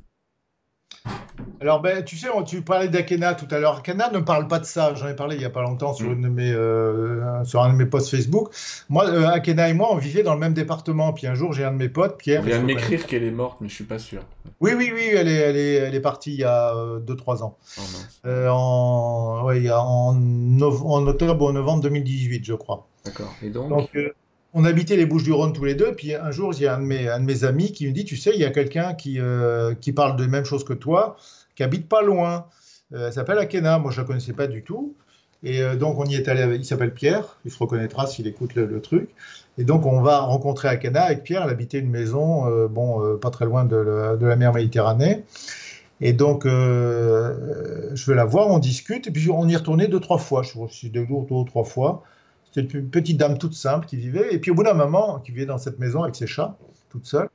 Alors, tu sais, tu parlais d'Akena tout à l'heure. Akena ne parle pas de ça. J'en ai parlé il n'y a pas longtemps sur un de mes posts Facebook. Moi, Akena et moi, on vivait dans le même département. Puis un jour, j'ai un de mes potes, Pierre. On vient de m'écrire qu'elle est morte, mais je suis pas sûr. Oui, elle est partie il y a 2-3 ans. En octobre ou novembre 2018, je crois. D'accord. Et donc on habitait les Bouches-du-Rhône tous les deux, puis un jour, il y a un de mes amis qui me dit, tu sais, il y a quelqu'un qui parle de la même chose que toi, qui habite pas loin. Elle s'appelle Akena, moi je la connaissais pas du tout. Et donc on y est allé, il s'appelle Pierre, il se reconnaîtra s'il écoute le truc. Et donc on va rencontrer Akena avec Pierre, elle habitait une maison, pas très loin de la mer Méditerranée. Et donc je vais la voir, on discute, et puis on y est retourné 2-3 fois, je suis 2 ou 3 fois. C'était une petite dame toute simple qui vivait, et puis au bout d'un moment, qui vivait dans cette maison avec ses chats, toute seule.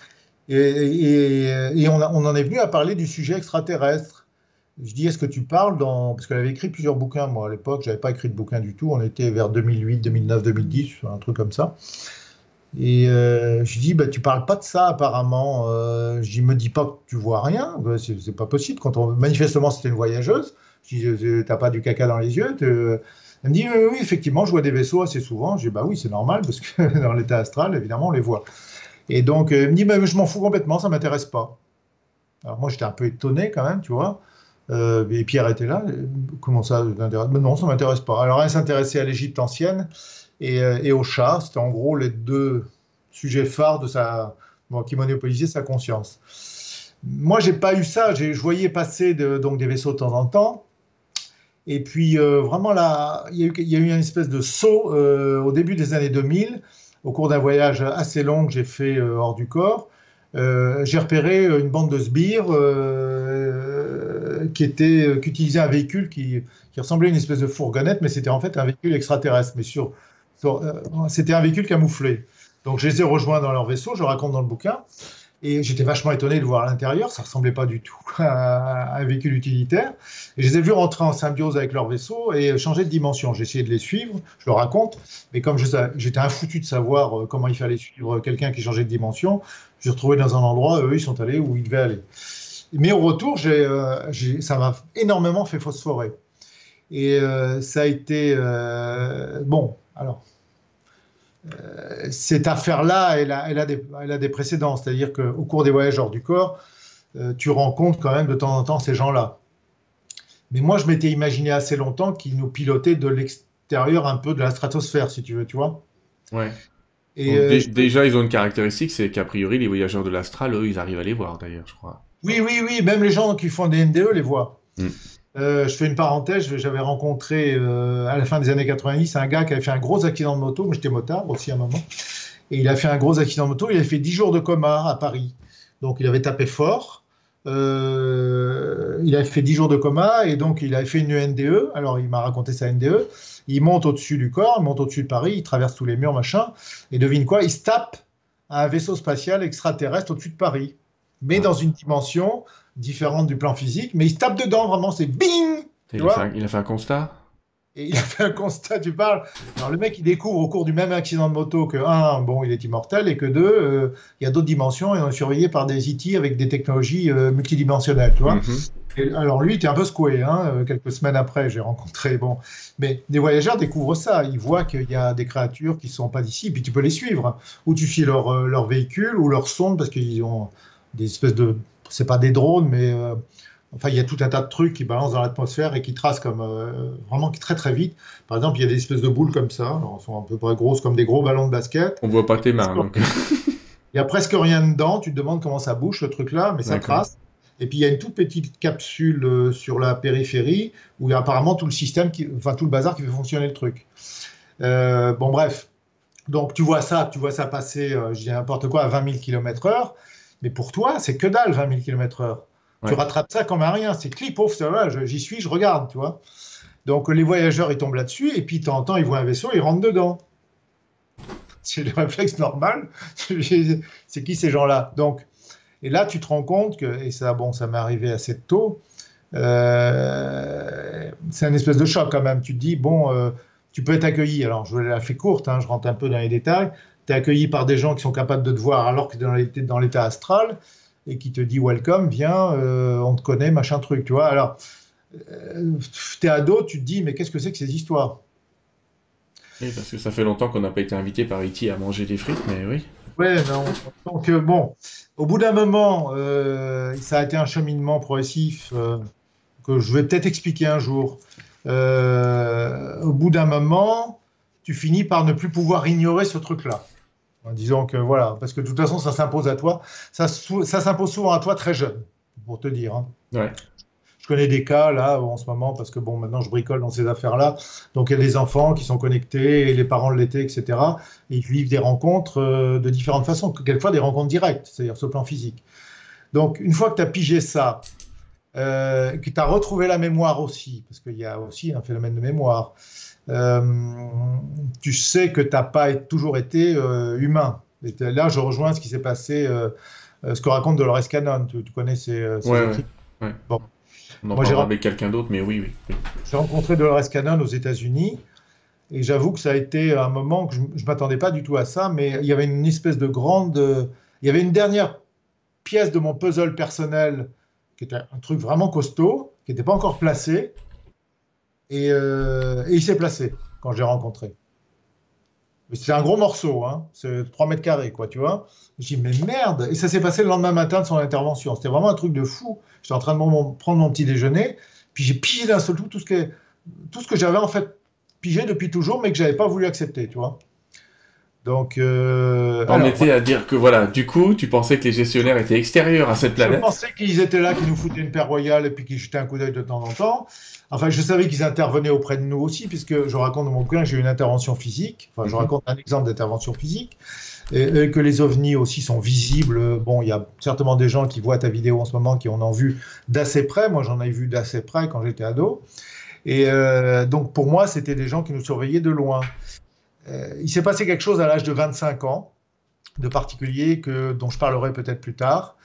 Et on en est venu à parler du sujet extraterrestre. Je dis, est-ce que tu parles Parce qu'elle avait écrit plusieurs bouquins, moi à l'époque, je n'avais pas écrit de bouquin du tout, on était vers 2008, 2009, 2010, un truc comme ça. Et je dis, tu parles pas de ça apparemment. Je dis, me dis pas que tu vois rien, c'est pas possible. Manifestement, c'était une voyageuse. Je dis, t'as pas du caca dans les yeux Elle me dit, oui, effectivement, je vois des vaisseaux assez souvent. Je dis, bah oui, c'est normal, parce que dans l'état astral, évidemment, on les voit. Et donc, elle me dit, mais je m'en fous complètement, ça ne m'intéresse pas. Alors moi, j'étais un peu étonné quand même, tu vois. Et Pierre était là. Comment ça, mais non, ça ne m'intéresse pas. Alors, elle s'intéressait à l'Égypte ancienne et aux chats. C'était en gros les deux sujets phares qui monopolisaient sa conscience. Moi, j'ai pas eu ça. Je voyais passer donc des vaisseaux de temps en temps. Et puis, vraiment, là, il y a eu une espèce de saut au début des années 2000, au cours d'un voyage assez long que j'ai fait hors du corps. J'ai repéré une bande de sbires qui utilisait un véhicule qui ressemblait à une espèce de fourgonnette, mais c'était en fait un véhicule extraterrestre. Mais c'était un véhicule camouflé. Donc, je les ai rejoints dans leur vaisseau, je raconte dans le bouquin. Et j'étais vachement étonné de voir à l'intérieur, ça ne ressemblait pas du tout à un véhicule utilitaire. Et je les ai vus rentrer en symbiose avec leur vaisseau et changer de dimension. J'ai essayé de les suivre, je le raconte, mais comme j'étais infoutu de savoir comment il fallait suivre quelqu'un qui changeait de dimension, je suis retrouvé dans un endroit, eux ils sont allés où ils devaient aller. Mais au retour, ça m'a énormément fait phosphorer. Et ça a été... bon, alors, cette affaire-là, elle a des précédents. C'est-à-dire qu'au cours des voyages hors du corps, tu rencontres quand même de temps en temps ces gens-là. Mais moi, je m'étais imaginé assez longtemps qu'ils nous pilotaient de l'extérieur un peu de la stratosphère, si tu veux, tu vois. Ouais. Et Donc, déjà, ils ont une caractéristique, c'est qu'a priori, les voyageurs de l'astral, eux, ils arrivent à les voir, d'ailleurs, je crois. oui, oui, oui, même les gens qui font des NDE les voient. Hmm. Je fais une parenthèse, j'avais rencontré à la fin des années 90 un gars qui avait fait un gros accident de moto, moi j'étais motard aussi à un moment, et il a fait un gros accident de moto, il a fait 10 jours de coma à Paris. Donc il avait tapé fort, il avait fait 10 jours de coma, et donc il avait fait une NDE, alors il m'a raconté sa NDE, il monte au-dessus du corps, il monte au-dessus de Paris, il traverse tous les murs, machin, et devine quoi, il se tape à un vaisseau spatial extraterrestre au-dessus de Paris, mais Ah. dans une dimension différente du plan physique, mais il se tape dedans, vraiment, c'est bing, tu vois. Il a fait un constat? Et il a fait un constat, tu parles. Alors le mec, il découvre au cours du même accident de moto que, un, bon, il est immortel, et que deux, il y a d'autres dimensions, et on est surveillé par des IT avec des technologies multidimensionnelles, tu vois. Mhm. Et alors lui, il était un peu secoué, hein, quelques semaines après, j'ai rencontré, bon. Mais des voyageurs découvrent ça, ils voient qu'il y a des créatures qui ne sont pas d'ici, puis tu peux les suivre, ou tu suis leur véhicule, ou leur sonde, parce qu'ils ont des espèces de, c'est pas des drones, mais enfin, il y a tout un tas de trucs qui balancent dans l'atmosphère et qui tracent comme vraiment très très vite. Par exemple, il y a des espèces de boules comme ça, alors, elles sont à peu près grosses comme des gros ballons de basket. On voit pas tes mains, donc. Il y a presque rien dedans, tu te demandes comment ça bouge ce truc-là, mais ça D'accord. trace. Et puis il y a une toute petite capsule sur la périphérie où il y a apparemment tout le système, enfin tout le bazar qui fait fonctionner le truc. Bon bref, donc tu vois ça passer, je dis n'importe quoi, à 20 000 km/h, mais pour toi, c'est que dalle 20 000 km/h. Tu Ouais. rattrapes ça comme un rien, c'est clip, pauvre, ça va, j'y suis, je regarde, tu vois. Donc les voyageurs, ils tombent là-dessus, et puis de temps en temps, ils voient un vaisseau, ils rentrent dedans. C'est le réflexe normal. C'est qui ces gens-là? Donc, et là, tu te rends compte que, et ça, bon, ça m'est arrivé assez tôt, c'est un espèce de choc quand même. Tu te dis, bon, tu peux être accueilli. Alors, je la fais courte, hein, je rentre un peu dans les détails. Tu es accueilli par des gens qui sont capables de te voir alors que tu es dans l'état astral et qui te dit welcome, viens, on te connaît, machin truc, tu vois. Alors, tu es ado, tu te dis, mais qu'est-ce que c'est que ces histoires? Oui, parce que ça fait longtemps qu'on n'a pas été invité par E.T. à manger des frites, mais oui. Ouais, non. Donc, bon, au bout d'un moment, ça a été un cheminement progressif que je vais peut-être expliquer un jour. Au bout d'un moment, tu finis par ne plus pouvoir ignorer ce truc-là. En disant que voilà, parce que de toute façon, ça s'impose à toi. Ça s'impose souvent à toi très jeune, pour te dire, hein. Ouais. Je connais des cas là en ce moment parce que bon, maintenant je bricole dans ces affaires-là. Donc il y a des enfants qui sont connectés et les parents l'étaient, etc. Et ils vivent des rencontres de différentes façons, quelquefois des rencontres directes, c'est-à-dire sur le plan physique. Donc une fois que tu as pigé ça, que tu as retrouvé la mémoire aussi, parce qu'il y a aussi un phénomène de mémoire, euh, tu sais que tu n'as pas toujours été humain. Et là, je rejoins ce qui s'est passé, ce que raconte Dolores Cannon. Tu connais ses Ouais, ouais. écrits. Ouais. Bon. On en Moi, parlera avec quelqu'un d'autre, mais oui, oui. Oui. j'ai rencontré Dolores Cannon aux États-Unis et j'avoue que ça a été un moment que je ne m'attendais pas du tout à ça, mais il y avait une espèce de grande. Il y avait une dernière pièce de mon puzzle personnel qui était un truc vraiment costaud, qui n'était pas encore placé, et il s'est placé quand je l'ai rencontré. Mais c'était un gros morceau, hein, c'est 3 mètres carrés, quoi, tu vois. Je dis, mais merde! Et ça s'est passé le lendemain matin de son intervention. C'était vraiment un truc de fou. J'étais en train de prendre mon petit déjeuner, puis j'ai pigé d'un seul coup tout ce que j'avais en fait pigé depuis toujours, mais que j'avais pas voulu accepter, tu vois. Donc, On alors, était voilà. à dire que voilà, du coup, tu pensais que les gestionnaires étaient extérieurs à cette Je planète. pensais qu'ils étaient là, qu'ils nous foutaient une paire royale et puis qu'ils jetaient un coup d'œil de temps en temps. Enfin, je savais qu'ils intervenaient auprès de nous aussi, puisque je raconte dans mon bouquin que j'ai eu une intervention physique. Enfin, je Mhm. raconte un exemple d'intervention physique. Et que les ovnis aussi sont visibles. Bon, il y a certainement des gens qui voient ta vidéo en ce moment qui en ont vu d'assez près. Moi, j'en ai vu d'assez près quand j'étais ado. Et donc, pour moi, c'était des gens qui nous surveillaient de loin. Il s'est passé quelque chose à l'âge de 25 ans, de particulier, dont je parlerai peut-être plus tard,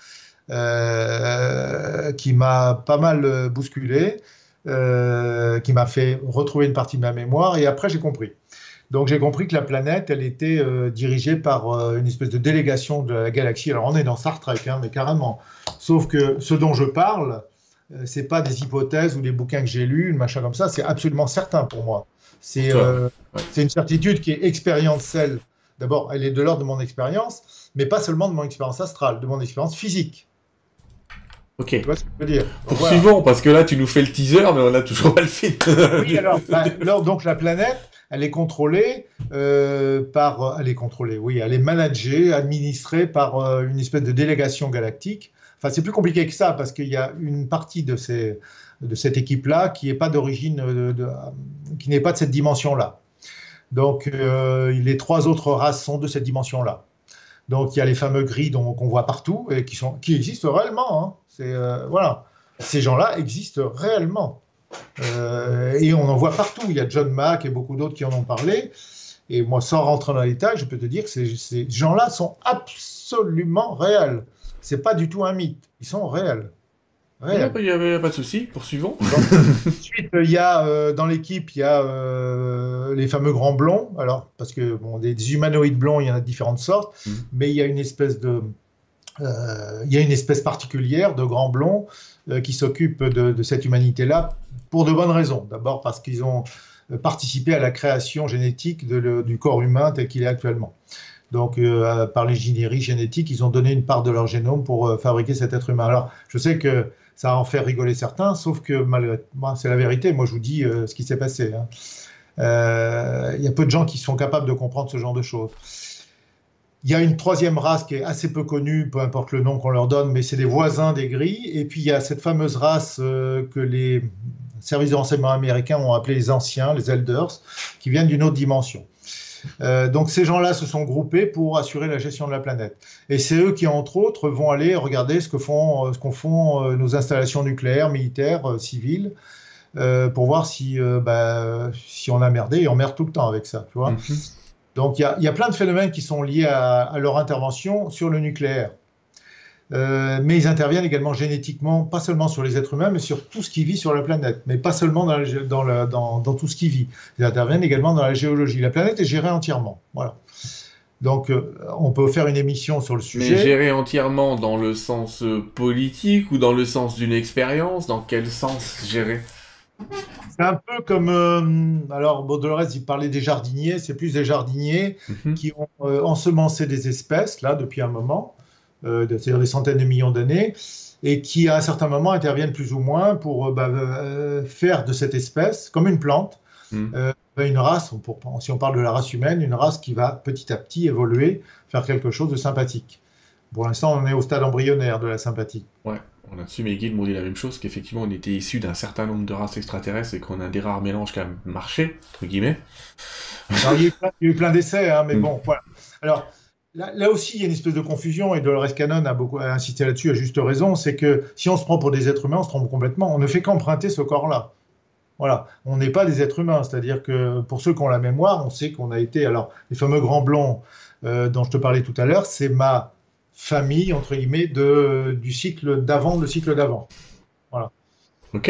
qui m'a pas mal bousculé, qui m'a fait retrouver une partie de ma mémoire. Et après, j'ai compris. Donc j'ai compris que la planète, elle était dirigée par une espèce de délégation de la galaxie. Alors on est dans Star Trek, hein, mais carrément. Sauf que ce dont je parle, c'est pas des hypothèses ou des bouquins que j'ai lus, une machin comme ça, c'est absolument certain pour moi. C'est une certitude qui est expérientielle. D'abord, elle est de l'ordre de mon expérience, mais pas seulement de mon expérience astrale, de mon expérience physique. Ok. Tu vois ce que je veux dire? Poursuivons, voilà. Parce que là, tu nous fais le teaser, mais on n'a toujours pas le film. Oui, alors, donc la planète, elle est contrôlée elle est contrôlée, oui, elle est managée, administrée par une espèce de délégation galactique. Enfin, c'est plus compliqué que ça, parce qu'il y a une partie de cette équipe-là qui n'est pas d'origine, qui n'est pas de cette dimension-là. Donc, les 3 autres races sont de cette dimension-là. Donc, il y a les fameux gris qu'on voit partout et qui existent réellement. Hein. Voilà. Ces gens-là existent réellement. Et on en voit partout. Il y a John Mack et beaucoup d'autres qui en ont parlé. Et moi, sans rentrer dans les détails, je peux te dire que ces gens-là sont absolument réels. C'est pas du tout un mythe. Ils sont réels. Il n'y a pas de souci, poursuivons. Ensuite, dans l'équipe, il y a les fameux grands blonds. Alors, parce que des humanoïdes blonds, il y en a de différentes sortes, mais il y a une espèce particulière de grands blonds qui s'occupent de cette humanité-là pour de bonnes raisons. D'abord parce qu'ils ont participé à la création génétique du corps humain tel qu'il est actuellement. Donc, par l'ingénierie génétique, ils ont donné une part de leur génome pour fabriquer cet être humain. Alors, je sais que ça en fait rigoler certains, sauf que malgré moi, c'est la vérité. Moi, je vous dis ce qui s'est passé. Hein. Il y a peu de gens qui sont capables de comprendre ce genre de choses. Il y a une 3e race qui est assez peu connue, peu importe le nom qu'on leur donne, mais c'est des voisins des gris. Et puis, il y a cette fameuse race que les services de renseignement américains ont appelée les anciens, les elders, qui viennent d'une autre dimension. Donc ces gens-là se sont groupés pour assurer la gestion de la planète. Et c'est eux qui, entre autres, vont aller regarder ce qu'en font nos installations nucléaires, militaires, civiles, pour voir si on a merdé, et on merde tout le temps avec ça. Tu vois. Donc il y a plein de phénomènes qui sont liés à leur intervention sur le nucléaire. Mais ils interviennent également génétiquement, pas seulement sur les êtres humains, mais sur tout ce qui vit sur la planète, mais pas seulement dans tout ce qui vit. Ils interviennent également dans la géologie. La planète est gérée entièrement. Voilà. Donc, on peut faire une émission sur le sujet. Mais gérée entièrement dans le sens politique ou dans le sens d'une expérience? Dans quel sens gérer? C'est un peu comme... alors, Baudelaire, il parlait des jardiniers. C'est plus des jardiniers qui ont ensemencé des espèces, là, depuis un moment. C'est-à-dire des centaines de millions d'années, et qui à un certain moment interviennent plus ou moins pour faire de cette espèce, comme une plante, une race, si on parle de la race humaine, une race qui va petit à petit évoluer, faire quelque chose de sympathique. Pour l'instant, on est au stade embryonnaire de la sympathie. Ouais, là-dessus, mes guides m'ont dit la même chose, qu'effectivement, on était issus d'un certain nombre de races extraterrestres et qu'on a des rares mélanges qui ont marché, entre guillemets. Alors, il y a eu plein d'essais, hein, mais bon, voilà. Alors, là aussi, il y a une espèce de confusion, et Dolores Cannon a beaucoup insisté là-dessus, à juste raison, c'est que si on se prend pour des êtres humains, on se trompe complètement. On ne fait qu'emprunter ce corps-là. Voilà, on n'est pas des êtres humains, c'est-à-dire que pour ceux qui ont la mémoire, on sait qu'on a été... Alors, les fameux grands blonds dont je te parlais tout à l'heure, c'est ma famille, entre guillemets, du cycle d'avant, le cycle d'avant. Voilà. Ok.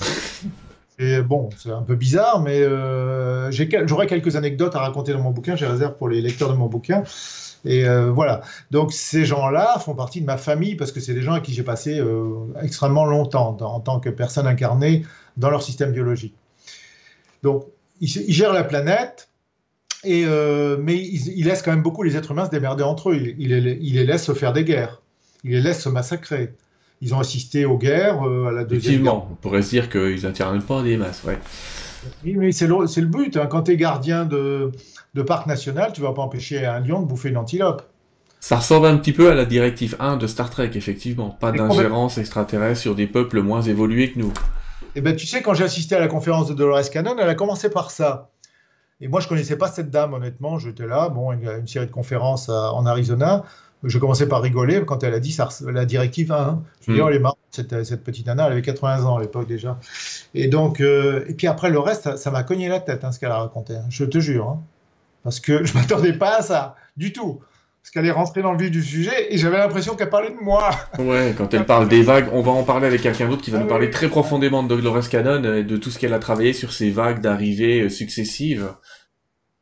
Bon, c'est un peu bizarre, mais j'aurai quelques anecdotes à raconter dans mon bouquin, j'ai réserve pour les lecteurs de mon bouquin. Et voilà. Donc ces gens-là font partie de ma famille parce que c'est des gens à qui j'ai passé extrêmement longtemps en tant que personne incarnée dans leur système biologique. Donc ils gèrent la planète, mais ils laissent quand même beaucoup les êtres humains se démerder entre eux. Ils les laissent se faire des guerres. Ils les laissent se massacrer. Ils ont assisté aux guerres, à la Deuxième Guerre. On pourrait se dire qu'ils n'interviennent pas des masses, ouais. Oui, mais c'est le but. Hein. Quand tu es gardien de parc national, tu ne vas pas empêcher un lion de bouffer une antilope. Ça ressemble un petit peu à la directive 1 de Star Trek, effectivement. Pas d'ingérence extraterrestre sur des peuples moins évolués que nous. Eh ben, tu sais, quand j'ai assisté à la conférence de Dolores Cannon, elle a commencé par ça. Et moi, je ne connaissais pas cette dame, honnêtement. J'étais là, une série de conférences en Arizona. Je commençais par rigoler quand elle a dit la directive 1. Je me dis, oh, elle est marrante, cette petite nana, elle avait 80 ans à l'époque déjà. Et donc, et puis après, le reste, ça m'a cogné la tête, ce qu'elle a raconté. Hein. Je te jure. Hein. Parce que je ne m'attendais pas à ça, du tout. Parce qu'elle est rentrée dans le vif du sujet et j'avais l'impression qu'elle parlait de moi. Ouais, quand elle parle des vagues, on va en parler avec quelqu'un d'autre qui va nous parler très profondément de Dolores Cannon et de tout ce qu'elle a travaillé sur ces vagues d'arrivées successives.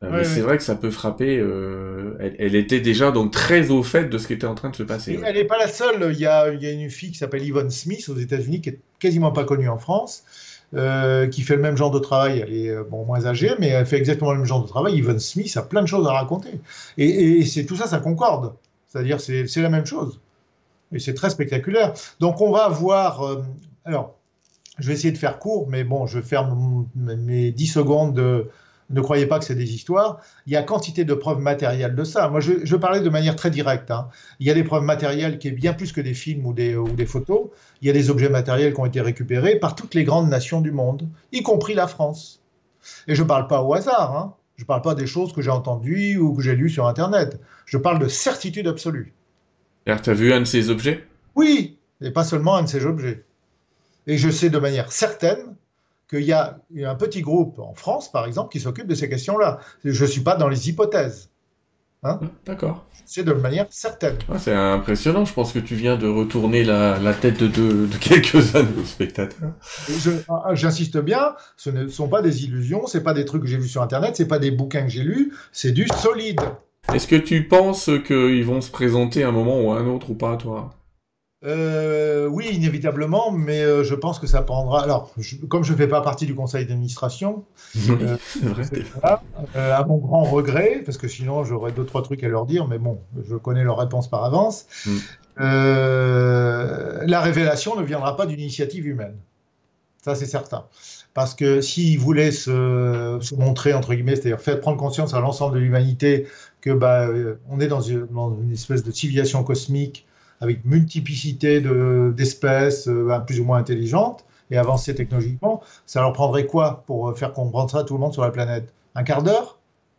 Mais c'est vrai que ça peut frapper. Elle était déjà donc très au fait de ce qui était en train de se passer. Et Ouais. elle n'est pas la seule. Il y a une fille qui s'appelle Yvonne Smith aux États-Unis, qui est quasiment pas connue en France, qui fait le même genre de travail. Elle est bon, moins âgée, mais elle fait exactement le même genre de travail. Yvonne Smith a plein de choses à raconter. Et c'est tout ça, ça concorde. C'est-à-dire, c'est la même chose. Et c'est très spectaculaire. Donc, on va voir. Alors, je vais essayer de faire court, mais bon, je vais faire mes 10 secondes de. Ne croyez pas que c'est des histoires. Il y a quantité de preuves matérielles de ça. Moi, je parlais de manière très directe, hein. Il y a des preuves matérielles qui est bien plus que des films ou des photos. Il y a des objets matériels qui ont été récupérés par toutes les grandes nations du monde, y compris la France. Et je ne parle pas au hasard, hein. Je ne parle pas des choses que j'ai entendues ou que j'ai lues sur Internet. Je parle de certitude absolue. Alors, t'as vu un de ces objets? Oui, et pas seulement un de ces objets. Et je sais de manière certaine qu'il y a un petit groupe en France, par exemple, qui s'occupe de ces questions-là. Je ne suis pas dans les hypothèses, hein. Ah, d'accord. C'est de manière certaine. Ah, c'est impressionnant. Je pense que tu viens de retourner la tête de quelques-uns de nos spectateurs. J'insiste bien, ce ne sont pas des illusions, ce n'est pas des trucs que j'ai vus sur Internet, ce n'est pas des bouquins que j'ai lus, c'est du solide. Est-ce que tu penses qu'ils vont se présenter à un moment ou à un autre ou pas, toi? Oui, inévitablement, mais je pense que ça prendra. Alors, comme je ne fais pas partie du conseil d'administration, Oui, euh, c'est vrai. voilà, à mon grand regret, parce que sinon j'aurais deux, trois trucs à leur dire, mais bon, je connais leur réponse par avance, Mm. la révélation ne viendra pas d'une initiative humaine. Ça, c'est certain. Parce que s'ils voulaient se montrer, entre guillemets, c'est-à-dire faire prendre conscience à l'ensemble de l'humanité que on est dans une espèce de civilisation cosmique avec multiplicité d'espèces plus ou moins intelligentes et avancées technologiquement, ça leur prendrait quoi pour faire comprendre ça à tout le monde sur la planète? Un quart d'heure?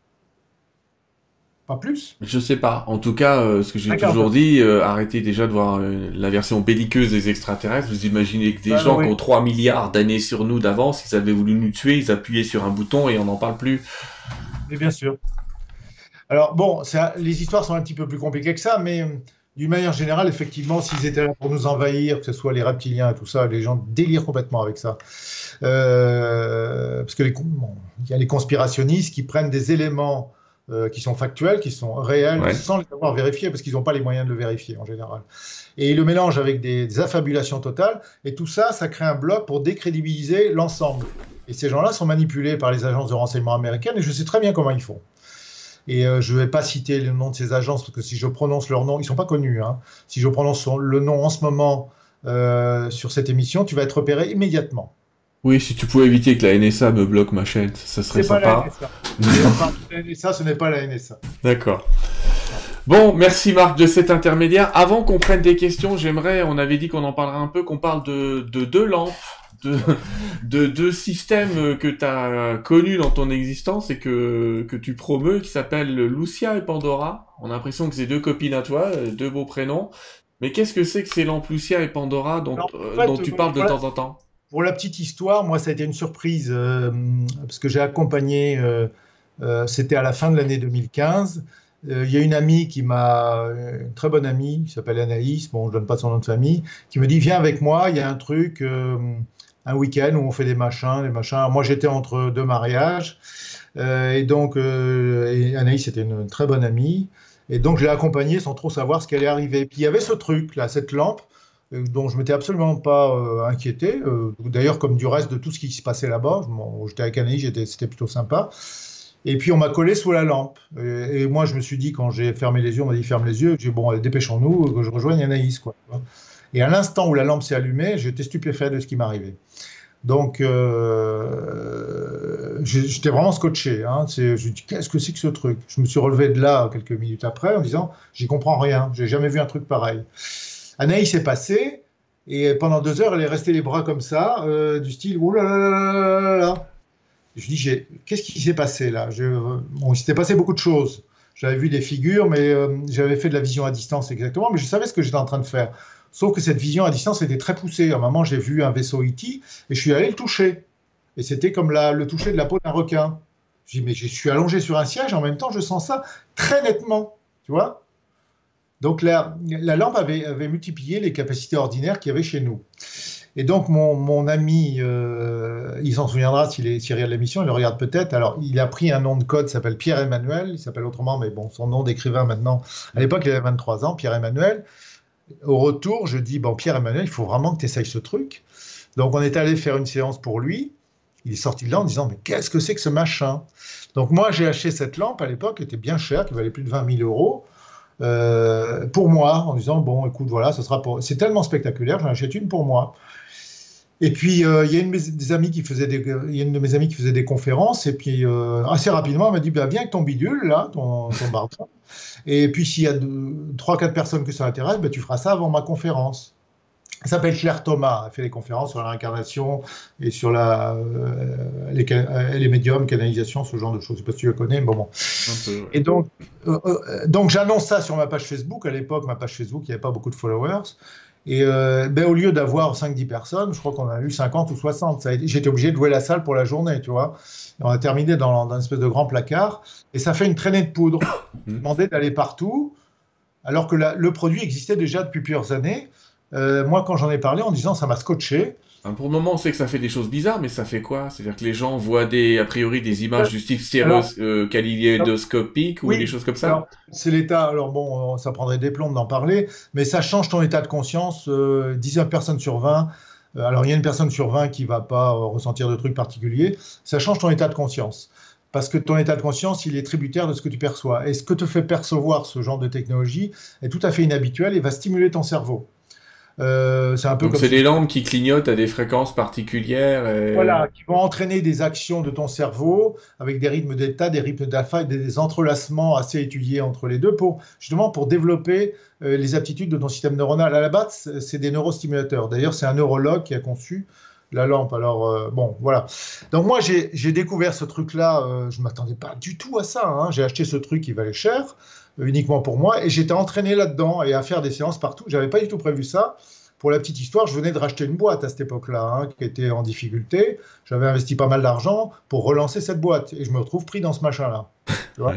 Pas plus? Je sais pas. En tout cas, ce que j'ai Un quart toujours d'heure. dit, arrêtez déjà de voir la version belliqueuse des extraterrestres. Vous imaginez que des gens Oui, qui ont 3 milliards d'années sur nous d'avance, ils avaient voulu nous tuer, ils appuyaient sur un bouton et on n'en parle plus. mais bien sûr. Alors bon, les histoires sont un petit peu plus compliquées que ça, mais d'une manière générale, effectivement, s'ils étaient là pour nous envahir, que ce soit les reptiliens et tout ça, les gens délirent complètement avec ça. Parce que bon, il y a les conspirationnistes qui prennent des éléments qui sont factuels, qui sont réels, Ouais. sans les avoir vérifiés, parce qu'ils n'ont pas les moyens de le vérifier en général. Et ils le mélangent avec des affabulations totales, et tout ça, ça crée un bloc pour décrédibiliser l'ensemble. Et ces gens-là sont manipulés par les agences de renseignement américaines, et je sais très bien comment ils font. Et je ne vais pas citer le nom de ces agences, parce que si je prononce leur nom, ils ne sont pas connus, hein. Si je prononce le nom en ce moment sur cette émission, tu vas être repéré immédiatement. Oui, si tu pouvais éviter que la NSA me bloque ma chaîne, ça serait C'est pas la sympa. NSA. Enfin, la NSA, ce n'est pas la NSA. D'accord. Bon, merci Marc de cet intermédiaire. Avant qu'on prenne des questions, on avait dit qu'on en parlerait un peu, qu'on parle de deux lampes, de deux systèmes que tu as connus dans ton existence et que tu promeus, qui s'appellent Lucia et Pandora. On a l'impression que c'est deux copines à toi, deux beaux prénoms. Mais qu'est-ce que c'est que ces lampes Lucia et Pandora Alors, en fait, dont tu parles de temps en temps? pour la petite histoire, moi, ça a été une surprise, parce que j'ai accompagné, c'était à la fin de l'année 2015. Il y a une amie une très bonne amie, qui s'appelle Anaïs, bon, je ne donne pas son nom de famille, qui me dit, viens avec moi, il y a un truc, un week-end où on fait des machins, des machins. Moi, j'étais entre deux mariages, et donc, et Anaïs était une très bonne amie, et donc je l'ai accompagnée sans trop savoir ce qui allait arriver. Puis il y avait ce truc, là, cette lampe, dont je m'étais absolument pas inquiété, d'ailleurs comme du reste de tout ce qui se passait là-bas. J'étais avec Anaïs, c'était plutôt sympa. Et puis on m'a collé sous la lampe. Et moi je me suis dit, quand j'ai fermé les yeux, on m'a dit ferme les yeux, j'ai dit bon, allez, dépêchons-nous, que je rejoigne Anaïs, quoi. Et à l'instant où la lampe s'est allumée, j'étais stupéfait de ce qui m'arrivait. Donc j'étais vraiment scotché, hein. Je me dis, qu'est-ce que c'est que ce truc? Je me suis relevé de là quelques minutes après en disant, j'y comprends rien, j'ai jamais vu un truc pareil. Anaïs est passée, et pendant 2 heures, elle est restée les bras comme ça, du style, oh là là là là là là. Je dis, qu'est-ce qui s'est passé là? Bon, il s'était passé beaucoup de choses. J'avais vu des figures, mais j'avais fait de la vision à distance exactement, mais je savais ce que j'étais en train de faire. Sauf que cette vision à distance était très poussée. À un moment, j'ai vu un vaisseau E.T. et je suis allé le toucher. Et c'était comme le toucher de la peau d'un requin. Je dis, mais je suis allongé sur un siège, en même temps, je sens ça très nettement. Tu vois? Donc la lampe avait multiplié les capacités ordinaires qu'il y avait chez nous. Et donc, mon ami, il s'en souviendra s'il regarde l'émission, il le regarde peut-être. Alors, il a pris un nom de code, il s'appelle Pierre-Emmanuel, il s'appelle autrement, mais bon, son nom d'écrivain maintenant. À l'époque, il avait 23 ans, Pierre-Emmanuel. Au retour, je dis, bon, Pierre-Emmanuel, il faut vraiment que tu essayes ce truc. Donc, on est allé faire une séance pour lui. Il est sorti de là en disant, mais qu'est-ce que c'est que ce machin? Donc, moi, j'ai acheté cette lampe à l'époque, qui était bien chère, qui valait plus de 20 000 euros. Pour moi, en disant, bon, écoute, voilà, ce sera pour... C'est tellement spectaculaire, j'en achète une pour moi. Et puis, il y a des amis qui faisait il y a une de mes amies qui faisait des conférences, et puis assez rapidement, elle m'a dit, bah, viens avec ton bidule, là, ton barbare. Et puis, s'il y a 3-4 personnes que ça intéresse, bah, tu feras ça avant ma conférence. Elle s'appelle Claire Thomas, elle fait des conférences sur la réincarnation et sur les médiums, canalisation, ce genre de choses. Je ne sais pas si tu le connais, mais bon. Un peu, ouais. Et donc j'annonce ça sur ma page Facebook. À l'époque, ma page Facebook, il n'y avait pas beaucoup de followers. Et ben, au lieu d'avoir 5-10 personnes, je crois qu'on a eu 50 ou 60. J'étais obligé de louer la salle pour la journée, tu vois. Et on a terminé dans une espèce de grand placard. Et ça fait une traînée de poudre. Demandé d'aller partout, alors que le produit existait déjà depuis plusieurs années. Moi, quand j'en ai parlé en disant ça m'a scotché. Pour le moment, on sait que ça fait des choses bizarres, mais ça fait quoi? C'est-à-dire que les gens voient a priori des images du type kaléidoscopique ou Oui, des choses comme ça? c'est l'état. Alors bon, ça prendrait des plombs d'en parler, mais ça change ton état de conscience. 19 personnes sur 20. Alors il y a une personne sur 20 qui va pas ressentir de trucs particuliers. Ça change ton état de conscience. Parce que ton état de conscience, il est tributaire de ce que tu perçois. Et ce que te fait percevoir ce genre de technologie est tout à fait inhabituel et va stimuler ton cerveau. C'est un peu Donc comme c'est si des lampes qui clignotent à des fréquences particulières et... voilà, qui vont entraîner des actions de ton cerveau avec des rythmes d'état, des rythmes d'alpha et des entrelacements assez étudiés entre les deux justement pour développer les aptitudes de ton système neuronal. À la base, c'est des neurostimulateurs. D'ailleurs, c'est un neurologue qui a conçu la lampe. Alors, bon, voilà. Donc moi, j'ai découvert ce truc-là. Je ne m'attendais pas du tout à ça, hein. J'ai acheté ce truc qui valait cher, uniquement pour moi, et j'étais entraîné là-dedans et à faire des séances partout. Je n'avais pas du tout prévu ça. Pour la petite histoire, je venais de racheter une boîte à cette époque-là, hein, qui était en difficulté. J'avais investi pas mal d'argent pour relancer cette boîte. Et je me retrouve pris dans ce machin-là. Tu vois. Ouais.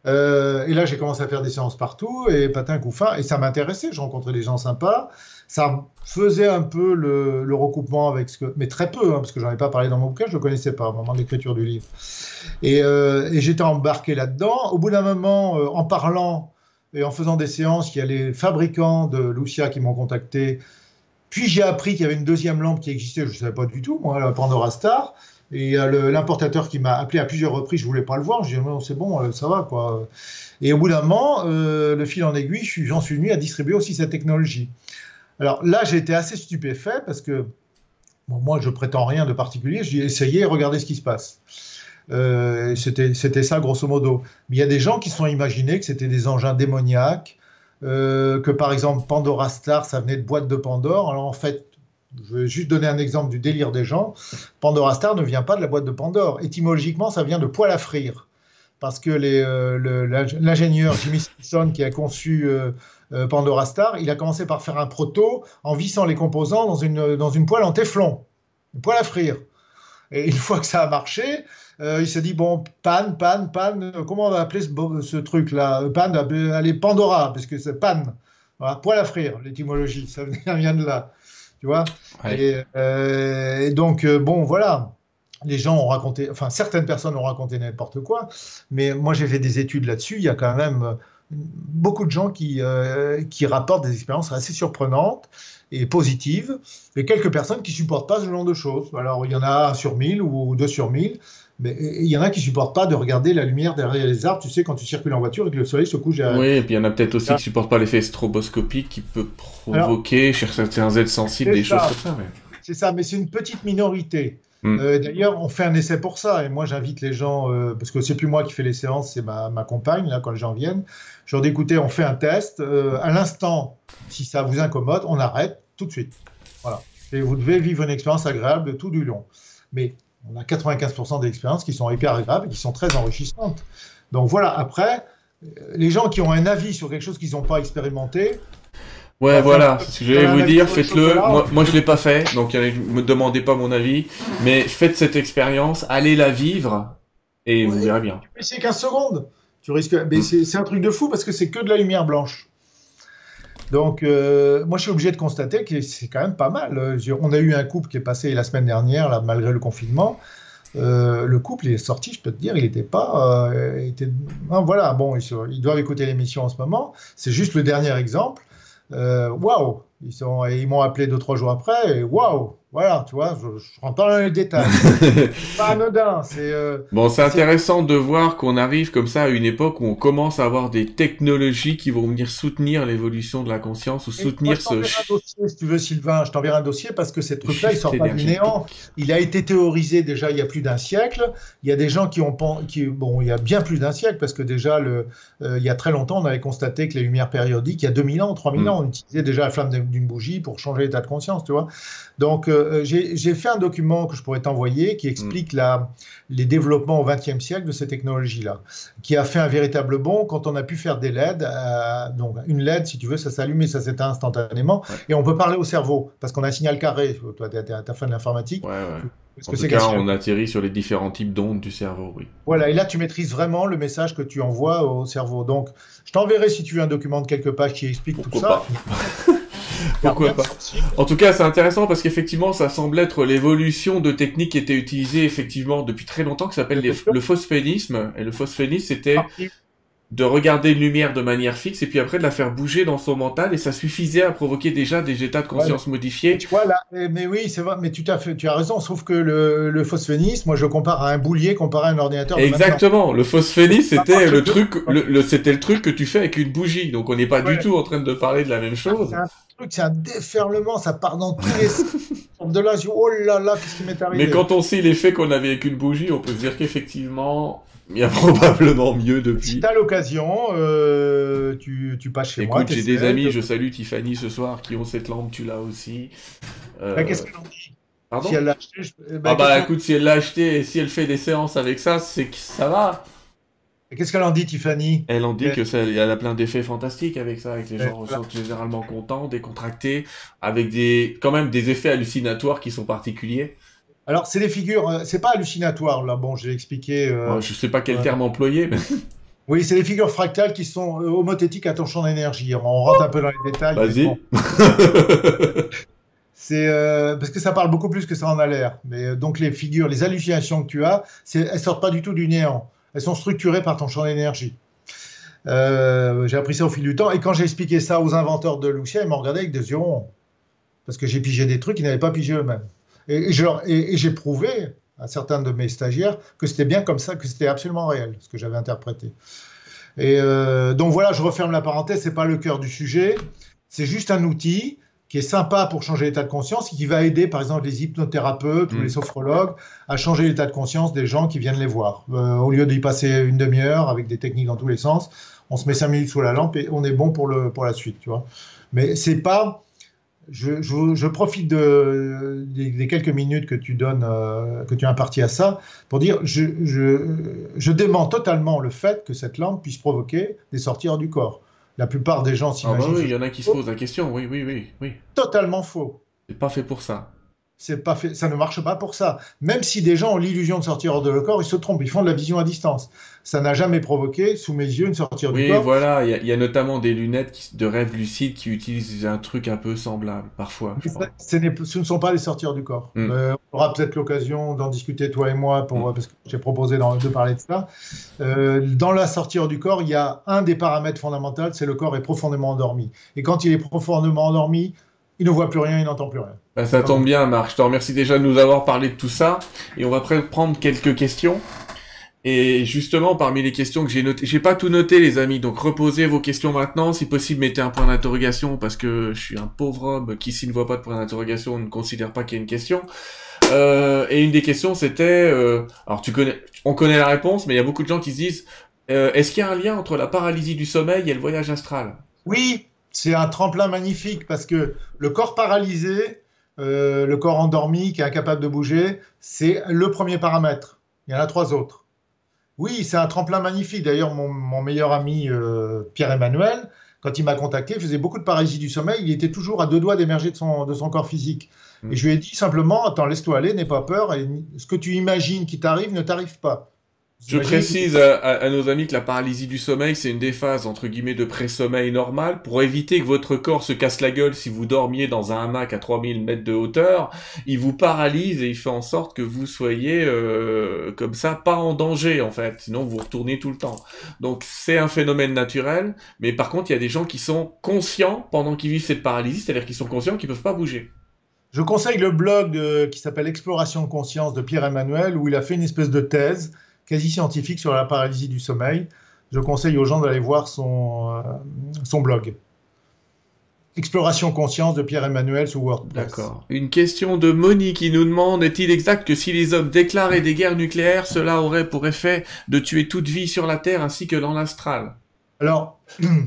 Et là, j'ai commencé à faire des séances partout, et patin, coup fin, et ça m'intéressait. Je rencontrais des gens sympas. Ça faisait un peu le recoupement avec ce que... Mais très peu, hein, parce que j'en ai pas parlé dans mon bouquin, je ne le connaissais pas au moment de l'écriture du livre. Et j'étais embarqué là-dedans. Au bout d'un moment, en parlant et en faisant des séances, il y a les fabricants de Lucia qui m'ont contacté. Puis j'ai appris qu'il y avait une deuxième lampe qui existait, je ne savais pas du tout, moi, la Pandora Star. Et l'importateur qui m'a appelé à plusieurs reprises, je ne voulais pas le voir. Je dis non, c'est bon, ça va, quoi. Et au bout d'un moment, le fil en aiguille, j'en suis venu à distribuer aussi cette technologie. Alors là, j'ai été assez stupéfait parce que bon, moi, je prétends rien de particulier. Je dis essayez, regardez ce qui se passe. C'était ça, grosso modo. Mais il y a des gens qui se sont imaginés que c'était des engins démoniaques, que par exemple Pandora Star, ça venait de boîte de Pandore. Alors en fait, je vais juste donner un exemple du délire des gens. Pandora Star ne vient pas de la boîte de Pandore. Étymologiquement, ça vient de poêle à frire. Parce que l'ingénieur Jimmy Simpson qui a conçu Pandora Star, il a commencé par faire un proto en vissant les composants dans une poêle en téflon, une poêle à frire. Et une fois que ça a marché, il s'est dit, bon, panne, comment on va appeler ce truc-là? Panne, allez, Pandora, parce que c'est panne. Voilà, poêle à frire, l'étymologie, ça vient de là. Tu vois. Ouais. Et donc, bon, voilà. Les gens ont raconté, enfin, certaines personnes ont raconté n'importe quoi, mais moi, j'ai fait des études là-dessus. Il y a quand même beaucoup de gens qui rapportent des expériences assez surprenantes et positives, et quelques personnes qui ne supportent pas ce genre de choses. Alors, il y en a 1 sur 1000 ou 2 sur 1000, mais il y en a qui ne supportent pas de regarder la lumière derrière les arbres, tu sais, quand tu circules en voiture et que le soleil se couche derrière. Oui, et puis il y en a peut-être aussi qui ne supportent pas l'effet stroboscopique qui peut provoquer chez certains êtres sensibles des choses comme ça. Ouais. C'est ça, mais c'est une petite minorité. Mm. D'ailleurs, on fait un essai pour ça, et moi j'invite les gens, parce que c'est plus moi qui fais les séances, c'est ma compagne, là, quand les gens viennent. Je leur dis, écoutez, on fait un test, à l'instant, si ça vous incommode, on arrête tout de suite. Voilà. Et vous devez vivre une expérience agréable tout du long. Mais on a 95% d'expériences qui sont hyper agréables et qui sont très enrichissantes. Donc voilà, après, les gens qui ont un avis sur quelque chose qu'ils n'ont pas expérimenté, ouais, voilà, c'est ce que j'allais vous dire, faites-le. Moi, je l'ai pas fait, donc ne me demandez pas mon avis, mais faites cette expérience, allez la vivre, et vous verrez bien. Tu peux essayer 15 secondes. Tu risques... Mais c'est un truc de fou parce que c'est que de la lumière blanche. Donc, moi, je suis obligé de constater que c'est quand même pas mal. On a eu un couple qui est passé la semaine dernière, là, malgré le confinement. Le couple il est sorti, je peux te dire, il n'était pas. Non, voilà, bon, ils doivent écouter l'émission en ce moment. C'est juste le dernier exemple. Waouh! Ils m'ont appelé 2, 3 jours après, et waouh! Voilà, tu vois, je rentre pas dans les détails. C'est pas anodin. Bon, c'est intéressant de voir qu'on arrive comme ça à une époque où on commence à avoir des technologies qui vont venir soutenir l'évolution de la conscience ou Moi, soutenir je ce t'enverrai un dossier, si tu veux, Sylvain. Je t'enverrai un dossier parce que ces trucs-là, ils shift sortent pas du néant. énergétique. Il a été théorisé déjà il y a plus d'un siècle. Il y a des gens bon, il y a bien plus d'un siècle parce que déjà, il y a très longtemps, on avait constaté que les lumières périodiques, il y a 2000 ans, 3000 ans, on utilisait déjà la flamme d'une bougie pour changer l'état de conscience, tu vois. Donc, j'ai fait un document que je pourrais t'envoyer qui explique les développements au XXe siècle de ces technologies-là, qui a fait un véritable bond quand on a pu faire des LED. Donc, une LED, si tu veux, ça s'allume et ça s'éteint instantanément. Ouais. Et on peut parler au cerveau parce qu'on a un signal carré. Toi, tu as fait de l'informatique. Ouais, ouais. Qu'est-ce En que tout c'est cas, qu'un signal? on atterrit sur les différents types d'ondes du cerveau, oui. Voilà, et là, tu maîtrises vraiment le message que tu envoies au cerveau. Donc, je t'enverrai, si tu veux, un document de quelques pages qui explique tout Pourquoi ça. pas? Pourquoi pas? En tout cas, c'est intéressant parce qu'effectivement, ça semble être l'évolution de techniques qui étaient utilisées effectivement depuis très longtemps, qui s'appelle le phosphénisme. Et le phosphénisme, c'était de regarder une lumière de manière fixe et puis après de la faire bouger dans son mental et ça suffisait à provoquer déjà des états de conscience modifiés. Tu vois là, mais oui, c'est vrai, mais tu as raison, sauf que le phosphénisme, moi je compare à un boulier comparé à un ordinateur. Exactement, le phosphénisme c'était le truc, c'était le truc que tu fais avec une bougie. Donc on n'est pas du tout en train de parler de la même chose. C'est un déferlement, ça part dans tous les sens. De là, je dis, oh là là, qu'est-ce qui m'est arrivé? Mais quand on sait l'effet qu'on avait avec une bougie, on peut se dire qu'effectivement, il y a probablement mieux depuis. Si t'as l'occasion, tu passes chez moi. Écoute, j'ai des amis, je salue Tiffany ce soir, qui ont cette lampe, tu l'as aussi. Qu'est-ce qu'elle en dit? Pardon? Si elle l'a acheté, écoute, si elle l'a acheté et si elle fait des séances avec ça, c'est que ça va. Qu'est-ce qu'elle en dit, Tiffany? Elle en dit que ça, il y a plein d'effets fantastiques avec ça, avec les gens ressentent généralement contents, décontractés, avec quand même des effets hallucinatoires qui sont particuliers. Alors, c'est des figures, c'est pas hallucinatoire, là, bon, j'ai expliqué. Je sais pas quel terme employer, mais... Oui, c'est des figures fractales qui sont homothétiques à ton champ d'énergie. On rentre un peu dans les détails. Vas-y. Bon. Parce que ça parle beaucoup plus que ça en a l'air. Mais donc les figures, les hallucinations que tu as, elles sortent pas du tout du néant. Elles sont structurées par ton champ d'énergie. J'ai appris ça au fil du temps. Et quand j'ai expliqué ça aux inventeurs de Lucia, ils m'ont regardé avec des yeux ronds. Parce que j'ai pigé des trucs qu'ils n'avaient pas pigé eux-mêmes. Et j'ai prouvé à certains de mes stagiaires que c'était bien comme ça, que c'était absolument réel, ce que j'avais interprété. Et donc voilà, je referme la parenthèse, c'est pas le cœur du sujet, c'est juste un outil qui est sympa pour changer l'état de conscience et qui va aider par exemple les hypnothérapeutes ou les sophrologues à changer l'état de conscience des gens qui viennent les voir. Au lieu d'y passer une demi-heure avec des techniques dans tous les sens, on se met 5 minutes sous la lampe et on est bon pour la suite, tu vois. Mais c'est pas... Je profite des quelques minutes que tu donnes, que tu as imparti à ça, pour dire je dément totalement le fait que cette lampe puisse provoquer des sorties hors du corps. La plupart des gens s'imaginent. Oui, il y en a qui se posent la question, oui. Totalement faux. C'est pas fait pour ça. C'est pas fait, ça ne marche pas pour ça. Même si des gens ont l'illusion de sortir hors de leur corps, ils se trompent, ils font de la vision à distance. Ça n'a jamais provoqué, sous mes yeux, une sortie hors du corps. Oui, voilà, il y a notamment des lunettes de rêve lucide qui utilisent un truc un peu semblable, parfois. Ce ne sont pas des sorties hors du corps. On aura peut-être l'occasion d'en discuter, toi et moi, parce que j'ai proposé de parler de ça. Dans la sortie hors du corps, il y a un des paramètres fondamentaux, c'est le corps est profondément endormi. Et quand il est profondément endormi, il ne voit plus rien, il n'entend plus rien. Ben, ça tombe bien, Marc. Je te remercie déjà de nous avoir parlé de tout ça. Et on va prendre quelques questions. Et justement, parmi les questions que j'ai notées, j'ai pas tout noté, les amis. Donc, reposez vos questions maintenant. Si possible, mettez un point d'interrogation parce que je suis un pauvre homme qui, s'il ne voit pas de point d'interrogation, ne considère pas qu'il y a une question. Et une des questions, c'était, alors on connaît la réponse, mais il y a beaucoup de gens qui se disent, est-ce qu'il y a un lien entre la paralysie du sommeil et le voyage astral? Oui. C'est un tremplin magnifique parce que le corps paralysé, le corps endormi qui est incapable de bouger, c'est le premier paramètre. Il y en a 3 autres. Oui, c'est un tremplin magnifique. D'ailleurs, mon meilleur ami Pierre-Emmanuel, quand il m'a contacté, il faisait beaucoup de paralysie du sommeil. Il était toujours à 2 doigts d'émerger de son corps physique. Et je lui ai dit simplement, attends, laisse-toi aller, n'aie pas peur. Et ce que tu imagines qui t'arrive ne t'arrive pas. Je J'imagine. précise à nos amis que la paralysie du sommeil, c'est une des phases entre guillemets de pré-sommeil normal pour éviter que votre corps se casse la gueule si vous dormiez dans un hamac à 3000 mètres de hauteur. Il vous paralyse et il fait en sorte que vous soyez comme ça pas en danger en fait, sinon vous retournez tout le temps. Donc c'est un phénomène naturel, mais par contre il y a des gens qui sont conscients pendant qu'ils vivent cette paralysie, c'est-à-dire qu'ils sont conscients qu'ils peuvent pas bouger. Je conseille le blog qui s'appelle Exploration de conscience de Pierre-Emmanuel, où il a fait une espèce de thèse quasi scientifique sur la paralysie du sommeil. Je conseille aux gens d'aller voir son blog. Exploration conscience de Pierre-Emmanuel sur WordPress. D'accord. Une question de Moni qui nous demande, est-il exact que si les hommes déclaraient des guerres nucléaires, cela aurait pour effet de tuer toute vie sur la Terre ainsi que dans l'astral? Alors,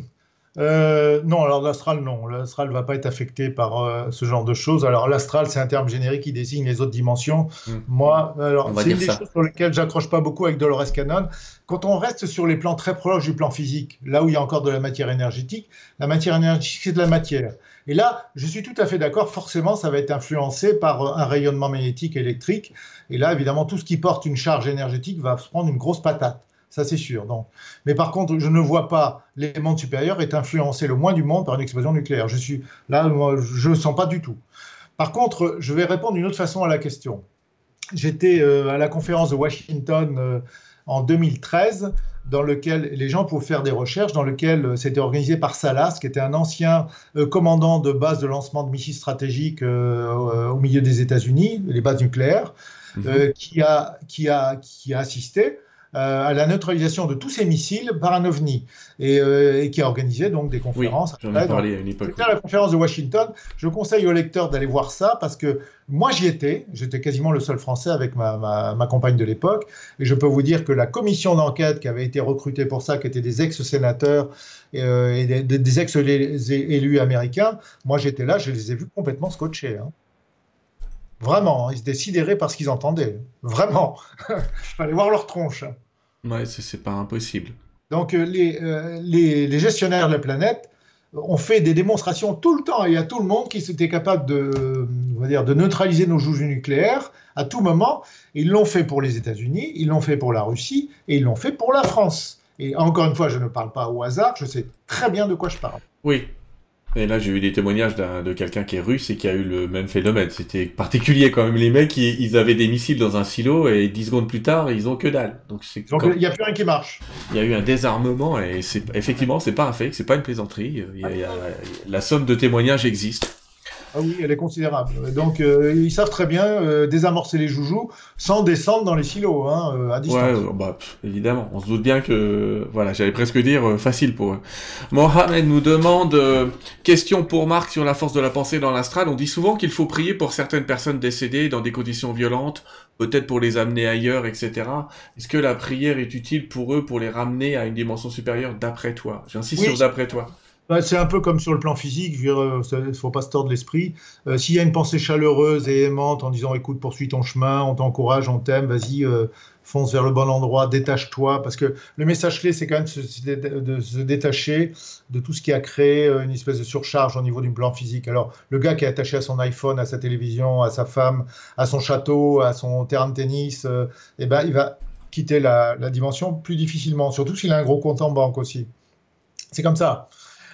non, alors l'astral, non. L'astral ne va pas être affecté par ce genre de choses. Alors, l'astral, c'est un terme générique qui désigne les autres dimensions. Moi, On alors, va c'est une dire des ça. choses sur lesquelles j'accroche pas beaucoup avec Dolores Cannon. Quand on reste sur les plans très proches du plan physique, là où il y a encore de la matière énergétique, c'est de la matière. Et là, je suis tout à fait d'accord, forcément, ça va être influencé par un rayonnement magnétique électrique. Et là, évidemment, tout ce qui porte une charge énergétique va se prendre une grosse patate. Ça, c'est sûr. Donc. Mais par contre, je ne vois pas les mondes supérieurs être influencés le moins du monde par une explosion nucléaire. Je suis là, moi, je ne le sens pas du tout. Par contre, je vais répondre d'une autre façon à la question. J'étais à la conférence de Washington en 2013, dans lequel les gens pouvaient faire des recherches, dans lequel c'était organisé par Salas, qui était un ancien commandant de base de lancement de missiles stratégiques au milieu des États-Unis, les bases nucléaires, qui a assisté à la neutralisation de tous ces missiles par un OVNI et qui a organisé donc des Oui, conférences. j'en ai parlé à une époque. C'était à la conférence de Washington. Je conseille aux lecteurs d'aller voir ça parce que moi j'y étais. J'étais quasiment le seul Français avec ma compagne de l'époque. Et je peux vous dire que la commission d'enquête qui avait été recrutée pour ça, qui étaient des ex-sénateurs et des ex-élus américains, moi j'étais là, je les ai vus complètement scotchés. Hein. Vraiment, ils étaient sidérés par ce qu'ils entendaient. Vraiment. Il fallait voir leur tronche. Ouais, c'est pas impossible. Donc, les gestionnaires de la planète ont fait des démonstrations tout le temps et à tout le monde qui étaient capables on va dire, de neutraliser nos joujoux nucléaires à tout moment. Ils l'ont fait pour les États-Unis, ils l'ont fait pour la Russie et ils l'ont fait pour la France. Et encore une fois, je ne parle pas au hasard, je sais très bien de quoi je parle. Oui. Et là, j'ai eu des témoignages de quelqu'un qui est russe et qui a eu le même phénomène. C'était particulier quand même. Les mecs, ils avaient des missiles dans un silo et 10 secondes plus tard, ils ont que dalle. Donc, Donc, il n'y a plus rien qui marche. il y a eu un désarmement et effectivement, c'est pas un fake, c'est pas une plaisanterie. La somme de témoignages existe. Ah oui, elle est considérable. Donc, ils savent très bien désamorcer les joujoux sans descendre dans les silos, hein, à distance. Ouais, bah, évidemment. On se doute bien que, voilà, j'allais presque dire facile pour eux. Mohamed nous demande, question pour Marc sur la force de la pensée dans l'astral. On dit souvent qu'il faut prier pour certaines personnes décédées dans des conditions violentes, peut-être pour les amener ailleurs, etc. Est-ce que la prière est utile pour eux, pour les ramener à une dimension supérieure d'après toi? J'insiste sur d'après toi. Bah, c'est un peu comme sur le plan physique, il ne faut pas se tordre l'esprit. S'il y a une pensée chaleureuse et aimante en disant écoute, poursuis ton chemin, on t'encourage, on t'aime, vas-y, fonce vers le bon endroit, détache-toi. Parce que le message clé, c'est quand même de se détacher de tout ce qui a créé une espèce de surcharge au niveau du plan physique. Alors, le gars qui est attaché à son iPhone, à sa télévision, à sa femme, à son château, à son terrain de tennis, eh ben, il va quitter la dimension plus difficilement, surtout s'il a un gros compte en banque aussi. C'est comme ça.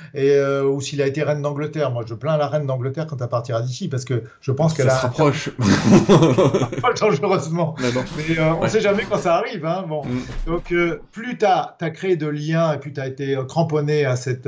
Ou s'il a été reine d'Angleterre. Moi, je plains la reine d'Angleterre quand elle partira d'ici, parce que je pense qu'elle Ça se rapproche. pas dangereusement. Mais bon. Mais on ne sait jamais quand ça arrive. Hein. Bon. Donc, plus tu as créé de liens et plus tu as été cramponné à cet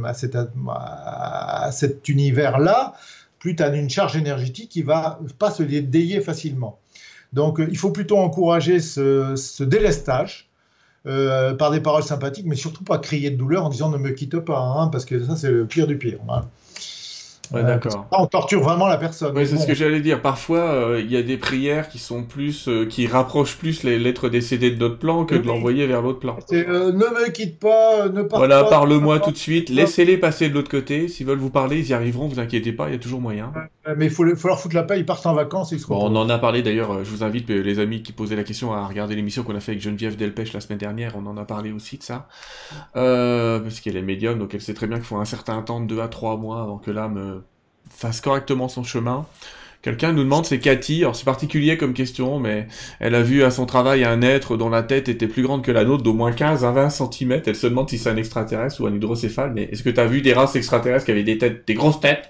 univers-là, plus tu as une charge énergétique qui va pas se délier facilement. Donc, il faut plutôt encourager ce délestage. Par des paroles sympathiques, mais surtout pas crier de douleur en disant ne me quitte pas, hein, parce que ça c'est le pire du pire. Hein. Ouais, d'accord. On torture vraiment la personne. Oui, c'est ce que j'allais dire. Parfois, il y a des prières qui sont plus, qui rapprochent plus l'être décédé de notre plan que de l'envoyer vers l'autre plan. C'est ne me quitte pas, ne pars voilà, pas. parle-moi tout de suite. Laissez-les passer de l'autre côté. S'ils veulent vous parler, ils y arriveront. Vous inquiétez pas, il y a toujours moyen. Mais il faut leur foutre la paix. Ils partent en vacances. Ils se bon, on en a parlé d'ailleurs. Je vous invite les amis qui posaient la question à regarder l'émission qu'on a fait avec Geneviève Delpech la semaine dernière. On en a parlé aussi de ça, parce qu'elle est médium, donc elle sait très bien qu'il faut un certain temps, de 2 à 3 mois, avant que l'âme fasse correctement son chemin, Quelqu'un nous demande, c'est Cathy, alors c'est particulier comme question, mais elle a vu à son travail un être dont la tête était plus grande que la nôtre, d'au moins 15 à 20 centimètres. Elle se demande si c'est un extraterrestre ou un hydrocéphale, mais est-ce que tu as vu des races extraterrestres qui avaient des têtes, des grosses têtes?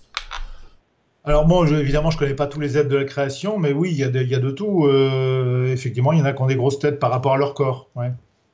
Alors moi, évidemment, je connais pas tous les êtres de la création, mais oui, il y a de tout. Effectivement, il y en a qui ont des grosses têtes par rapport à leur corps. Ouais.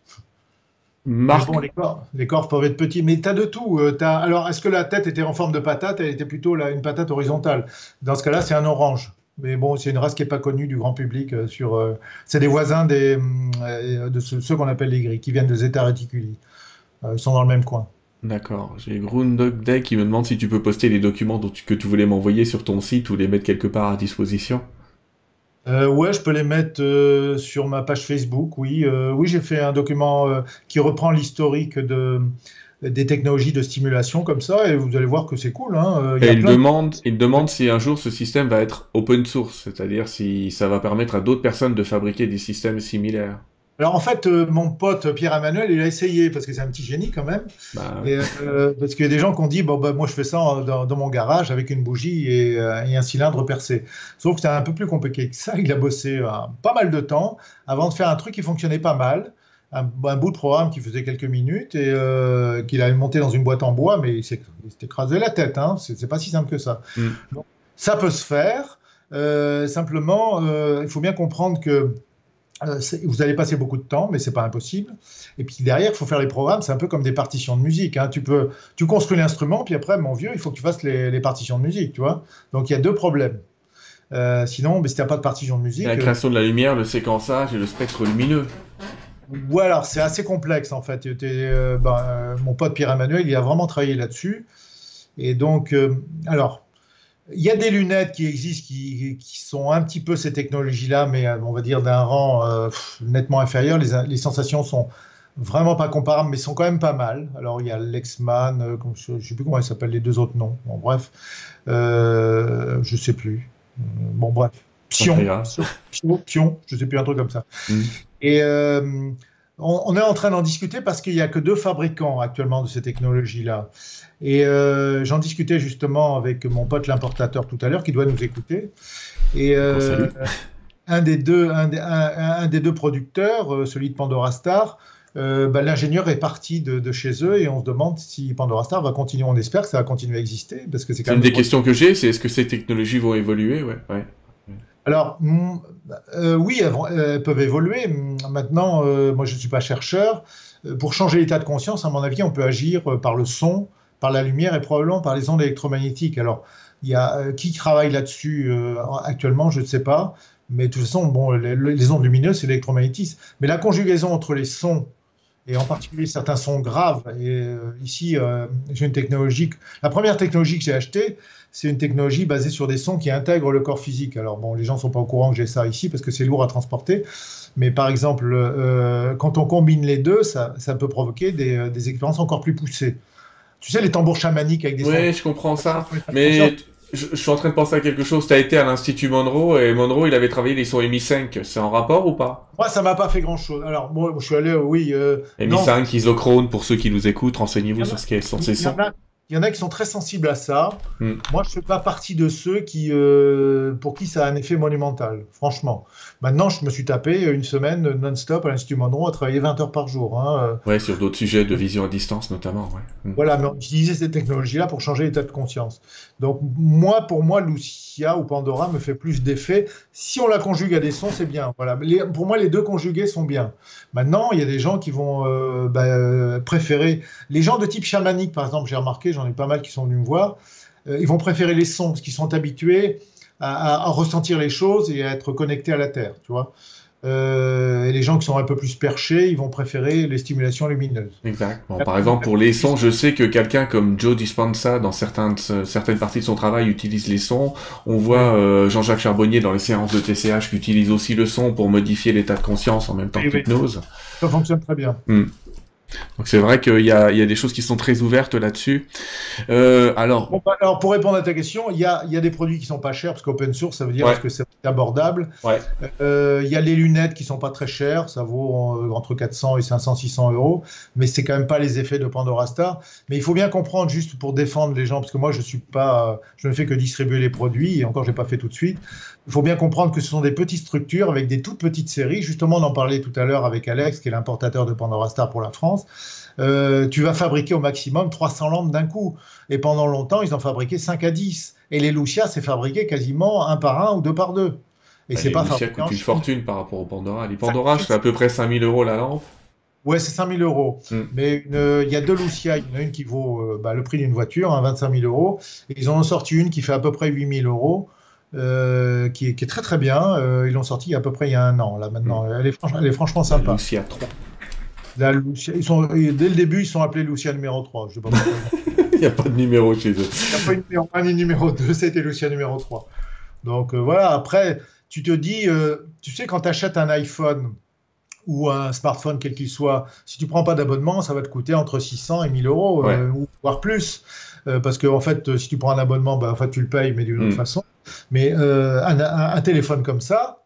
Mais Marc, bon, les corps peuvent être petits, mais tu as de tout. Alors, est-ce que la tête était en forme de patate? Elle était plutôt une patate horizontale. Dans ce cas-là, c'est un orange. Mais bon, c'est une race qui n'est pas connue du grand public. C'est des voisins de ceux qu'on appelle les gris, qui viennent de Zeta Reticuli. Ils sont dans le même coin. d'accord, j'ai Groundhog Day qui me demande si tu peux poster les documents que tu voulais m'envoyer sur ton site ou les mettre quelque part à disposition. Ouais, je peux les mettre sur ma page Facebook, oui. Oui, j'ai fait un document qui reprend l'historique des technologies de stimulation comme ça, et vous allez voir que c'est cool, hein. Il y Et a plein de... il demande si un jour ce système va être open source, c'est-à-dire si ça va permettre à d'autres personnes de fabriquer des systèmes similaires. Alors en fait, mon pote Pierre-Emmanuel, il a essayé, parce que c'est un petit génie quand même, Bah, et, parce qu'il y a des gens qui ont dit, bon, bah, moi je fais ça dans mon garage avec une bougie et un cylindre percé. Sauf que c'est un peu plus compliqué que ça, il a bossé pas mal de temps avant de faire un truc qui fonctionnait pas mal, un bout de programme qui faisait quelques minutes et qu'il avait monté dans une boîte en bois, mais il s'est écrasé la tête, hein. C'est pas si simple que ça. hmm, Donc, ça peut se faire, simplement, il faut bien comprendre que vous allez passer beaucoup de temps, mais c'est pas impossible. Et puis derrière, il faut faire les programmes. C'est un peu comme des partitions de musique, hein. Tu construis l'instrument, puis après, mon vieux, il faut que tu fasses les partitions de musique, tu vois. Donc il y a deux problèmes. Sinon, mais si tu n'as pas de partition de musique, la création de la lumière, le séquençage et le spectre lumineux. voilà, c'est assez complexe en fait. Mon pote Pierre-Emmanuel, il a vraiment travaillé là-dessus. Et donc, alors. Il y a des lunettes qui existent qui sont un petit peu ces technologies-là, mais on va dire d'un rang nettement inférieur. Les sensations sont vraiment pas comparables, mais sont quand même pas mal. Alors il y a Lexman, je ne sais plus comment ils s'appellent les deux autres noms. Bon, bref, je sais plus. Bon, bref. Pas très grave. Pion, je sais plus, un truc comme ça. Hmm. Et on est en train d'en discuter parce qu'il n'y a que deux fabricants actuellement de ces technologies-là. Et j'en discutais justement avec mon pote l'importateur tout à l'heure qui doit nous écouter. Et Salut. un des deux producteurs, celui de Pandora Star, l'ingénieur est parti de chez eux et on se demande si Pandora Star va continuer. On espère que ça va continuer à exister parce que c'est quand C'est une même des questions que j'ai, c'est est-ce que ces technologies vont évoluer? Ouais, ouais. Alors, oui, elles peuvent évoluer. Maintenant, moi, je ne suis pas chercheur. Pour changer l'état de conscience, à mon avis, on peut agir par le son, par la lumière et probablement par les ondes électromagnétiques. Alors, il y a qui travaille là-dessus actuellement, je ne sais pas. Mais de toute façon, bon, les ondes lumineuses, c'est l'électromagnétisme. Mais la conjugaison entre les sons, et en particulier certains sons graves, et ici, j'ai une technologie. La première technologie que j'ai achetée, c'est une technologie basée sur des sons qui intègrent le corps physique. Alors, bon, les gens ne sont pas au courant que j'ai ça ici parce que c'est lourd à transporter. Mais par exemple, quand on combine les deux, ça peut provoquer des expériences encore plus poussées. Tu sais, les tambours chamaniques avec des sons. Oui, je comprends ça. Mais je suis en train de penser à quelque chose. Tu as été à l'Institut Monroe et Monroe, il avait travaillé les sons MI5. C'est en rapport ou pas? Moi, ça m'a pas fait grand-chose. Alors, moi, je suis allé, oui. MI5, isochrone, pour ceux qui nous écoutent, renseignez-vous sur ce qu'elles sont ces sons. Il y en a qui sont très sensibles à ça. Hmm. Moi, je ne fais pas partie de ceux pour qui ça a un effet monumental, franchement. Maintenant, je me suis tapé une semaine non-stop à l'Institut Monroe à travailler 20 heures par jour, hein. Ouais, sur d'autres sujets de vision à distance notamment. Ouais. Hmm. Voilà, mais on utilisait ces technologies-là pour changer l'état de conscience. Donc, pour moi, Lucia ou Pandora me fait plus d'effet. Si on la conjugue à des sons, c'est bien. Voilà. Pour moi, les deux conjugués sont bien. Maintenant, il y a des gens qui vont préférer... Les gens de type chamanique, par exemple, j'ai remarqué, j'en ai pas mal qui sont venus me voir, ils vont préférer les sons, parce qu'ils sont habitués à ressentir les choses et à être connectés à la Terre, tu vois. Et les gens qui sont un peu plus perchés, ils vont préférer les stimulations lumineuses. Exact. Bon, par exemple, pour les sons, je sais que quelqu'un comme Joe Dispenza, dans certaines parties de son travail, utilise les sons. On voit Jean-Jacques Charbonnier dans les séances de TCH qui utilise aussi le son pour modifier l'état de conscience en même temps que l'hypnose. Ça fonctionne très bien. Hmm. Donc c'est vrai qu'il y a des choses qui sont très ouvertes là-dessus. Alors, Bon, bah, alors, pour répondre à ta question, il y a des produits qui sont pas chers, parce qu'open source, ça veut dire ouais, est-ce que c'est abordable. ouais. Il y a les lunettes qui sont pas très chères, ça vaut entre 400 et 500, 600 euros, mais c'est quand même pas les effets de Pandora Star. Mais il faut bien comprendre, juste pour défendre les gens, parce que moi je suis pas, je ne fais que distribuer les produits, et encore je l'ai pas fait tout de suite. Il faut bien comprendre que ce sont des petites structures avec des toutes petites séries. Justement, on en parlait tout à l'heure avec Alex, qui est l'importateur de Pandora Star pour la France. Tu vas fabriquer au maximum 300 lampes d'un coup. Et pendant longtemps, ils ont fabriqué 5 à 10. Et les Lucia, c'est fabriqué quasiment un par un ou deux par deux. Et Bah, c'est les pas Lucia fabriqué coûtent en une Chine. fortune par rapport au Pandora. Les Pandora, c'est à peu près 5 000 € la lampe. Ouais, c'est 5 000 euros. Hmm. Mais il y a deux Lucia. Il y en a une qui vaut le prix d'une voiture, 25 000 euros. Et ils en ont sorti une qui fait à peu près 8 000 euros, qui est très très bien. Ils l'ont sortie à peu près il y a un an, là Hmm. maintenant. Elle est franchement La sympa. Lucia 3. La Lucia, dès le début, ils sont appelés Lucia numéro 3. Je sais pas pourquoi. Il n'y a pas de numéro chez eux. Il n'y a pas eu numéro 1 ni numéro 2, c'était Lucia numéro 3. Donc voilà, après, tu te dis, tu sais, quand tu achètes un iPhone ou un smartphone, quel qu'il soit, si tu prends pas d'abonnement, ça va te coûter entre 600 et 1000 euros, Ouais. ou voire plus. Parce que, en fait, si tu prends un abonnement, bah, en fait, tu le payes, mais d'une autre Hmm. façon. Mais un téléphone comme ça,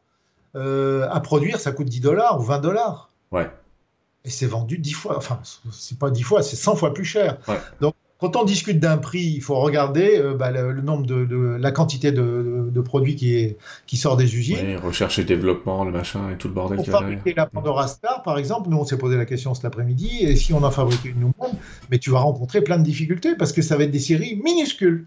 à produire, ça coûte 10 dollars ou 20 dollars. Ouais. Et c'est vendu 10 fois, enfin, c'est pas 10 fois, c'est 100 fois plus cher. Ouais. Donc, quand on discute d'un prix, il faut regarder le nombre la quantité de produits qui sort des usines. Ouais, recherche et développement, le machin et tout le bordel Pour qu'il y a derrière. fabriquer la Pandora Star, par exemple, nous on s'est posé la question cet après-midi, et si on en fabriquait une nous-mêmes, mais tu vas rencontrer plein de difficultés parce que ça va être des séries minuscules.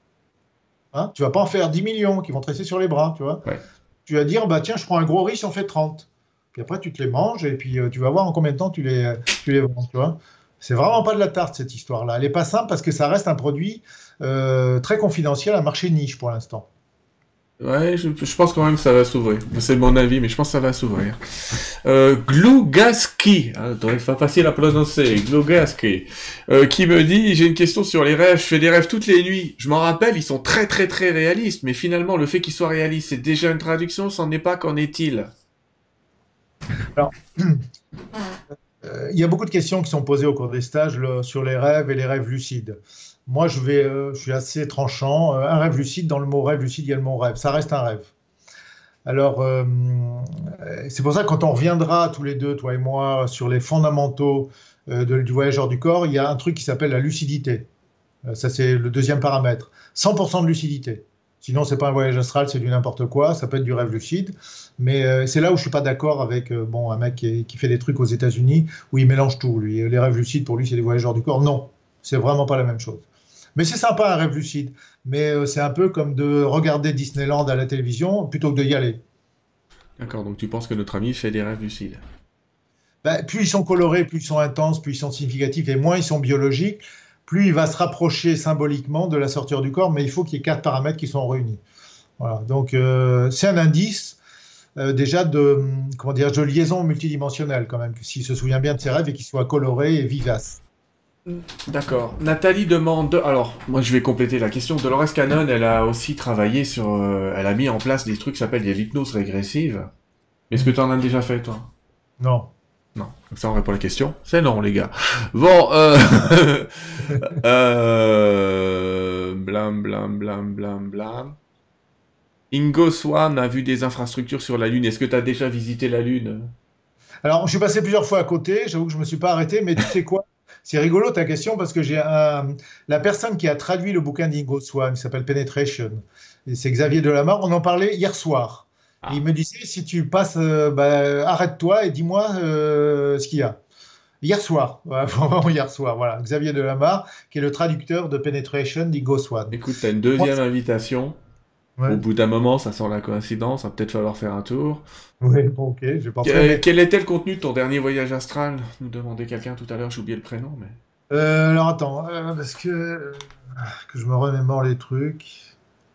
Hein, tu vas pas en faire 10 millions qui vont te rester sur les bras, tu vois. Ouais. Tu vas dire, bah tiens, je prends un gros riz, on fait 30. Puis après, tu te les manges, et puis tu vas voir en combien de temps tu les vends, tu vois. C'est vraiment pas de la tarte, cette histoire-là. Elle n'est pas simple parce que ça reste un produit très confidentiel, un marché niche pour l'instant. Ouais, je pense quand même que ça va s'ouvrir. C'est mon avis, mais je pense que ça va s'ouvrir. Glugaski, hein, c'est pas facile à prononcer, Glugaski, qui me dit, j'ai une question sur les rêves, je fais des rêves toutes les nuits. Je m'en rappelle, ils sont très très très réalistes, mais finalement, le fait qu'ils soient réalistes, c'est déjà une traduction, c'en est pas, qu'en est-il? Alors, il y a beaucoup de questions qui sont posées au cours des stages sur les rêves et les rêves lucides. Moi, je suis assez tranchant. Un rêve lucide, dans le mot rêve lucide, il y a le mot rêve. Ça reste un rêve. Alors, c'est pour ça que quand on reviendra tous les deux, toi et moi, sur les fondamentaux du voyageur du corps, il y a un truc qui s'appelle la lucidité. Ça, c'est le deuxième paramètre. 100% de lucidité. Sinon, c'est pas un voyage astral, c'est du n'importe quoi. Ça peut être du rêve lucide. Mais c'est là où je suis pas d'accord avec bon, un mec qui fait des trucs aux États-Unis où il mélange tout. Lui. Les rêves lucides, pour lui, c'est des voyageurs du corps. Non, c'est vraiment pas la même chose. Mais c'est sympa un rêve lucide. Mais c'est un peu comme de regarder Disneyland à la télévision plutôt que d'y aller. D'accord, donc tu penses que notre ami fait des rêves lucides. Ben, plus ils sont colorés, plus ils sont intenses, plus ils sont significatifs et moins ils sont biologiques, plus il va se rapprocher symboliquement de la sortie du corps. Mais il faut qu'il y ait 4 paramètres qui sont réunis. Voilà. Donc c'est un indice déjà comment dire, de liaison multidimensionnelle quand même, s'il se souvient bien de ses rêves et qu'il soit coloré et vivace. D'accord. Nathalie demande, alors moi je vais compléter la question. Dolores Cannon, elle a aussi travaillé sur, elle a mis en place des trucs qui s'appellent des hypnoses régressives. Mais est-ce que tu en as déjà fait toi? Non. Non. Donc ça on répond à la question. C'est non les gars. Bon, blam blam blam blam blam. Ingo Swan a vu des infrastructures sur la Lune. Est-ce que tu as déjà visité la Lune? Alors, je suis passé plusieurs fois à côté, j'avoue que je ne me suis pas arrêté, mais tu sais quoi? C'est rigolo ta question parce que la personne qui a traduit le bouquin d'Ingo Swan, qui s'appelle Penetration, et c'est Xavier Delamarre, on en parlait hier soir. Et Ah, il me disait, si tu passes, arrête-toi et dis-moi ce qu'il y a. Hier soir, voilà, vraiment hier soir, voilà. Xavier Delamarre, qui est le traducteur de Penetration d'Ingo Swan. écoute, t'as une Moi, deuxième invitation. Au ouais. bout d'un moment, ça sent la coïncidence. Va peut-être falloir faire un tour. Ouais, bon, ok, je vais pas entrer, mais Quel était le contenu de ton dernier voyage astral? Nous demandait quelqu'un tout à l'heure, j'ai oublié le prénom, mais... alors attends, parce que je me remémore les trucs.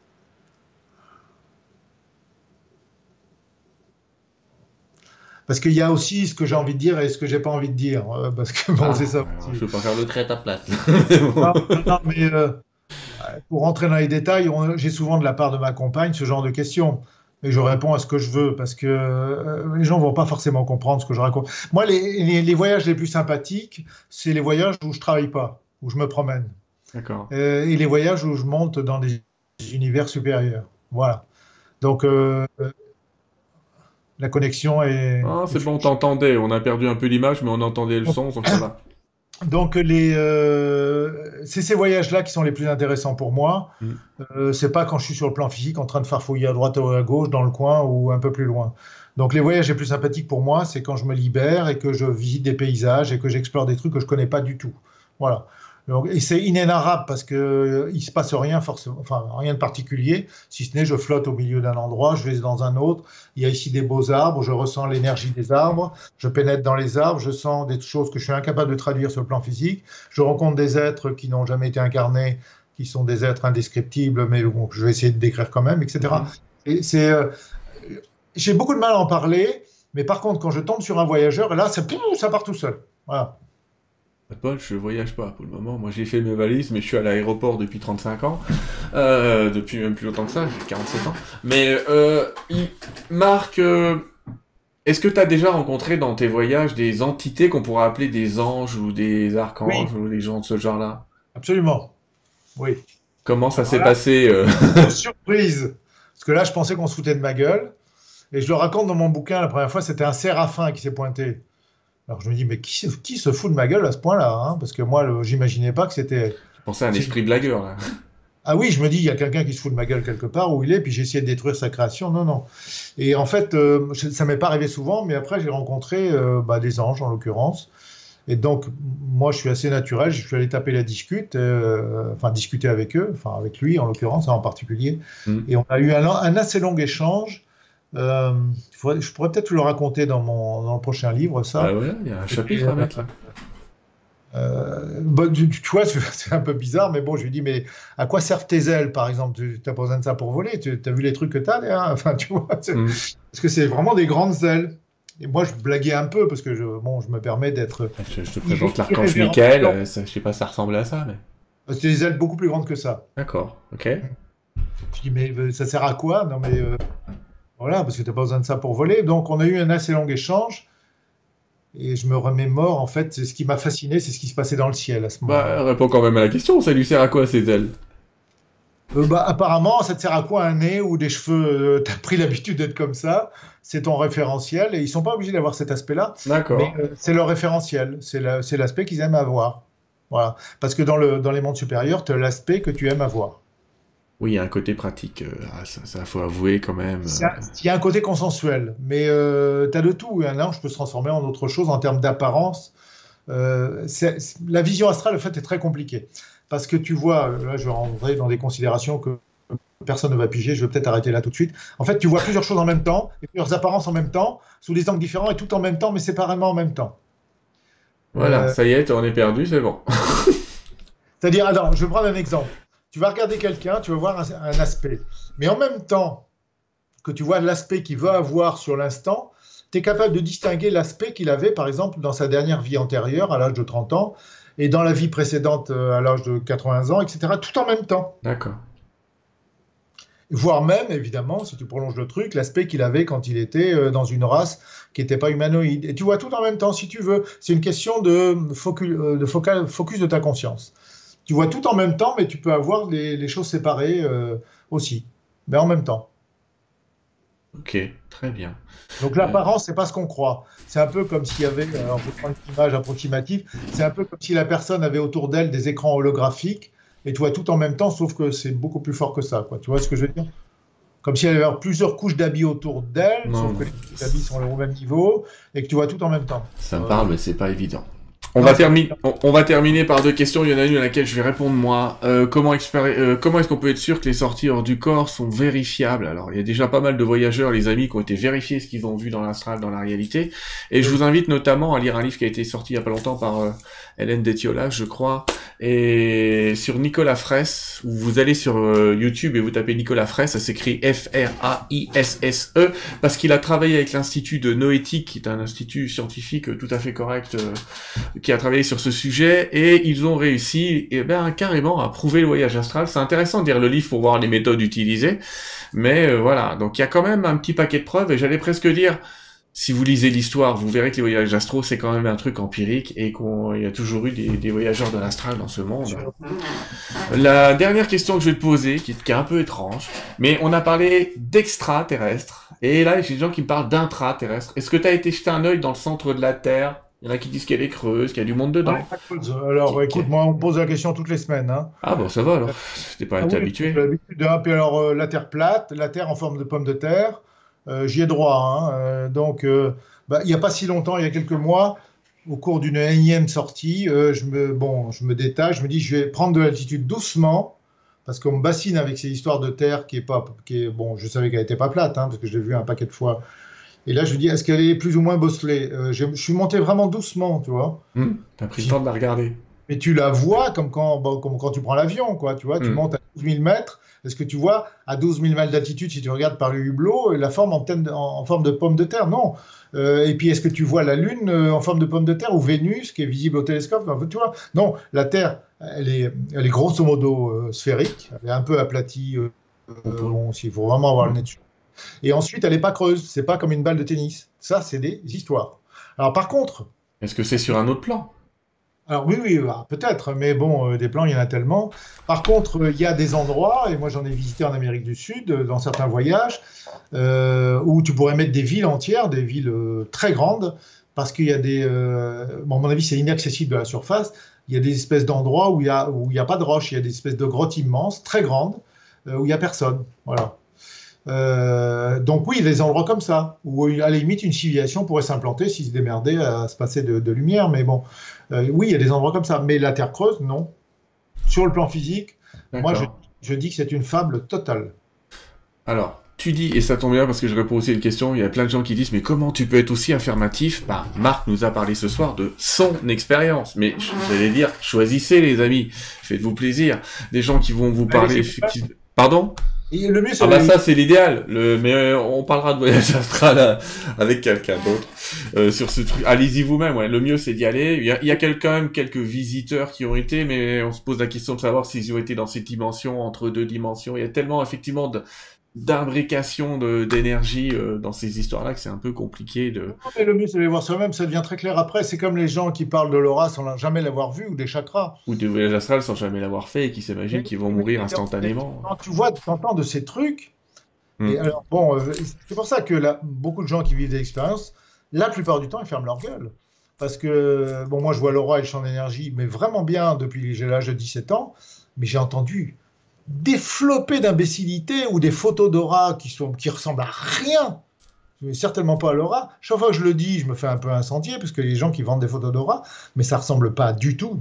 Parce qu'il y a aussi ce que j'ai envie de dire et ce que j'ai pas envie de dire. Parce que bon, c'est Ah, ça alors, aussi. je veux pas faire le trait à ta place. Non, non, mais pour rentrer dans les détails, j'ai souvent de la part de ma compagne ce genre de questions. et je réponds à ce que je veux parce que les gens vont pas forcément comprendre ce que je raconte. Moi, les voyages les plus sympathiques, c'est les voyages où je travaille pas, où je me promène. D'accord. Et les voyages où je monte dans des univers supérieurs. Voilà. Donc, la connexion Ah, est c'est bon, on t'entendait. On a perdu un peu l'image, mais on entendait le son, donc ça va. Donc, c'est ces voyages-là qui sont les plus intéressants pour moi. Mm. C'est pas quand je suis sur le plan physique en train de farfouiller à droite ou à gauche dans le coin ou un peu plus loin. Donc, les voyages les plus sympathiques pour moi, c'est quand je me libère et que je visite des paysages et que j'explore des trucs que je connais pas du tout. Voilà. Donc, et c'est inénarrable parce que il se passe rien forcément, enfin rien de particulier, si ce n'est je flotte au milieu d'un endroit, je vais dans un autre. Il y a ici des beaux arbres, je ressens l'énergie des arbres, je pénètre dans les arbres, je sens des choses que je suis incapable de traduire sur le plan physique. Je rencontre des êtres qui n'ont jamais été incarnés, qui sont des êtres indescriptibles, mais bon, je vais essayer de décrire quand même, etc. Mhm. Et j'ai beaucoup de mal à en parler, mais par contre, quand je tombe sur un voyageur, là, ça part tout seul. Voilà. Pas de bol, je voyage pas pour le moment. Moi, j'ai fait mes valises, mais je suis à l'aéroport depuis 35 ans. Depuis même plus longtemps que ça, j'ai 47 ans. Mais, Marc, est-ce que tu as déjà rencontré dans tes voyages des entités qu'on pourrait appeler des anges ou des Oui, archanges ou des gens de ce genre-là? absolument. Oui. Comment ça Alors s'est là, passé grosse surprise. Parce que là, je pensais qu'on se foutait de ma gueule. Et je le raconte dans mon bouquin, la première fois, c'était un séraphin qui s'est pointé. Alors je me dis, mais qui se fout de ma gueule à ce point-là, hein? Parce que moi, j'imaginais pas que c'était. Je pensais à un esprit blagueur, là. Ah oui, je me dis, il y a quelqu'un qui se fout de ma gueule quelque part où il est, puis j'ai essayé de détruire sa création. Non, non. Et en fait, ça m'est pas arrivé souvent, mais après, j'ai rencontré des anges, en l'occurrence. Et donc, moi, je suis assez naturel. Je suis allé taper la discute, enfin, discuter avec eux, enfin, avec lui, en l'occurrence, hein, en particulier. Hmm. Et on a eu un assez long échange. Je pourrais peut-être le raconter dans le prochain livre, Bah ça. ouais, il y a un Et, chapitre à mettre, là. tu vois, c'est un peu bizarre, mais bon, je lui dis, mais à quoi servent tes ailes, par exemple? Tu n'as pas besoin de ça pour voler. Tu as vu les trucs que tu as, enfin, tu vois, Hmm. parce que c'est vraiment des grandes ailes. Et moi, je blaguais un peu parce que bon, je me permets d'être Je te présente l'archange irrévérent. Michael, je sais pas, ça ressemble à ça, mais... C'est des ailes beaucoup plus grandes que ça. D'accord, ok. Je dis, mais ça sert à quoi? Non, mais voilà, parce que tu n'as pas besoin de ça pour voler. Donc, on a eu un assez long échange. Et je me remémore, en fait, c'est ce qui m'a fasciné, c'est ce qui se passait dans le ciel à ce moment-là. Bah, réponds quand même à la question, ça lui sert à quoi, ces ailes? Apparemment, ça te sert à quoi un nez ou des cheveux? T'as pris l'habitude d'être comme ça, c'est ton référentiel, et ils sont pas obligés d'avoir cet aspect-là, mais D'accord. c'est leur référentiel, c'est l'aspect qu'ils aiment avoir. Voilà. Parce que dans les mondes supérieurs, tu as l'aspect que tu aimes avoir. Oui, il y a un côté pratique, ça faut avouer quand même. Il y a un côté consensuel, mais tu as de tout. Un ange peut se transformer en autre chose en termes d'apparence. La vision astrale, en fait, est très compliquée. Parce que tu vois, là, je vais rentrer dans des considérations que personne ne va piger, je vais peut-être arrêter là tout de suite. En fait, tu vois plusieurs choses en même temps, et plusieurs apparences en même temps, sous des angles différents, et tout en même temps, mais séparément en même temps. Voilà, Euh, ça y est, on est perdu, c'est bon. C'est-à-dire, attends, je vais prendre un exemple. Tu vas regarder quelqu'un, tu vas voir un aspect. Mais en même temps que tu vois l'aspect qu'il veut avoir sur l'instant, tu es capable de distinguer l'aspect qu'il avait, par exemple, dans sa dernière vie antérieure, à l'âge de 30 ans, et dans la vie précédente, à l'âge de 80 ans, etc., tout en même temps. D'accord. Voire même, évidemment, si tu prolonges le truc, l'aspect qu'il avait quand il était dans une race qui n'était pas humanoïde. Et tu vois tout en même temps, si tu veux. C'est une question focus de ta conscience. Tu vois tout en même temps, mais tu peux avoir les choses séparées aussi, mais en même temps. Ok, très bien. Donc Euh, l'apparence, c'est pas ce qu'on croit. C'est un peu comme s'il y avait, alors je prends une image approximative, c'est un peu comme si la personne avait autour d'elle des écrans holographiques et tu vois tout en même temps, sauf que c'est beaucoup plus fort que ça, quoi. Tu vois ce que je veux dire? Comme si elle avait plusieurs couches d'habits autour d'elle, non, sauf que non, les couches d'habits sont au même niveau et que tu vois tout en même temps. ça me Euh, parle, mais c'est pas évident. non, c'est pas On va terminer par deux questions. Il y en a une à laquelle je vais répondre moi. Comment est-ce qu'on peut être sûr que les sorties hors du corps sont vérifiables? Alors, il y a déjà pas mal de voyageurs, les amis, qui ont été vérifiés ce qu'ils ont vu dans l'astral, dans la réalité. Et je oui. vous invite notamment à lire un livre qui a été sorti il y a pas longtemps par Hélène Détiola, je crois, et sur Nicolas Fraisse, où vous allez sur YouTube et vous tapez Nicolas Fraisse, ça s'écrit F-R-A-I-S-S-E, parce qu'il a travaillé avec l'Institut de Noétique, qui est un institut scientifique tout à fait correct, qui a travaillé sur ce sujet, et ils ont réussi, carrément à prouver le voyage astral. C'est intéressant de lire le livre pour voir les méthodes utilisées, mais voilà. Donc il y a quand même un petit paquet de preuves, et j'allais presque dire, si vous lisez l'histoire, vous verrez que les voyages astraux, c'est quand même un truc empirique, et qu'il y a toujours eu des voyageurs de l'astral dans ce monde. La dernière question que je vais te poser, qui est un peu étrange, mais on a parlé d'extraterrestres, et là, j'ai des gens qui me parlent d'intraterrestres. Est-ce que tu as été jeter un œil dans le centre de la Terre? Il y en a qui disent qu'elle est creuse, qu'il y a du monde dedans. Alors, écoute, moi, on me pose la question toutes les semaines. Hein. Ah bon, ça va alors. T'es pas été habitué. J'ai l'habitude. Puis alors, la Terre plate, la Terre en forme de pomme de terre, j'y ai droit. Hein. Donc, il n'y a pas si longtemps, il y a quelques mois, au cours d'une énième sortie, je me détache, je me dis, je vais prendre de l'altitude doucement, parce qu'on me bassine avec ces histoires de Terre bon, je savais qu'elle n'était pas plate, hein, parce que je l'ai vu un paquet de fois. Et là, je me dis, est-ce qu'elle est plus ou moins bosselée? Je suis monté vraiment doucement, tu vois. T'as pris le temps de la regarder. Mais tu la vois comme quand tu prends l'avion, quoi. Tu vois, tu montes à 12 000 mètres. Est-ce que tu vois à 12 000 mètres d'altitude, si tu regardes par le hublot, la forme en forme de pomme de terre? Non. Et puis, est-ce que tu vois la Lune en forme de pomme de terre ou Vénus, qui est visible au télescope? Tu vois? Non, la Terre, elle est grosso modo sphérique. Elle est un peu aplatie. Il faut vraiment avoir le nez dessus. Et ensuite, elle n'est pas creuse. C'est pas comme une balle de tennis. Ça, c'est des histoires. Alors, par contre... Est-ce que c'est sur un autre plan? Alors oui, peut-être, mais bon, des plans, il y en a tellement. Par contre, il y a des endroits, et moi j'en ai visité en Amérique du Sud, dans certains voyages, où tu pourrais mettre des villes entières, des villes très grandes, parce qu'il y a à mon avis, c'est inaccessible de la surface. Il y a des espèces d'endroits où il y a pas de roches, il y a des espèces de grottes immenses, très grandes, où il n'y a personne. Voilà. Donc oui, des endroits comme ça, où à la limite une civilisation pourrait s'implanter s'ils se démerdaient à se passer de lumière, mais bon, oui, il y a des endroits comme ça, mais la Terre creuse, non. Sur le plan physique, moi je dis que c'est une fable totale. Alors, tu dis, et ça tombe bien parce que je réponds aussi à une question, il y a plein de gens qui disent, mais comment tu peux être aussi affirmatif? Marc nous a parlé ce soir de son expérience, mais j'allais dire, choisissez les amis, faites-vous plaisir, des gens qui vont vous parler effectivement... Pardon? Et le mieux, ça c'est l'idéal. Mais on parlera de voyage astral avec quelqu'un d'autre sur ce truc. Allez-y vous-même. Ouais. Le mieux c'est d'y aller. Il y a quand même quelques visiteurs qui ont été, mais on se pose la question de savoir s'ils ont été dans cette dimension, entre deux dimensions. Il y a tellement effectivement d'imbrication d'énergie dans ces histoires-là que c'est un peu compliqué de... Non, mais le mieux c'est de les voir soi-même, ça devient très clair après. C'est comme les gens qui parlent de l'aura sans jamais l'avoir vu, ou des chakras. Ou des voyages astrales sans jamais l'avoir fait et qui s'imaginent qu'ils vont mourir instantanément. Quand tu t'entends de ces trucs, et alors, bon, c'est pour ça que beaucoup de gens qui vivent des expériences, la plupart du temps, ils ferment leur gueule. Parce que, bon, moi je vois l'aura et le champ d'énergie, mais vraiment bien depuis l'âge de 17 ans, mais j'ai entendu des flopées d'imbécilité ou des photos d'aura qui ressemblent à rien, mais certainement pas à l'aura. Chaque fois que je le dis, je me fais un peu incendier parce que les gens qui vendent des photos d'aura, mais ça ressemble pas du tout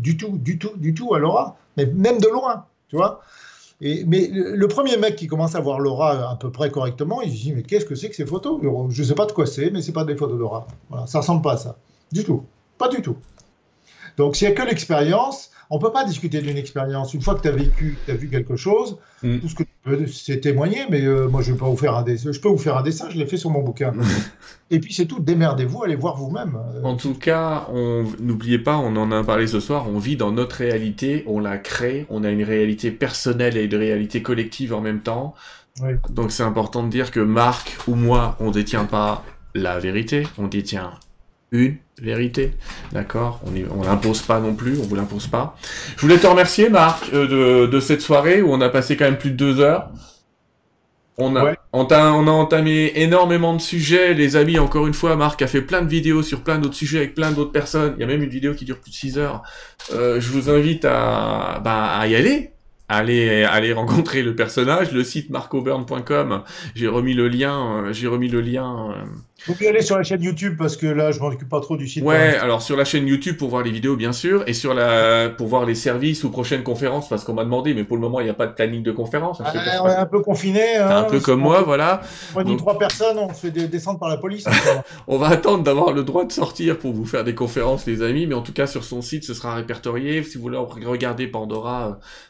à l'aura, mais même de loin, tu vois. Mais le premier mec qui commence à voir l'aura à peu près correctement, il se dit mais qu'est-ce que c'est que ces photos? Je sais pas de quoi c'est, mais c'est pas des photos d'aura. Voilà, ça ressemble pas à ça, du tout, pas du tout. Donc s'il n'y a que l'expérience, on ne peut pas discuter d'une expérience. Une fois que tu as vécu, tu as vu quelque chose, tout ce que tu peux, c'est témoigner, mais moi, je peux vous faire un dessin. Je peux vous faire un dessin, je l'ai fait sur mon bouquin. Et puis, c'est tout. Démerdez-vous, allez voir vous-même. En tout cas, n'oubliez pas, on en a parlé ce soir, on vit dans notre réalité, on la crée, on a une réalité personnelle et une réalité collective en même temps. Oui. Donc, c'est important de dire que Marc ou moi, on ne détient pas la vérité, on détient une vérité, d'accord? On l'impose pas non plus, on vous l'impose pas. Je voulais te remercier, Marc, de cette soirée où on a passé quand même plus de 2 heures. On a entamé énormément de sujets, les amis. Encore une fois, Marc a fait plein de vidéos sur plein d'autres sujets avec plein d'autres personnes. Il y a même une vidéo qui dure plus de 6 heures. Je vous invite à y aller. Allez rencontrer le personnage, le site marcoburn.com, j'ai remis le lien. Vous pouvez aller sur la chaîne YouTube parce que là, je m'en occupe pas trop du site. Ouais, alors sur la chaîne YouTube pour voir les vidéos, bien sûr, et pour voir les services ou prochaines conférences, parce qu'on m'a demandé, mais pour le moment, il n'y a pas de planning de conférence. On est un peu confiné. Un peu comme moi, voilà. On dit 3 personnes, on se fait descendre par la police. On va attendre d'avoir le droit de sortir pour vous faire des conférences, les amis, mais en tout cas, sur son site, ce sera répertorié. Si vous voulez regarder Pandora,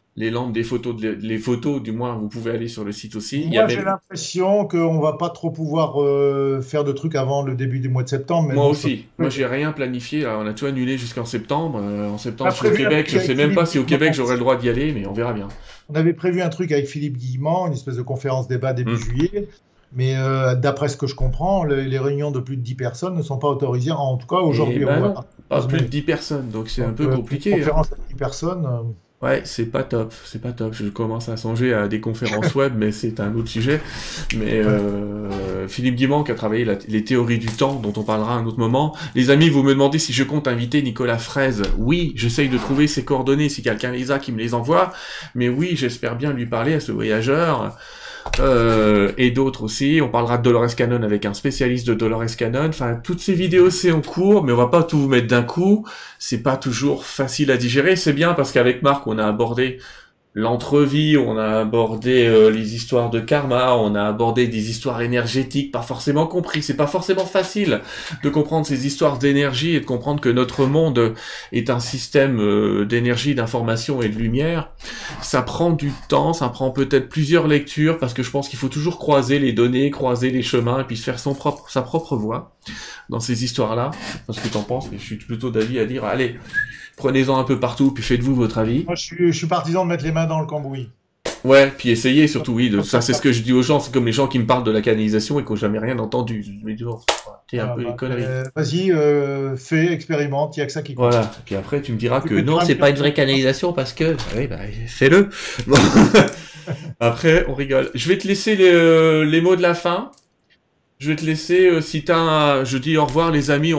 les lampes des photos, les photos, du moins, vous pouvez aller sur le site aussi. Il y a Moi, j'ai même, l'impression qu'on va pas trop pouvoir faire de trucs avant le début du mois de septembre, mais moi bon, je peux. aussi. Moi, j'ai rien planifié. Là, on a tout annulé jusqu'en septembre. En On septembre, a je suis au prévu un Québec. truc Je avec sais même pas Philippe si au Québec Guillemont. j'aurai le droit d'y aller, mais on verra bien. On avait prévu un truc avec Philippe Guillemont, une espèce de conférence débat début Hmm. juillet, mais d'après ce que je comprends, les réunions de plus de 10 personnes ne sont pas autorisées, en tout cas Et aujourd'hui, ben à non, partir du pas 11 plus de mai. 10 personnes. Donc, c'est un Donc, peu une compliqué, hein. conférence de 10 personnes, Ouais, c'est pas top, c'est pas top. Je commence à songer à des conférences web, mais c'est un autre sujet. Mais ouais. Philippe Guimand qui a travaillé les théories du temps, dont on parlera à un autre moment. Les amis, vous me demandez si je compte inviter Nicolas Fraise. Oui, j'essaye de trouver ses coordonnées, si quelqu'un les a, qui me les envoie. Mais oui, j'espère bien lui parler à ce voyageur. Et d'autres aussi. On parlera de Dolores Cannon avec un spécialiste de Dolores Cannon. Enfin, toutes ces vidéos, c'est en cours, mais on va pas tout vous mettre d'un coup. C'est pas toujours facile à digérer. C'est bien parce qu'avec Marc, on a abordé l'entrevie, on a abordé les histoires de karma, on a abordé des histoires énergétiques, pas forcément compris. C'est pas forcément facile de comprendre ces histoires d'énergie et de comprendre que notre monde est un système d'énergie, d'information et de lumière. Ça prend du temps, ça prend peut-être plusieurs lectures parce que je pense qu'il faut toujours croiser les données, croiser les chemins et puis se faire sa propre voix dans ces histoires-là. Parce que t'en penses, mais je suis plutôt d'avis à dire, allez, prenez-en un peu partout, puis faites-vous votre avis. Moi, je suis partisan de mettre les mains dans le cambouis. Ouais, puis essayez surtout, oui, Comme ça ça, c'est ce que je dis aux gens, c'est comme les gens qui me parlent de la canalisation et qui n'ont jamais rien entendu. Je me dis, oh, t'es un voilà, peu les bah, conneries. vas-y, fais, expérimente, il n'y a que ça qui compte. Voilà, puis après tu me diras Tu que peux te non, faire c'est une pas une vraie canalisation. canalisation parce que, bah oui, bah fais-le. Bon. Après, on rigole. Je vais te laisser les mots de la fin. Je vais te laisser, si je dis au revoir les amis,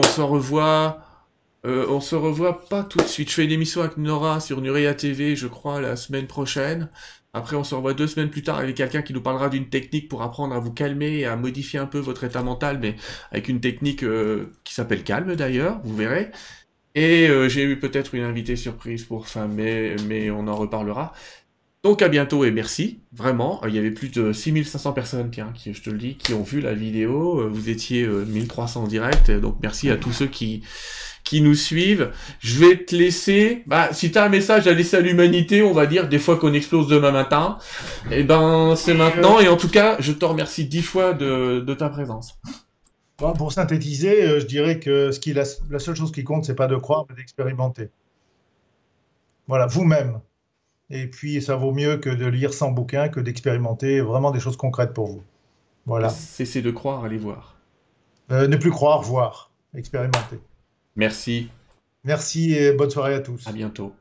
on se revoit pas tout de suite. Je fais une émission avec Nora sur Nurea TV, je crois, la semaine prochaine. Après, on se revoit 2 semaines plus tard avec quelqu'un qui nous parlera d'une technique pour apprendre à vous calmer et à modifier un peu votre état mental, mais avec une technique qui s'appelle Calme d'ailleurs, vous verrez. Et j'ai eu peut-être une invitée surprise pour fin mai, mais on en reparlera. Donc à bientôt et merci, vraiment. Il y avait plus de 6500 personnes, tiens, je te le dis, qui ont vu la vidéo. Vous étiez 1300 en direct, donc merci à tous ceux qui nous suivent. Je vais te laisser, si t'as un message à laisser à l'humanité, on va dire, des fois qu'on explose demain matin, eh ben c'est maintenant. Et en tout cas, je te remercie 10 fois de ta présence. Bon, pour synthétiser, je dirais que la seule chose qui compte, c'est pas de croire, mais d'expérimenter. Voilà, vous-même. Et puis, ça vaut mieux que de lire 100 bouquins, que d'expérimenter vraiment des choses concrètes pour vous. Et Voilà. cessez de croire, allez voir. Ne plus croire, voir. Expérimenter. Merci, Merci et bonne soirée à à tous. bientôt.